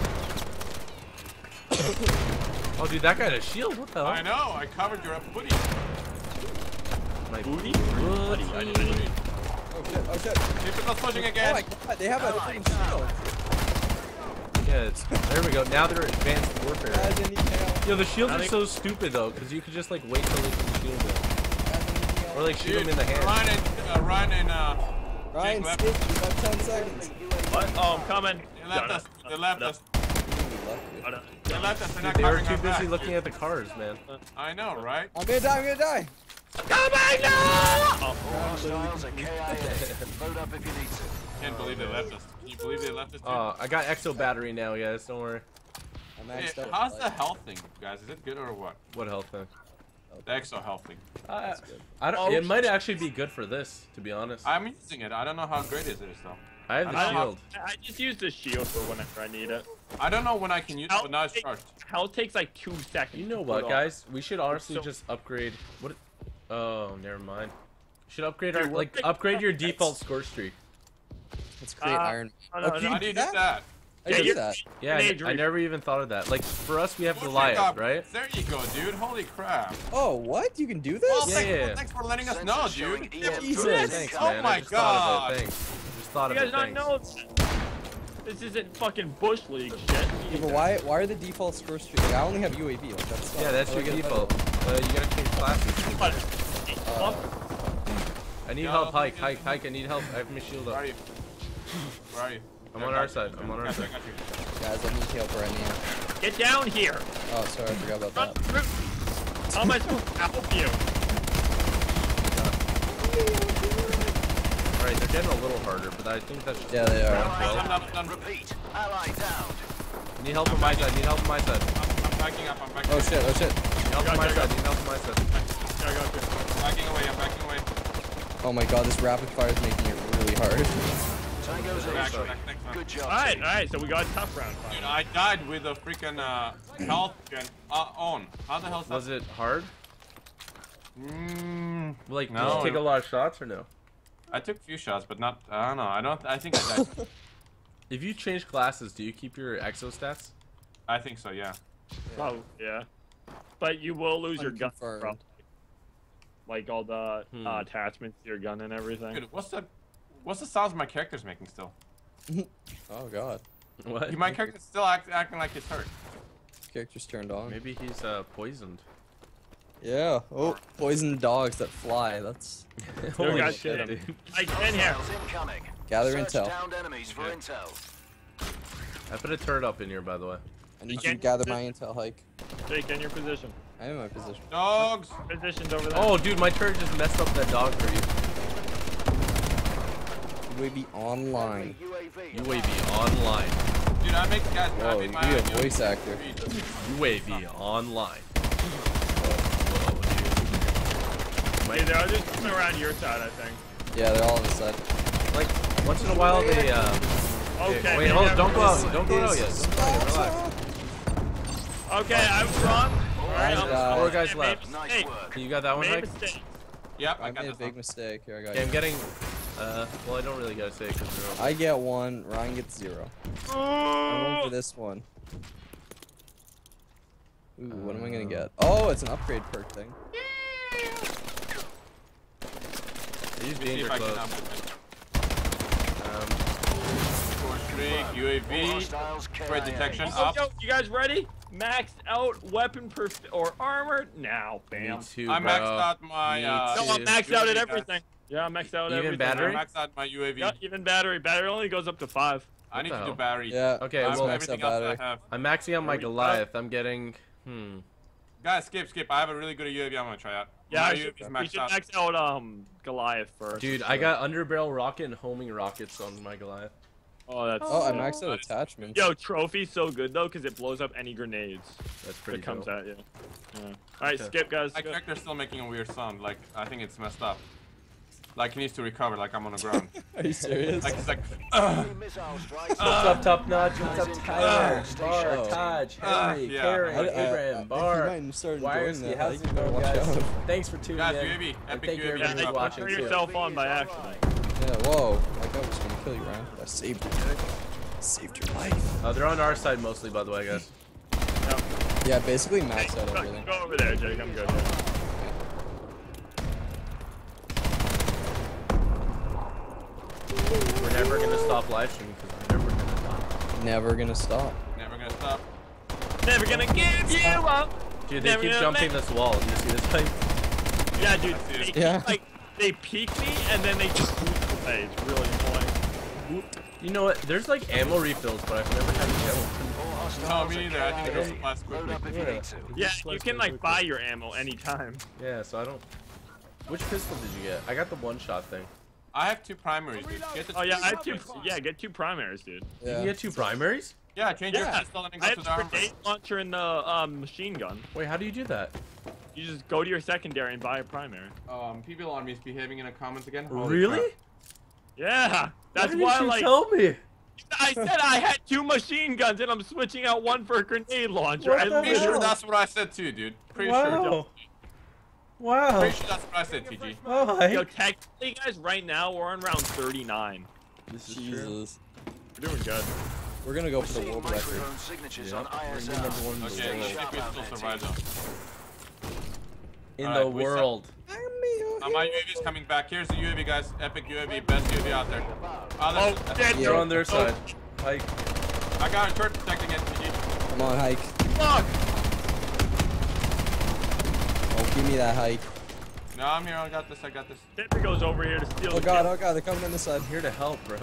Oh, dude, that guy had a shield. What the hell? I know, I covered your booty. My Booty? What? I didn't- I didn't- Oh shit, oh shit. Typical's pushing Oh again. my god, they have a freaking shield. Yeah, it's, there we go. Now they're advanced warfare. Guys, I need help. Yo, the shields I are think- so stupid though, because you could just like wait till they can shield it, Guys, I need help. or like shoot Dude, them in the hand. Run and, uh, run and, uh, Ryan, Jake skip. left. You got ten seconds. What? Oh, I'm coming. They left us. They left us. Ooh, lucky. They left us. They're Dude, not they were covering too our busy back, looking dude. at the cars, man. I know, right? I'm gonna die, I'm gonna die. Coming now! Hostiles are K I A. Load up if you need to. Can't believe they left us. Can you believe they left us? Dude? Uh, I got exo battery now, guys. Don't worry. I'm Hey, maxed out. how's the health thing, guys? Is it good or what? What health thing? The exo health thing. Uh, I don't. Oh, It might actually be good for this, to be honest. I'm using it. I don't know how great it is though. I have the I don't know. shield. I just use the shield for whenever I need it. I don't know when I can use it, Health but now it's takes- charged. Health takes like two seconds. You know to what, put on. guys? We should honestly so- just upgrade. What? Oh, never mind. Should upgrade Dude, our we're like big upgrade your fuckers. default score streak. Let's create Uh, Iron. Oh, no, Oh, no, can How you do you do do that? that? I Yeah, did you're- that. Yeah, I, Grenade I never even thought of that. Like for us, we have Push it Goliath, up. right? There you go, dude. Holy crap. Oh, what? You can do Well, this? Yeah, thanks, yeah. well, thanks for letting us Sensors know, showing dude. E Yeah, M Jesus. drones Thanks, Oh man. my I just thought God. of it. Thanks. Just thought You of guys it. not Thanks. know this isn't fucking bush league shit. Yeah, but why? Why are the default score streak? Like, I only have U A V. Like that's. Yeah, that's how your do I get a default. better Uh, you gotta change classes. But, Uh, I need Yeah, help, I'll hike, take hike, it. hike. I need help. I have my shield Where are up. you? Where are you? I'm Yeah, on I our got side. you. I'm on our Got you, side. got you. one? Guys, I need help right now. get down here. Oh, sorry, I forgot about Run that. through. How am I supposed to help you? Alright, they're getting a little harder, but I think that's just. Yeah, they are. Ally Done, down. done, done. Repeat. Ally down. Need help on my side. Need help on my side. I'm, I'm backing up. I'm backing Oh up. shit! Oh shit! Need help on my side. Need help on my side. Yeah, I got you. Backing away. I'm backing away. Oh my god, this rapid fire is making it really hard. Tango's Back, entry. back, thanks, man. Good job. All right, team. all right. So we got a tough round. Dude, finally. I died with a freaking uh, health gun uh, on. How the hell is that? Was it hard? Mm, Like, No, did you take it- a lot of shots or no? I took a few shots, but not. I don't know. I don't. I think I died. If you change classes, do you keep your exo stats? I think so. Yeah. Oh yeah, but you will lose your gun, Unconfirmed. probably. Like all the Hmm. uh, attachments to your gun and everything. Dude, what's the, what's the sounds my character's making still? Oh god, What? My character's still act, acting like it's hurt. character's turned on. Maybe he's uh, poisoned. Yeah. Oh, poison dogs that fly. That's Holy guys, shit, get dude. Like in here. Hostiles incoming. gather Search intel. downed enemies for Okay. intel. I put a turret up in here, by the way. I need you to can't- gather my intel, hike. Jake, in your position. I am in my position. Dogs. Positions over there. Oh, dude, my turret just messed up that dog for U A V online. U A V. you. U A V online. Dude, I make guys. I Whoa, made you my be a own voice actor. U A V online. Whoa, Hey, they're just coming around your side, I think. Yeah, they're all on the side. dude. Like, once in a while they, uh... Okay. Wait, maybe hold on, I'm don't go wrong. out. Don't go out yet. Don't go out yet. Relax. Okay, I was wrong. Alright, Nice I'm guy. Four I guys made left. a Nice mistake. work. You got that one, Made a Mike? mistake. Yep, I I got made a this big one. mistake. Here, I got Okay, I'm you. getting... Uh, well, I don't really gotta say it because they're... I get one. Ryan gets zero. I'm going for Ooh. this one. Ooh, what am I gonna get? Oh, it's an upgrade perk thing. They use See danger if I can close. up it. Um, Drake, U A V, Hostiles threat K I A. detection Oh, up. yo, you guys ready? Maxed out weapon perf or armor now. Bam. Me too, I bro. maxed out my Me uh, No, I'm too. maxed out at U A V, guys. everything. Yeah, I'm maxed out at Even everything. battery? I maxed out my U A V. Yeah, even battery. Battery only goes up to five. I need the to do hell? battery. Yeah. Okay, I have well, max everything out else battery. I have. I'm maxing out my There we go. Goliath. I'm getting. Hmm. Guys, skip, skip. I have a really good U A V I'm gonna try out. Yeah, my I U A should, V is we maxed should out. max out um Goliath first. Dude, I got underbarrel rocket and homing rockets on my Goliath. Oh, that's. Oh, I so- maxed out attachments. Yo, trophy's so good though, cause it blows up any grenades That's pretty that comes dope. at you. Yeah. All right, Okay. skip, guys. My Go. character's still making a weird sound. Like, I think it's messed up. Like, he needs to recover, like I'm on the ground. Are you serious? Like, it's like, uh, Missile strikes. What's up, Top Notch? What's up, Guys in Tyler? Stay Bar, sharp. Taj, Uh, Henry, yeah. Karen, I- I- Abraham, I think Bar, you might have started enjoying Wireski. that. How's Like, it you better going, watch guys? out. Thanks for tuning guys, in. U A V, And epic thank you U A V. Yeah, everyone they for up. watching turn too. yourself on by accident. Yeah, whoa. Like I was gonna kill you, Ryan. I saved you. Saved your life. Uh, they're on our side mostly, by the way, guys. Yeah, basically maxed Hey, out go, everything. go over there, Jake. I'm good. We're never gonna stop live streaming because we're never gonna stop. Never gonna stop. Never gonna stop. Never gonna give you up. Dude, they Never keep gonna jumping let- this wall. Do you see this thing? Yeah, dude. I see They it. keep, Yeah. like they peek me and then they just move away. It's really annoying. You know what? There's like ammo refills, but I've never had to get one. No, me neither. I think it K I A. goes last Load quickly. up if you Yeah. need to. Yeah, Just you lets can me like quickly. buy your ammo anytime. Yeah, so I don't. Which pistol did you get? I got the one-shot thing. I have two primaries, dude. Get the Oh yeah, I have two. Yeah, get two primaries, dude. You Yeah. can get two primaries? Yeah, change your Yeah, pistol and then I go to have the the armor. grenade launcher and the um, machine gun. Wait, how do you do that? You just go to your secondary and buy a primary. Um, people are misbehaving in the comments again. Holy Really? crap. Yeah, that's why why didn't you like tell me? I said I had two machine guns and I'm switching out one for a grenade launcher. What I the Pretty literally- sure hell? that's what I said too, dude. Pretty Wow. sure. Wow. Pretty sure that's what I said, T G. Oh, Yo, technically, guys, right now we're on round thirty-nine. This is true. Jesus. We're doing good. We're gonna go for the Seeing world record. microphone signatures Yep, on we're I S the L. number one in the Okay, world. let's see if we still survive though. In Alright, the we said- world. Uh, my U A V is coming back. Here's the U A V, guys. Epic U A V, best U A V out there. Oh, Oh, this- dead. They're Yeah. on their side. Hike. I got a turret protecting it, T G. Come on, hike. Fuck! Oh, give me that hike. No, I'm here. I got this. I got this. Tipper goes over here to steal Oh the god, kill. oh god, they're coming on this side. I'm here to help, bro.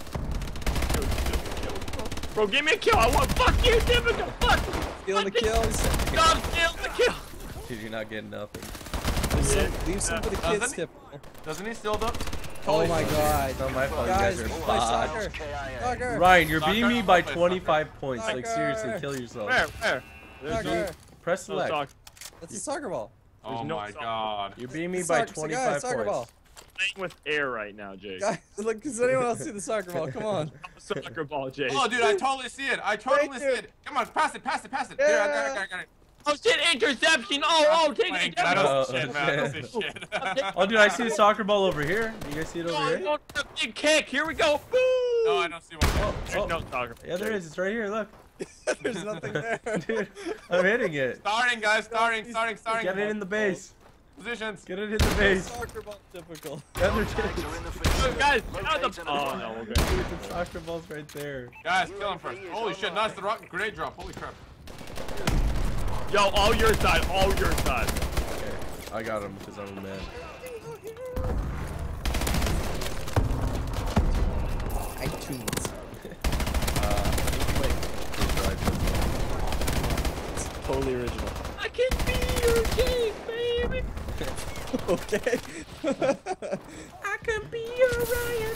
Bro, give me a kill. I want. Fuck you, Tipper. Fuck. Stealing the Fuck you. kills. Stop stealing the kill. Did you not get nothing? Leave some, leave some for the Doesn't kids, he? Tip. Doesn't he still though? Oh my god. It's not my fault. Guys, you guys we are play bad. soccer. K I A. Soccer. Ryan, you're beating Soccer? me by I'll play twenty-five points. Like Soccer. seriously, kill yourself. Where? Where? There's no, Soccer. Press no select. talk. That's a soccer ball. Oh no my soccer. god. You're beating me It's by soccer- it's a guy, twenty-five soccer points. ball. Playing with air right now, Jake. Guys, look, does anyone else see the soccer ball? Come on. Soccer ball, Jake. Oh, dude, I totally see it. I totally Thank see you. it. Come on, pass it, pass it, pass it. Here, I got it, I got it, I got it. Oh shit! Interception! Oh, oh, take Playing, it I down. don't see Oh, shit, man. I don't shit. see shit. Oh, dude, I see a soccer ball over here. You guys see it over Oh, here? no, the big kick. Here we go. Boom. No, I don't see one. Oh, There's oh. no soccer. Yeah, there is. It's right here. Look. There's nothing there. Dude, I'm hitting it. Starting, guys, starting, starting, starting. Get it in the base. Positions. Get it in the base. Soccer ball typical. The other Tags two. are in the Oh, field. guys, get out Locate the. and Oh acquire. no, we're good. Dude, the soccer ball's right there. Guys, kill him first. Holy shit, that's the rock grenade drop. Holy crap. Yo, all your side, all your side. Okay, I got him because I'm a man. iTunes. Uh, wait. It's totally original. I can be your king, baby. Okay. I can be your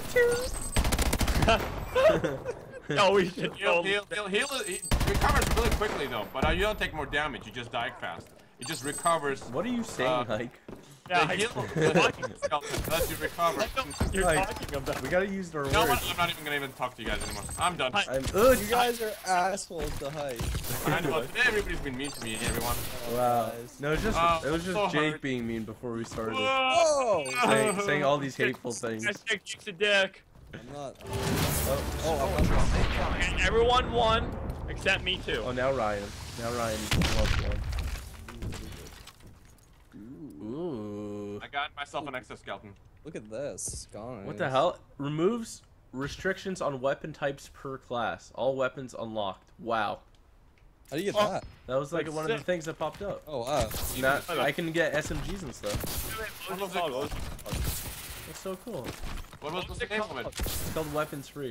Ryan too. Yo, we should Heal, go. heal, heal, heal. It recovers really quickly though, but uh, you don't take more damage. You just die fast. It just recovers. What are you saying, Uh, Hike? Yeah, the I heal know the fucking skeleton lets you recover. what you're Like, talking about. We gotta use our You know what? words. I'm not even gonna even talk to you guys anymore. I'm done. Hi. I'm. Ugh, You guys are assholes to hike. I know. Today everybody's been mean to me, everyone. Wow. Guys. No, it's just Oh, it was just so Jake hurt. being mean before we started. Oh! saying, saying all these hateful things. Hashtag kicks a dick. I'm not. Oh, Oh, I'm not. Okay, everyone won, except me too. oh, now Ryan. Now Ryan loves one. Ooh. I got myself an exoskeleton. Look at this. Guys. What the hell? Removes restrictions on weapon types per class. All weapons unlocked. Wow. How do you get Oh. that? That was like That's one of the sick. things that popped up. Oh wow. Now, I can get S M Gs and stuff. What was it? That's so cool. What was the name of it? It's called Weapons Free.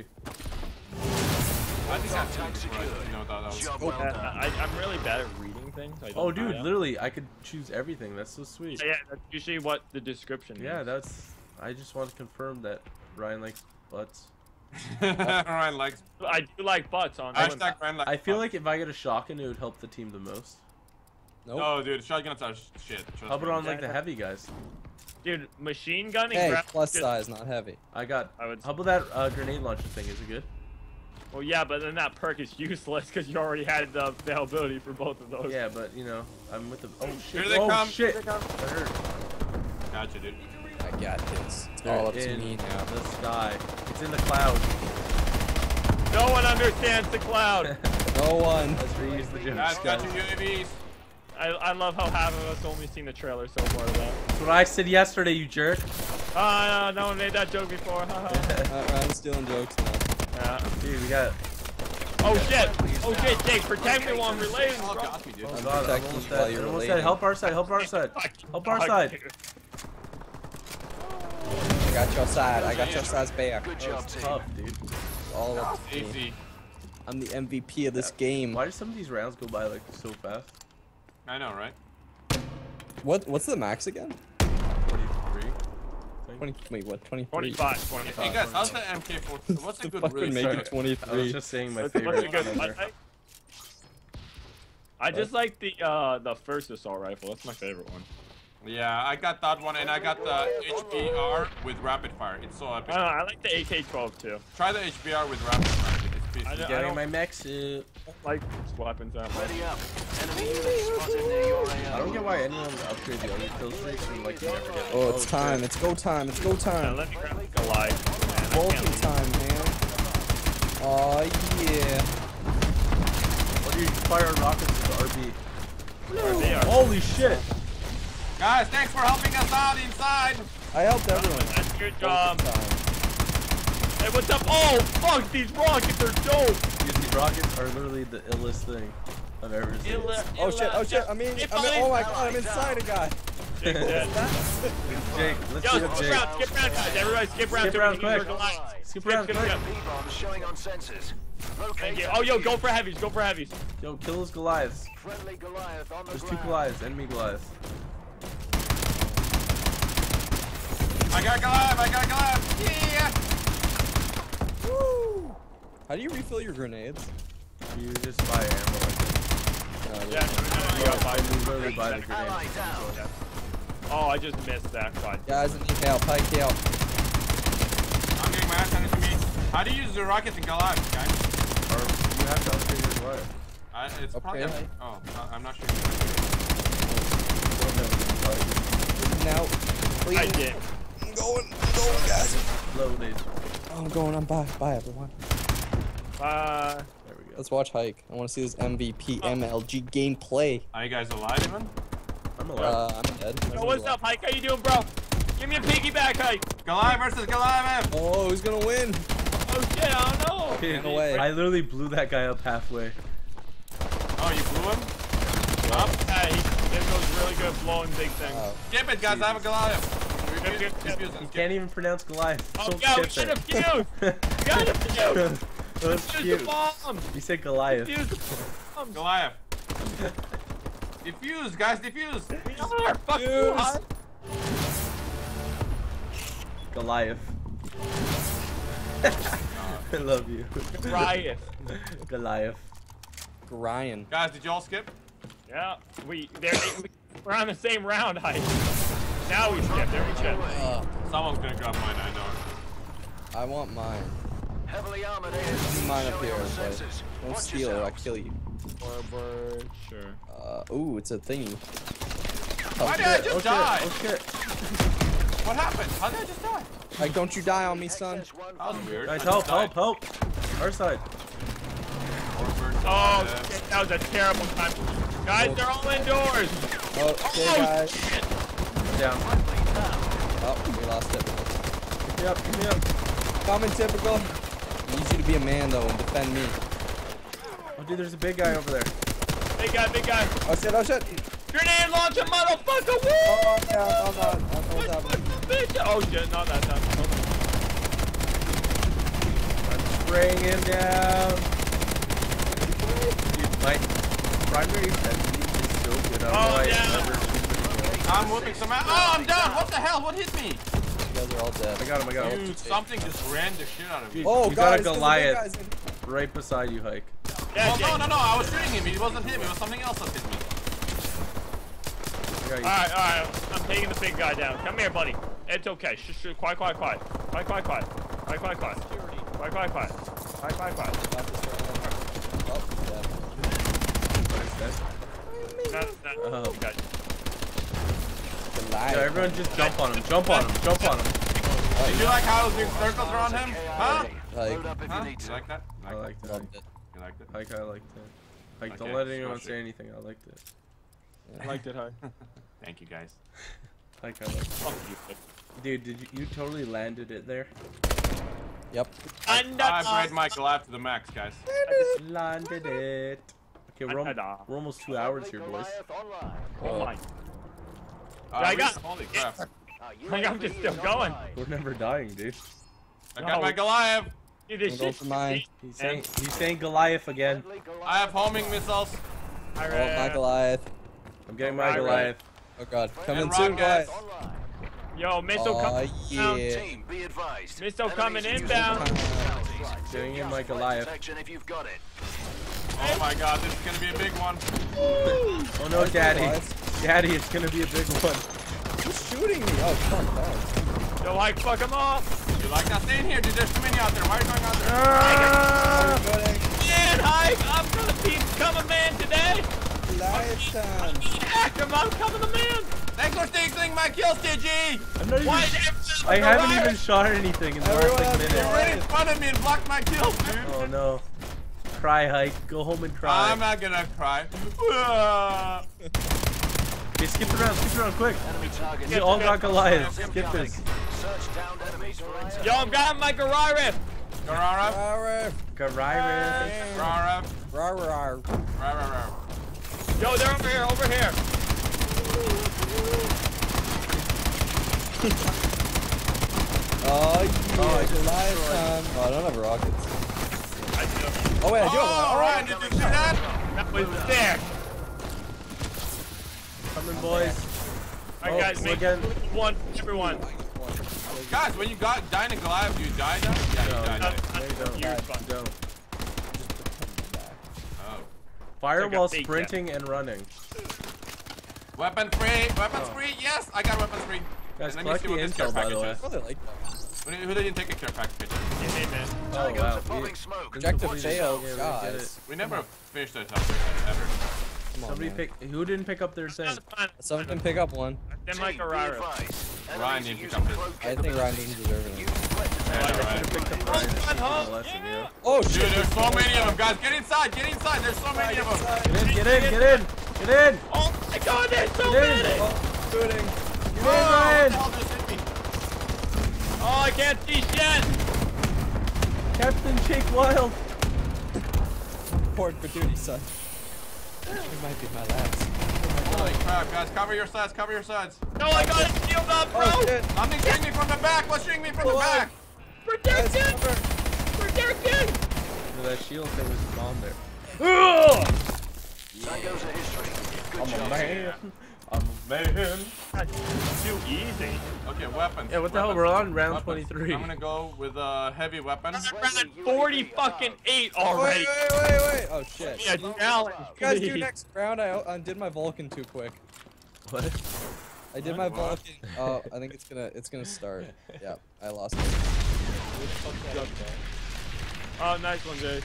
I think I've seen it before. I didn't know that that was. Job well Uh, done. I, I'm really bad at reading things. I don't Oh, know dude, that. literally, I could choose everything. That's so sweet. Yeah, that's usually what the description Yeah, is. that's. I just want to confirm that Ryan likes butts. Ryan likes. I do like butts on. Hashtag Ryan likes. I feel like if I get a shotgun, it would help the team the most. Nope. Oh, dude, shotguns are sh- shit. Trust How about me. on like the heavy guys? Dude, machine gunning. Hey, gra- plus just- size, not heavy. I got. I would. How about that uh, grenade launcher thing? Is it good? Well, yeah, but then that perk is useless because you already had the availability for both of those. Yeah, but you know, I'm with the. Oh shit! Here they oh come. shit! Here they come. I heard. Gotcha, dude. I got this. It's They're all up to in me now. the sky. It's in the cloud. No one understands the cloud. No one. Let's reuse the gym. Guys, got That's your U A Vs. I, I love how half of us only seen the trailer so far. Though. what I said yesterday, you jerk. Ah, no, no one made that joke before. haha. Uh, Ryan's stealing jokes now. Yeah. Dude, we got. Oh shit! Oh shit, Jake, protect me while I'm relating, Oh, bro. got me, dude. Oh I'm god, I'm protecting almost you while dead. you're I'm almost dead. relating. Help our side. Help our side. Help our side. I got your side. I got your side's back. Good That job, was team. tough, dude. All up to me. Easy. I'm the M V P of this game. Why do some of these rounds go by like so fast? I know, right? What? What's the max again? forty-three. Twenty. Wait, what? Twenty-three. twenty-five, twenty-five. Hey guys, how's the M K four? What's a To good fucking route? make Sorry. it I was twenty-three. just saying my What's, favorite. what's a good number. I, I just like the uh the first assault rifle. That's my favorite one. Yeah, I got that one, and I got the H B R with rapid fire. It's so I epic. don't know. I like the A K twelve too. Try the H B R with rapid fire. It's I peaceful. don't- I Getting don't my mech suit. like weapons that much. Ready up. Enemy unit spotted near your A O. I don't get why anyone would upgrade the other kill streaks and like you never get. Oh, it's time. shit. It's go time. It's go Yeah, time. let me grab Goliath. Man, I Vulcan can't leave. time, man. Oh yeah. What do you fire rockets with the R B? They are- Holy shit! Guys, thanks for helping us out inside. I helped everyone. That's good job. Vulcan time. Hey, what's up? Oh, fuck! These rockets are dope. Dude, these rockets are literally the illest thing I've ever seen. Illa- Oh shit! Oh shit! I mean, Hey, I mean, oh my god! I'm inside a guy. Jake, dead. Jake, let's Yo, see skip what Jake. round, skip round, guys. Everybody skip round. Skip so we round can use our quick. Goliath. Skip Skip, round skip, quick. skip. P-bombs showing on sensors. Thank Locate you. Oh, yo, go for heavies. Go for heavies. Yo, kill those Goliaths. Friendly Goliath on the There's two ground. Goliaths, enemy Goliaths. I got Goliath. I got Goliath. Yeah. Woo! How do you refill your grenades? You just buy ammo. Like Uh, Yeah, no, no, no, you got five. you literally buy the Ally grenades. down. Oh, I just missed that. God. Guys, I need help. Pike help. I'm getting my ass handed to me. How do you use the rockets in Goliath, guys? Or you have to upgrade your Goliath. I, it's probably. Okay. Oh, I- I'm not sure. Now, please. I did. I'm going. I'm going, guys. Loaded. I'm going. I'm bye. Bye, everyone. Uh, There we go. Let's watch Hike. I want to see this M V P M L G gameplay. Are you guys alive, even? I'm alive. Uh, I'm dead. yo, what's up, Hike? How you doing, bro? Give me a piggyback, Hike. Goliath versus Goliath. Oh, who's gonna win? Oh shit, I don't know. Dude, away. I literally blew that guy up halfway. Oh, you blew him? Up. Yeah, he this goes really good blowing big things. Oh. Skip it, guys. I have a Goliath. Skip, skip, skip. Defuse it, You skip. can't even pronounce Goliath. Oh Don't yeah, we skip should have it. fused. We gotta fuse. That's Fuse the cute. bombs. You said Goliath. Fuse the bombs. Goliath. Defuse, guys. Defuse. We are. Fuck you, Fuse. Hike. Goliath. I love you. Riot. Goliath. Ryan. Guys, did you all skip? Yeah, we they're, we're on the same round, Hike. Now we skip. There we go. Uh, Someone's gonna grab mine. I know. I want mine. Heavily armored A Leave S C mine up showing here, on but sensors. don't Watch steal it. I yourselves. kill you. Forward, sure. Uh, ooh, it's a thingy. Why did I just Oh die? shit. Oh shit. What happened? How did I just die? Like, don't you die on me, son. X S one That was weird. Guys, I help, just died. help, help. Our side. Oh shit, that was a terrible time. Guys, they're all indoors. Oh, okay, Oh guys. shit. Down. Oh, we lost it. Pick me up, pick me up. Common typical. Easy to be a man though and defend me. Oh, dude, there's a big guy over there. Big guy, big guy. Oh shit! Oh shit! Grenade launcher, motherfucker! Woo! Oh yeah, I'm not. I don't know what's happening. Bitch. Oh shit, not that time. Bring him down. Dude, my primary sensitivity is so good. I don't Oh, know why I yeah. never shoot anything. I'm whooping some ass. Oh, I'm down. What the hell? What hit me? You guys are all dead. I got him, I got him. Dude, something just ran the shit out of me. Dude, Oh you god! got a it's 'cause the big Goliath guys in- right beside you, Hike. Yeah, Well, yeah. no, no, no. I was shooting him. It wasn't him. It was something else that hit me. I got you. Alright, alright. I'm taking the big guy down. Come here, buddy. It's okay. Shh, shh, quiet, quiet, quiet. Quiet, quiet, quiet. Quiet, quiet, quiet. Quiet, quiet, quiet. Quiet, quiet, quiet. Not this round. Oh, dead. No, no. Oh. Okay. Goliath. Yeah, everyone just jump on him, jump on him, jump on him. Did you like how I was doing circles around him? Huh? Like, Load up if Huh? you need You to. like that? I liked it. loved it. You liked it? Hike, I liked it. Hike, don't Okay, let anyone smash say it. anything. I liked it. I liked it, huh? Thank you, guys. Hike, I liked it. Fuck you. Dude, did you, you totally landed it there? Yep. And I bred my Goliath to the max, guys. Landed it. Okay, we're, al- we're almost two hours here, boys. Goliath online. Oh my. Uh, I we- got- Holy crap. Uh, Like, I'm U A V just still is going. online. We're never dying, dude. I got No. my Goliath. Dude, this I'm going shit's for mine. He's saying, he's saying Goliath again. Friendly Goliath I have homing missiles. Oh, my Goliath. I'm getting my Alright. Goliath. Oh god. Coming And soon, rockets. Goliath. online. Yo, missile Oh coming down. yeah. Team, be advised. Missile Enemies coming are using inbound. fatalities. Getting in Gas my flight Goliath. Detection if you've got it. Oh my god, this is gonna be a big one. Oh no, Daddy. Goliath. Daddy, it's gonna be a big one. Who's shooting me? Oh, fuck that. Yo, like, fuck him off. You like that? Stay in here, dude. There's too many out there. Why are you going out there? Ah! Man, Hike, I'm gonna be coming man today. Goliath time. Actor, I'm coming the man. Thanks for stealing my kills, T G! I'm not even, Why I haven't even shot anything in the Everyone last has like, You minute. ran in front of me and blocked my kills, dude. Oh no. Cry, Hike. Go home and cry. I'm not gonna cry. Ah. Okay, skip around, skip around, quick. Enemy targets. We all got Goliath. Skip Incoming. this. Search downed enemies for intel. Yo, I've got my Garara. Garara. Rawr, Garira. Garara. rawr, rawr. Garara. Yo, they're over here, over here. Oh yeah, Goliath time. Oh, I don't have rockets. I do. Oh wait, I do have Oh, one. Ryan, did you see that? That was sick. Coming, boys. All Oh, right, guys, we're make getting- one, everyone. Guys, when you got dying in Goliath, you died? Huh? Yeah, you No, died. no. died. No, you don't. You're You fine. don't. Oh. Fire It's like a while fake sprinting and running. Weapon free. Weapons Oh. free. Yes, I got weapons free. Guys, Let me collect see the what this care intel, by the package way. is. Probably like that. Who did- Who didn't take a care package picture? Yeah, hey, man. Oh, Targets wow. are throwing We- smoke. Objective Watch failed, yourself. Yeah, we did guys. We never finished that top ever. Come on, Somebody man. pick. Who didn't pick up their thing? Someone can pick up one. Then my Team, be Garara. advised. Ryan Enemies didn't are pick using up his. cloak I think Ryan capabilities. didn't deserve it. Use threat Yeah, detection. you're I right. should have picked up Ryan's One teaching hole, a lesson, yeah. yeah. Oh Dude, shit! there's so many of them, guys. Get inside. Get inside. There's so many of them. Get in, get in, get in, get in! Oh my god, there's so Get in! many! Oh, shooting. Get in, Oh, what Ryan! the hell just hit me? Oh, I can't see shit! Captain Jake Wild! Report for duty, son. It might be my last. Holy crap, guys. Cover your sides. Cover your sides. No, I got it sealed up, bro! Oh shit! Something's shooting me from the back. What's shooting me from the Pull back? out. Protect Guys, it! cover. Protect it! That shield, there was a bomb there. Tangos are history. Good I'm a job. man. I'm a man. That's too easy. Okay, weapons. Yeah, what the hell? weapons, We're on round weapons. twenty-three. I'm gonna go with a heavy weapon. I'm at forty fucking eight already. Wait, wait, wait, wait! Oh shit! Yeah, challenge. You guys do please. next round. I, I did my Vulcan too quick. What? I did my What? Vulcan. Oh, I think it's gonna it's gonna start. Yeah, I lost it. Oh, nice one, dude.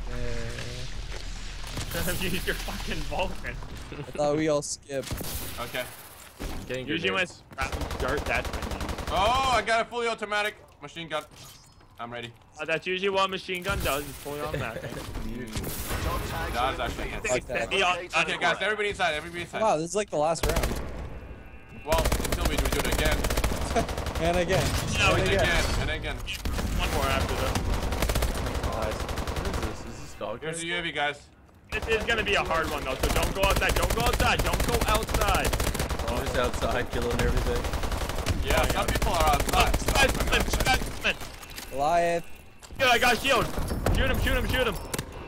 Uh, Use your fucking Vulcan. I thought we all skipped. Okay. Getting Usually when grenades. it's dirt, that's when you. Oh, I got a fully automatic machine gun. I'm ready. Uh, that's usually what a machine gun does. It's fully automatic. That's actually. Like that. Yeah, Okay, guys, everybody inside. Everybody inside. Wow, this is like the last round. Well, until we do it again. And again. No, And we again. And again. one more after this. What is this? Is this dog Here's tag? the U A V, guys. This is gonna be a hard one though, so don't go outside. Don't go outside. Don't go outside. I'm just outside killing everything. Yeah, some people are outside. so Guys, I'm come gonna in, check. guys, come in. Goliath. Good, I got a shield. Shoot him, shoot him, shoot him.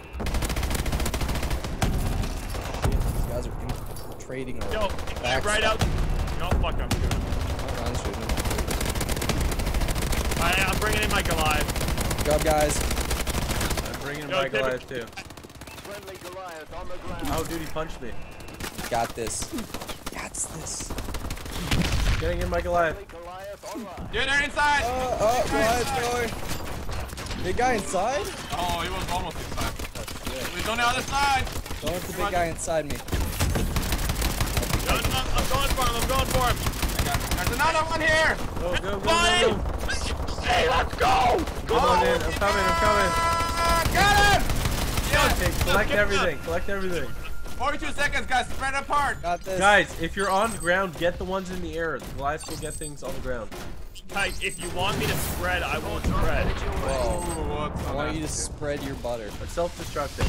These guys are infiltrating our Yo, backside. right out. No, fuck, I'm shooting. Oh, I'm shooting. Alright, I'm bringing in my Goliath. Good job, guys. I'm bringing Yo, my David- Goliath too. Friendly Goliath on the ground. Oh, dude, he punched me. Got this. Got this. Getting in my Goliath. Friendly Goliath online. Dude, they're inside. Oh, oh, Goliath's going. Big guy inside? Oh, he was almost inside. He's on the other side. Don't let the big guy inside me. No, no, I'm going for him, I'm going for him. There's another one here. Go, go, go, Buddy! go, go. Hey, let's go! Go! Come on in. I'm coming, I'm coming. Ah, got him. Yes. Okay, collect everything. Collect everything. forty-two seconds, guys. Spread apart. Got this. Guys, if you're on the ground, get the ones in the air. The Goliaths will get things on the ground. Hey, if you want me to spread, I will spread. Whoa. Ooh, what's I on want that? you to spread your butter. It's self-destructing.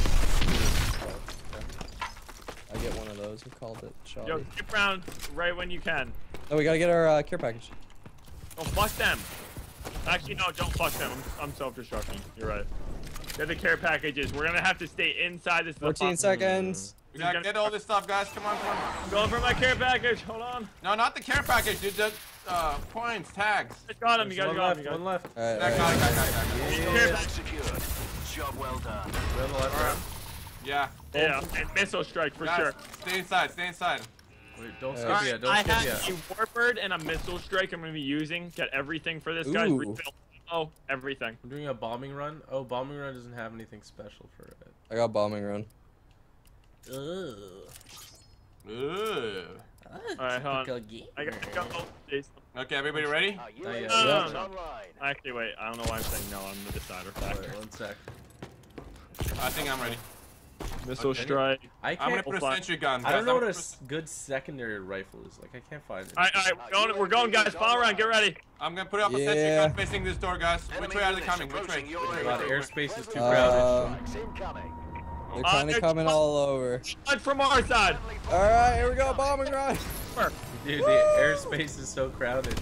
I get one of those. We called it. Shoddy. Yo, skip around right when you can. Oh, we gotta get our uh, care package. Oh, fuck them. Actually, no, don't fuck them. I'm, I'm self-destructing. You're right. They're the care packages. We're gonna have to stay inside this. fourteen seconds. We gotta get all this stuff, guys. Come on, come on. I'm going for my care package. Hold on. No, not the care package, dude. The uh, points, tags. I got him. You There's guys one got him. left, You guys. one left. Alright, Yeah, got it, alright. got it, got it, got it. Care Yeah. pack- Secured. Job well done. We're on the left round. Yeah. Yeah, and missile strike for Guys, sure. stay inside, stay inside. Wait, don't Uh, skip Alright, yet. Don't I skip have yet. a warbird and a missile strike I'm gonna be using. Get everything for this, guys. Ooh. Refill. Oh, everything. I'm doing a bombing run. Oh, bombing run doesn't have anything special for it. I got bombing run. Ugh. Ooh. Alright, hold on. I gotta go. Jason. Okay, everybody ready? Our Not U A V yet. No, no, is no. online. Actually, wait. I don't know why I'm saying no. I'm the decider factor. Wait, one sec. I think I'm ready. Missile Okay. strike. I I'm gonna can't. put a fine. sentry gun. I don't guys. know I'm what a gonna s- good secondary rifle is. Like, I can't find it. Alright, alright. We're going, we're going, guys. Follow around. Get ready. put- I'm gonna put up a Yeah. sentry gun facing this door, guys. Which Enemy way are they units coming? Which way? approaching your Which way? God, area. airspace is too Friendly crowded. Um, strikes incoming. They're Uh, kind they're of coming just- all over. One from our side. Alright, here we go. Bombing run. Dude, the airspace is so crowded.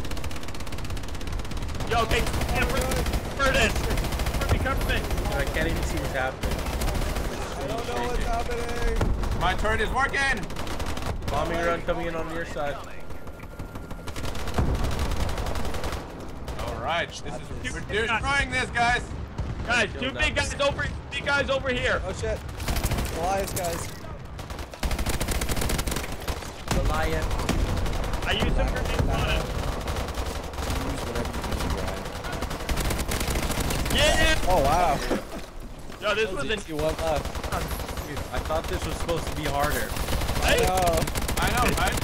Yo, okay. Cover this. Cover me, cover me. I can't even see what's happening. I don't know what's happening. My turret is working. Bombing run coming in on your side. All right, this is we're destroying this, guys. Guys, two Killed big that. guys over. Big guys over here. Oh shit. Goliath, guys. Goliath. I used some grenades on it. Use whatever you need, Yeah. Ryan. Oh wow. Yo, this was an. You one left. Dude, I thought this was supposed to be harder. Hey. No. I know, right?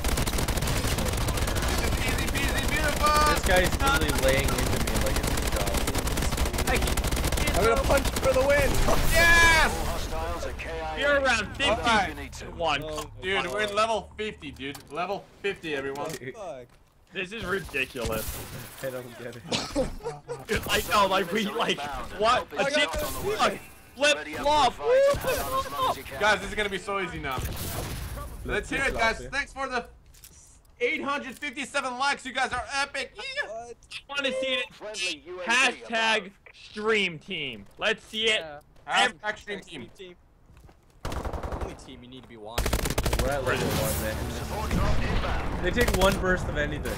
This is easy peasy, beautiful. This guy's literally laying into me like it's his job. I'm gonna punch for the win. Yes, Hostiles at K I A. You're around fifty. Alright. You need to. One. dude, we're in level fifty, dude. Level fifty, everyone. Fuck. This is ridiculous. I don't get it. Dude, I know, like we like what a I chick got this. like flip Ready up flop. for the fight. Hang on as long as you can. Guys, this is gonna be so easy now. Let's hear it, guys. Thanks for the eight hundred fifty-seven likes. You guys are epic. Yeah. What? I want to see it. Friendly U A V Hashtag above. stream team. Let's see it. Hashtag stream team. Only team you need to be watching. We're at level one, man. Support drop inbound. They take one burst of anything.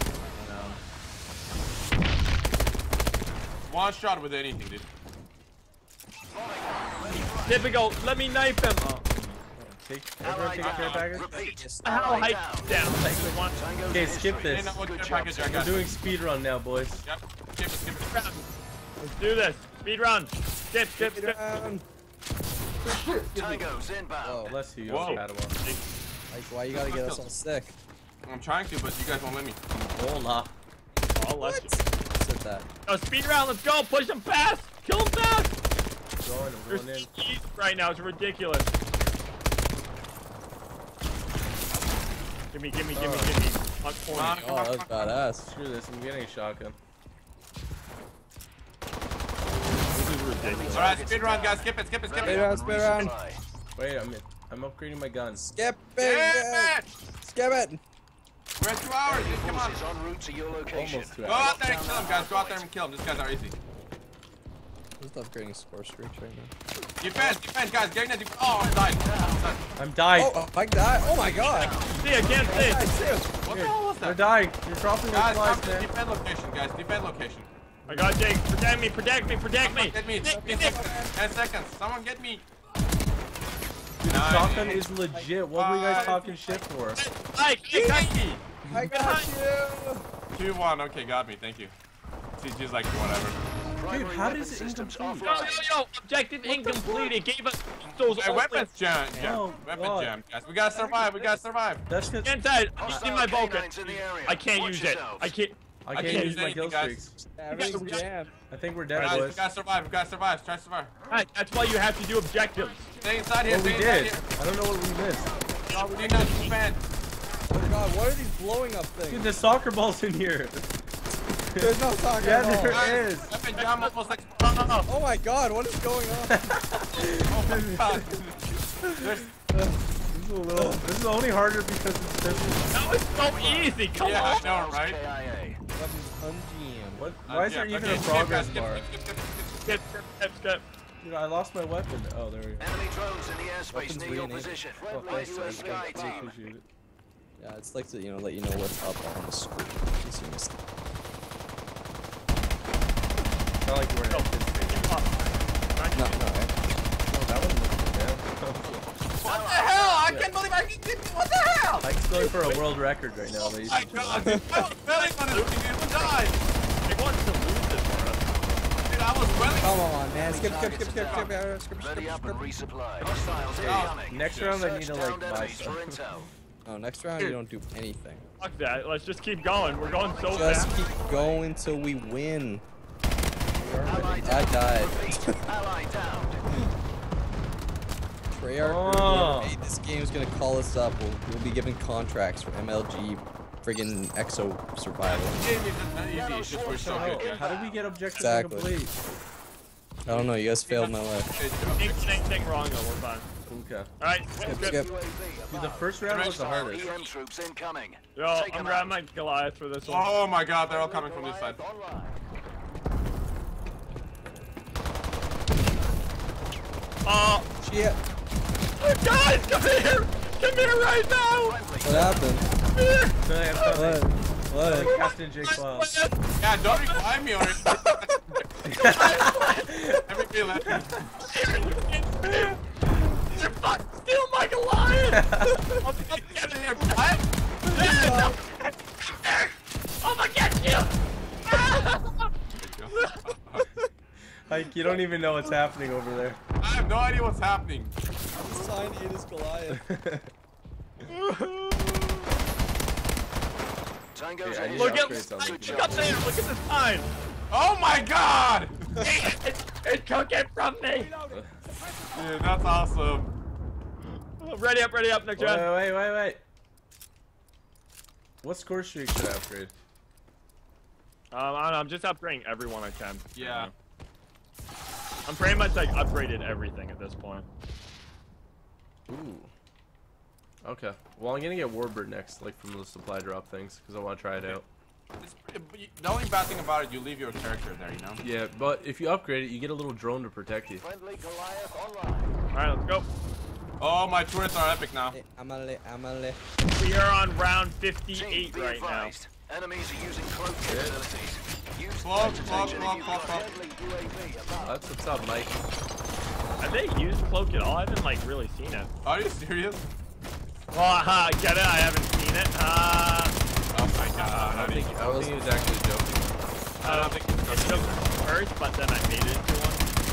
One shot with anything, dude. Typical. Let me knife him. Oh. Take, everyone take a care package. Repeat. How Allied height down. down? Like we want. Tango's Okay, skip initiated. this. Hey, now what Good care job, package I I'm got? doing speed run now, boys. Yep. Skip it, skip it. Let's do this. Speed run. Skip, skip, Get skip. down. Tango's inbound. Oh, Bless you, Whoa. Padawan. like why you gotta get us all sick? I'm trying to, but you guys won't let me. Hola. I'll let you. Said that. Yo, speed round. Let's go. Push him fast. Kill him fast. Going, I'm You're going in. easy right now. It's ridiculous. Give me, give me, give me, give me. One Come on, point. come Oh, on, that was come on. badass. Screw this, I'm getting a shotgun. ridiculous. All right, speed run, guys. Skip it, skip it, skip Speed it. run, speed run. Resupply. Wait, I'm I'm upgrading my guns. Skip it. Yeah. Skip it. We're at two hours. Just come on. Forces en route to your location. Almost two Go hours. out there and kill him, guys. Go out there and kill him. These guys are easy. Just upgrading score streaks right now. Defense, defense, guys. Getting the def- Oh, I died. I'm dying. Oh, like that? Oh my god. See, I can't see. I see him. What the hell was You're that? dying. You're dropping Guys, like come flies, to man. defend location, guys. Defend location. I got Jake. Protect me, protect me, protect me. Get me. Nick, Nick, Nick. ten seconds. Someone get me. Dude, the Nice. shotgun is legit. What were you guys Five. talking shit for? Mike, Nick, got me. I got you. two one. Okay, got me. Thank you. C G's like, whatever. Primary how weapon does it systems incomplete? Yo, offline. yo, yo, objective incomplete. It gave us those Hey, weapons jam. jam. Oh, Weapon God. jam, guys. We gotta survive. We gotta survive. That's because Inside, I'm Hostile in my Vulcan. canines in the area. I can't Watch use it. yourselves. I can't. I I can't can't use use my anything, kill guys. streaks. Everything's jammed. I think we're dead, Guys, we boys. gotta survive. We gotta survive. Try to survive. Right, that's why you have to do objectives. Stay inside here. Well, we Stay inside did. here. I don't know what we missed. No, we need not defend. Oh god, what are these blowing up Dude, things? the soccer ball's in here. There's no soccer Yeah, ball. there Guys, is. Weapon jam almost like. Oh, Oh my god, what is going on? oh my god. There's, This is a little. This is only harder because it's different. That was so easy. Come yeah, on. I know, right? K I A. Weapons unjammed. What? Uh, Why is yeah, there even okay, a skip, progress guys, skip, bar? skip, skip, skip, skip. Skip, skip, skip. Dude, I lost my weapon. Oh, there we go. Enemy drones in the airspace Weapons near your reunited. position. Oh, Friendly thanks, U S sir. Sky I team. appreciate it. Yeah, it's like to, you know, let you know what's up on the screen. in case you missed it. Not like we're Go. anticipating. No, no, eh? Oh, that one looks bad. What the hell? I can't believe I can get. What the hell? I'm going for a world record right now, ladies My and god, gentlemen. dude, I was belling on this thing, dude. Who died? They want to lose this for us. Dude, I was belling. Come on, man. Skip, skip, skip, skip, skip, skip, uh, skip, skip, Ready skip, up and skip. resupply. Hostiles Yeah. incoming. Next round, I need to Search like downed buy enemies for stuff. intel. Oh, next round you don't do anything. Fuck that. Let's just keep going. We're going so Just fast. keep going till we win. Ally I down. died. Repeat. Ally down. Treyarch, Oh. whoever made this game is gonna call us up. We'll, we'll be given contracts for M L G, friggin' Exo Survival. Game is not easy. It's just we're so How, good, how guys. did we get objectives Exactly. incomplete? I don't know. You guys failed my life. Good job. Ain't anything wrong though. We're fine. Okay. All right. Skip, Skip. skip. U A V Dude, the above. first round was the Hostile hardest. E M troops incoming. Yo, Take I'm 'em grabbing out. my Goliath for this one. Oh my god, they're all coming from this side. Online. Uh, Shit. guys, come here! Come here right now! What happened? So I have something. What? What? Captain Jake Paul. Yeah, don't revive me or every left. You're fucking steal my Goliath! I'm getting here. What? I'm gonna get you! Like, you don't even know what's happening over there. I have no idea what's happening. Sign it is Goliath. Tango's Yeah, I ahead. need Look to at, upgrade something. look up there, look at this time! Oh my god! It, it took it from me! Dude, that's awesome. Ready up, ready up, Nick Wait, John. wait, wait, wait. What score streak should I upgrade? Um, I don't know, I'm just upgrading everyone I can. Yeah. I'm pretty much like upgraded everything at this point. Ooh. Okay. Well, I'm gonna get Warbird next, like from the supply drop things, because I want to try it out. It's, it, the only bad thing about it, you leave your character there, you know? Yeah, but if you upgrade it, you get a little drone to protect you. Friendly Goliath online. Alright, let's go. Oh, my turrets are epic now. Hey, Amale, Amale. We are on round Team, fifty-eight be right now. advised. Enemies are using cloak capabilities. Use Cloak, threat cloak, detection cloak, if you cloak, got cloak. deadly U A V above. That's what's up, Mike. Have they used Cloak at all? I haven't like really seen it. Are you serious? Well, uh, get it? I haven't seen it. Uh, Oh my god. I don't think, I don't think he was actually joking. I don't think it's it took first, but then I made it into one.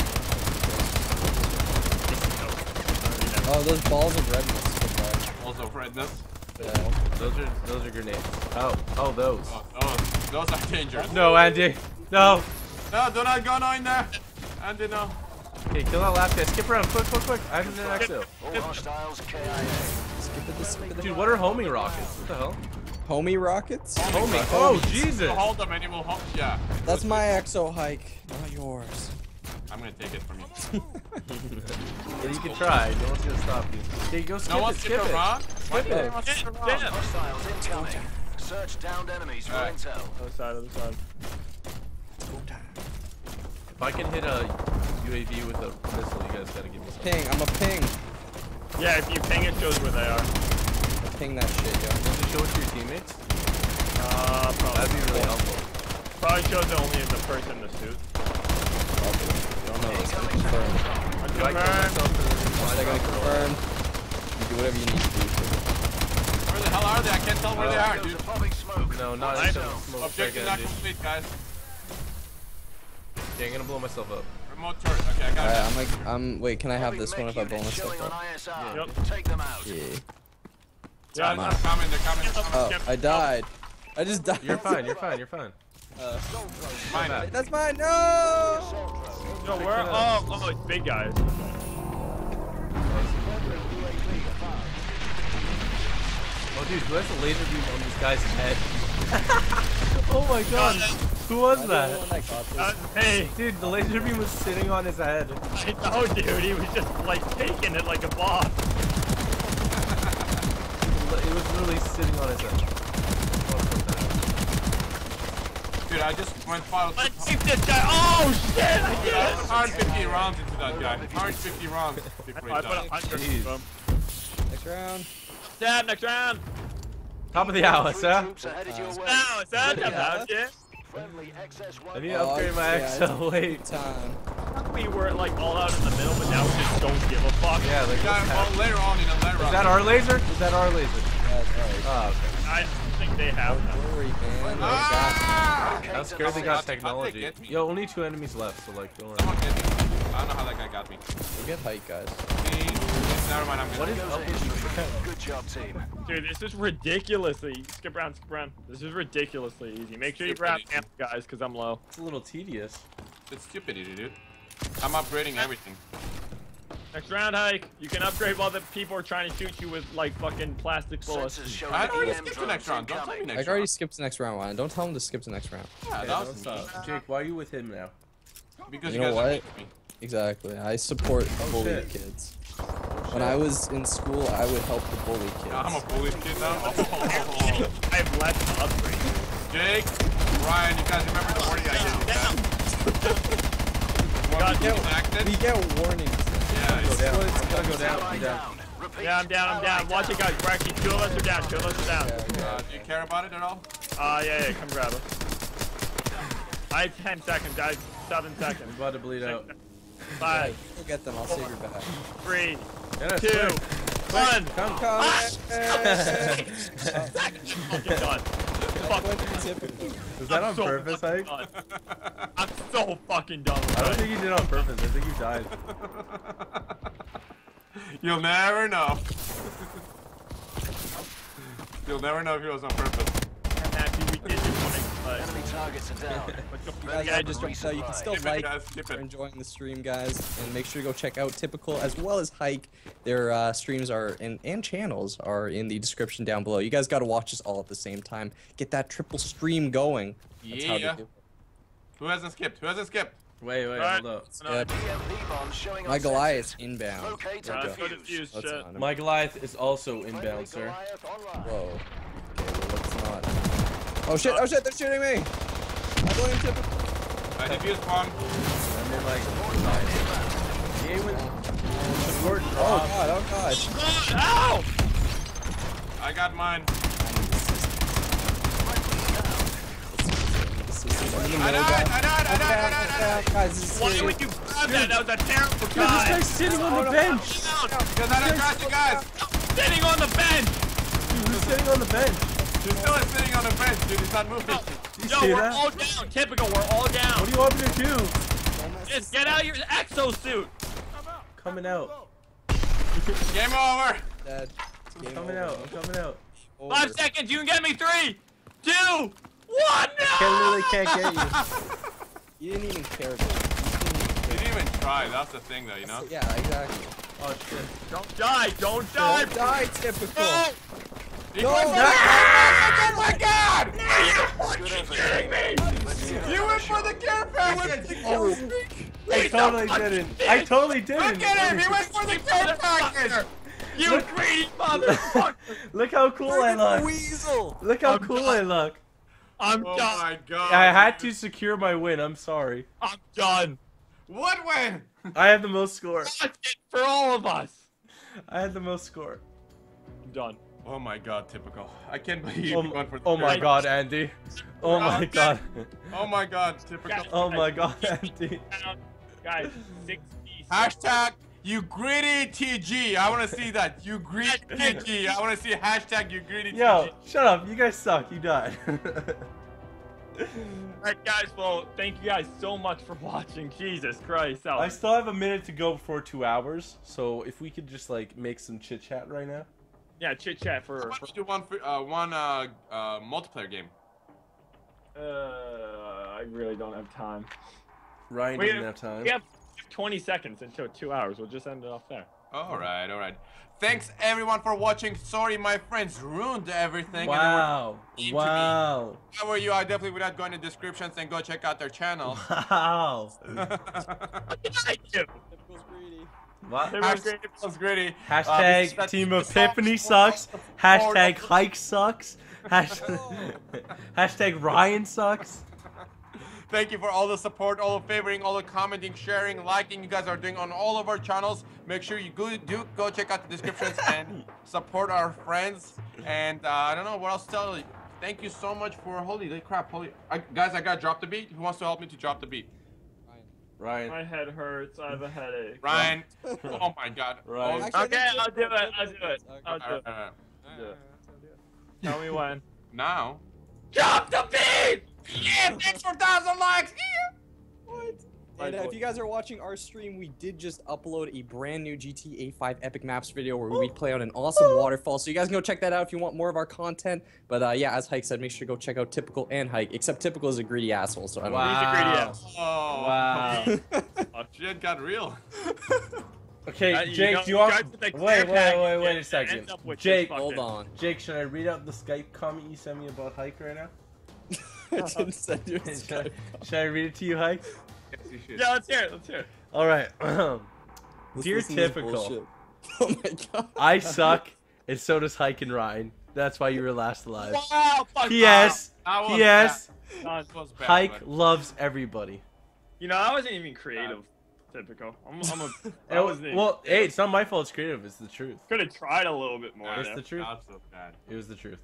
Oh, those balls of redness. also redness. Yeah. Those are those are grenades. Oh, oh those. Oh, those, those are dangerous. No, Andy. No. No, do not go no in there. Andy, no. Okay, kill that last guy. Skip around, quick, quick, quick. I have an exo. All hostiles K I A. Skip it, skip it. Dude, what are homing rockets? What the hell? Homie rockets? Homing. Oh, Jesus. Hold them and it will hold. Yeah. That's my exo hike, not yours. I'm gonna take it from you. Yeah, you can try. No one's gonna stop you. Okay, go skip No it. one's Skip skipping it. wrong? Skip it. Damn. Hostiles incoming. Search downed enemies for Alright. intel. Other side, other side. If I can hit a U A V with a missile, you guys gotta give me something. Ping, I'm a ping. Yeah, if you ping it, shows where they are. I ping that shit, yo. Does it show it to your teammates? Uh, probably. That'd be really helpful. Probably shows it only in the person in the suit. Probably. I don't know. It's gonna confirm. Do I kill myself and then They're gonna confirm. You do whatever you need to do. Where the hell are they? I can't tell where they are, dude. Popping smoke. No, not I until know. smoke Objective again, not dude. complete, guys. Yeah, I'm gonna blow myself up. Remote turret. Okay, I got Alright, it. I'm like, I'm. Wait, can I have this one if I blow Units myself showing on up? I S R. Yep. Take them out. Yeah. Yeah, They're I'm coming, they're coming, they're Oh, coming. I died. I just died. You're fine. You're fine. You're fine. Uh, Mine. bad. that's mine. No. Yo, where? Oh, oh, it's big guys. Oh, dude, who has a laser beam on this guy's head? Oh my god. Who was I'm that? the one that got this. Uh, hey, Dude, the laser beam was sitting on his head. I know, dude. He was just like taking it like a boss. It was literally sitting on his head. Dude, I just went file. Let's keep this guy. Oh shit! I did it. one hundred fifty rounds into that guy. one hundred fifty rounds. Before I he put a died. hundred Jeez. of them. Next round. Dad, next round. Top of the hour, Three sir. troops are headed your way. Now, is that Yeah. about it? Friendly X S one. I need to Oh, upgrade my yeah, X L. Wait. Time. We were like all out in the middle, but now we just don't give a fuck. Yeah, like, Yeah, what's well, happening? later on in a later Is round. that our laser? Is that our laser? Yeah, that's right. Oh, okay. I think they have them. Don't worry, man. Ah! I was scared they How'd got they technology. get me? Yo, only two enemies left, so like, don't worry. Someone get me. I don't know how that guy got me. We'll get height, guys. See? Never mind, I'm What good. is Goes up ahead. with you? Good job, team. Dude, this is ridiculously. Skip round, skip round. This is ridiculously easy. Make sure you Skip grab round. amp, guys, because I'm low. It's a little tedious. It's stupidity, dude. I'm upgrading everything. Next round, hike. You can upgrade while the people are trying to shoot you with like fucking plastic bullets. Sensors showing I already E M skipped the drones next round. Don't tell me incoming. next I already round. skipped the next round, Ryan. Don't tell him to skip the next round. Yeah, Okay, that don't was stop. me. Jake, why are you with him now? Because You you, know guys are what? mean to me. Exactly. I support bullied shit. kids. When I was in school, I would help the bully kids. I'm a bully kid now. Oh. I have less to upgrade. Jake, Ryan, you guys remember the warning I gave you? God, One yeah. people acted? We get warnings. Yeah, Go it's- down. It's gonna go down. Ally Go down. down. Repeat. Yeah, I'm down, I'm down. Watch it, guys. We're actually two of us are down. Two of us are down. uh, do you care about it at all? Uh, yeah, yeah, come grab us. I have ten seconds, guys. Seven I'm seconds. about to bleed out. Five, We'll get them. I'll save your back. three, Yeah, that's two, quick. one. Come, Come. Fucking done. Fuck. Typical. Was that I'm on so purpose, fucking Ike? done. I'm so fucking done with I don't that. think you did it on purpose. I think you died. You'll never know. You'll never know if it was on purpose. I'm happy we did it when I Enemy targets are down. You guys, I just want to tell you, you can still Skip it, like guys, skip if you're it. enjoying the stream, guys, and make sure to go check out Typical as well as Hike. Their uh, streams are in, and channels are in the description down below. You guys got to watch us all at the same time. Get that triple stream going. That's how they Yeah. do it. Who hasn't skipped? Who hasn't skipped? Wait, wait, Alright. hold up. Yeah, E M P bomb showing on my Goliath's sensors. inbound. Locate There and we Let's go. go defuse That's shit. on him. My Goliath is also Friendly inbound, sir. Goliath online. Whoa. Okay, well, let's not. Oh shit! Oh shit! They're shooting me! I blame Typical. I defused one. I'm in like game with support Oh drop. god! Oh god! Ow! I got mine. This is in the I middle, died, guys. I died, I died, I died, I died. Guys, this is Why serious. would you grab that? That was a terrible This guy. guy's sitting on the bench. Because I didn't trust you guys. Sitting on the bench. He's sitting on the bench. He's still sitting on the bench, dude. He's not moving. You Yo, see we're that? all down. Typical, we're all down. What do you want me to do? Just get out your exosuit. Coming out. Game over. Dad, I'm game coming over. out. I'm coming out. Over. Five seconds. You can get me three, two, one. Can't No! literally can't get you. You didn't even care about it. You didn't even try. That's the thing, though, you know? Yeah, exactly. Oh shit. Don't die. Don't die. Don't die, Typical. No. You No. went for the Oh my god! Good effort. You went for the care package! Oh. I totally didn't. I totally didn't. Look at him! He went for the care package! You Look- greedy motherfucker! Look how cool I Friggin' look. weasel. Look how I'm cool done. I look. I'm Oh done. my god. I had to secure my win. I'm sorry. I'm done. What win? I had the most score. That's it for all of us. I had the most score. I'm done. Oh my god, typical. I can't believe Oh, you went for the oh my care god, Andy. Oh my Okay. god. Oh my god, typical. Oh my god, Andy. Guys, sixty. Hashtag you greedy T G. I want to see that. You greedy T G. I want to see hashtag you greedy T G. Yo, shut up. You guys suck. You died. Alright, guys. Well, thank you guys so much for watching. Jesus Christ. I still have a minute to go before two hours, so if we could just like make some chit chat right now. Yeah, chit chat How for. about for we do one for, uh, one uh, uh, multiplayer game? uh, I really don't have time. Ryan We doesn't have- have time. We have twenty seconds until two hours. We'll just end it off there. All right, all right. Thanks everyone for watching. Sorry, my friends ruined everything. Wow. mean to me. Wow. If I were you, I definitely would not go in the descriptions and go check out their channel. Wow. What did I do? Typical's greedy. What? Everyone's Hashtag great. was gritty. Hashtag Uh, Team this is- Epiphany sucks. Hashtag Hike sucks. Hashtag, hashtag Ryan sucks. Thank you for all the support, all the favoring, all the commenting, sharing, liking you guys are doing on all of our channels. Make sure you go, do go check out the descriptions and support our friends. And uh, I don't know what else to tell you. Thank you so much for holy crap, holy I, guys. I gotta drop the beat. Who wants to help me to drop the beat? Ryan. My head hurts. I have a headache. Ryan. Oh my God. Ryan. Oh, Actually, Okay, I think I'll do Typical- it. I'll do it. I'll do alright, it. alright. Do it. Tell me when. Now. Drop the beat! Yeah, thanks for thousand likes. What? My And uh, if voice. you guys are watching our stream, we did just upload a brand new G T A five Epic Maps video where we play out an awesome waterfall. So you guys can go check that out if you want more of our content. But uh, yeah, as Hike said, make sure to go check out Typical and Hike. Except Typical is a greedy asshole, so I don't Wow. He's a greedy ass. Oh. Wow. Oh, shit got real. Okay, Uh, you Jake, know- do you want? guys with the Wait, clear wait, package wait, wait a ends second. up with this Jake, fucking- Hold on. Jake, should I read out the Skype comment you sent me about Hike right now? I didn't send you a Should I, Skype. should I read it to you, Hike? Yes, you should. Yeah, let's hear it. Let's hear it. All right. Let's Dear listen to this Typical, bullshit. Oh my god. I suck, and so does Hike and Ryan. That's why you were last alive. Wow, fuck P S. That was P S. Done. That was bad, Hike but- loves everybody. You know, I wasn't even creative. Typical. I'm, I'm a. It I was, wasn't even- well, hey, it's not my fault. It's creative. It's the truth. could have tried a little bit more. It's there. the truth. That's so bad. It was the truth.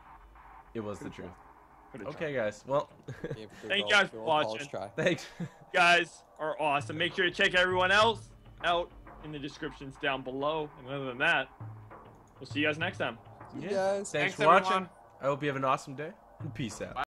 It was the truth. Could've Okay, guys. Well, Thank you guys for watching. Try. thanks. tried. Guys are awesome. Make sure to check everyone else out in the descriptions down below. And other than that, we'll see you guys next time. Yeah. Guys. Thanks Thanks, for watching. everyone. I hope you have an awesome day. And peace out.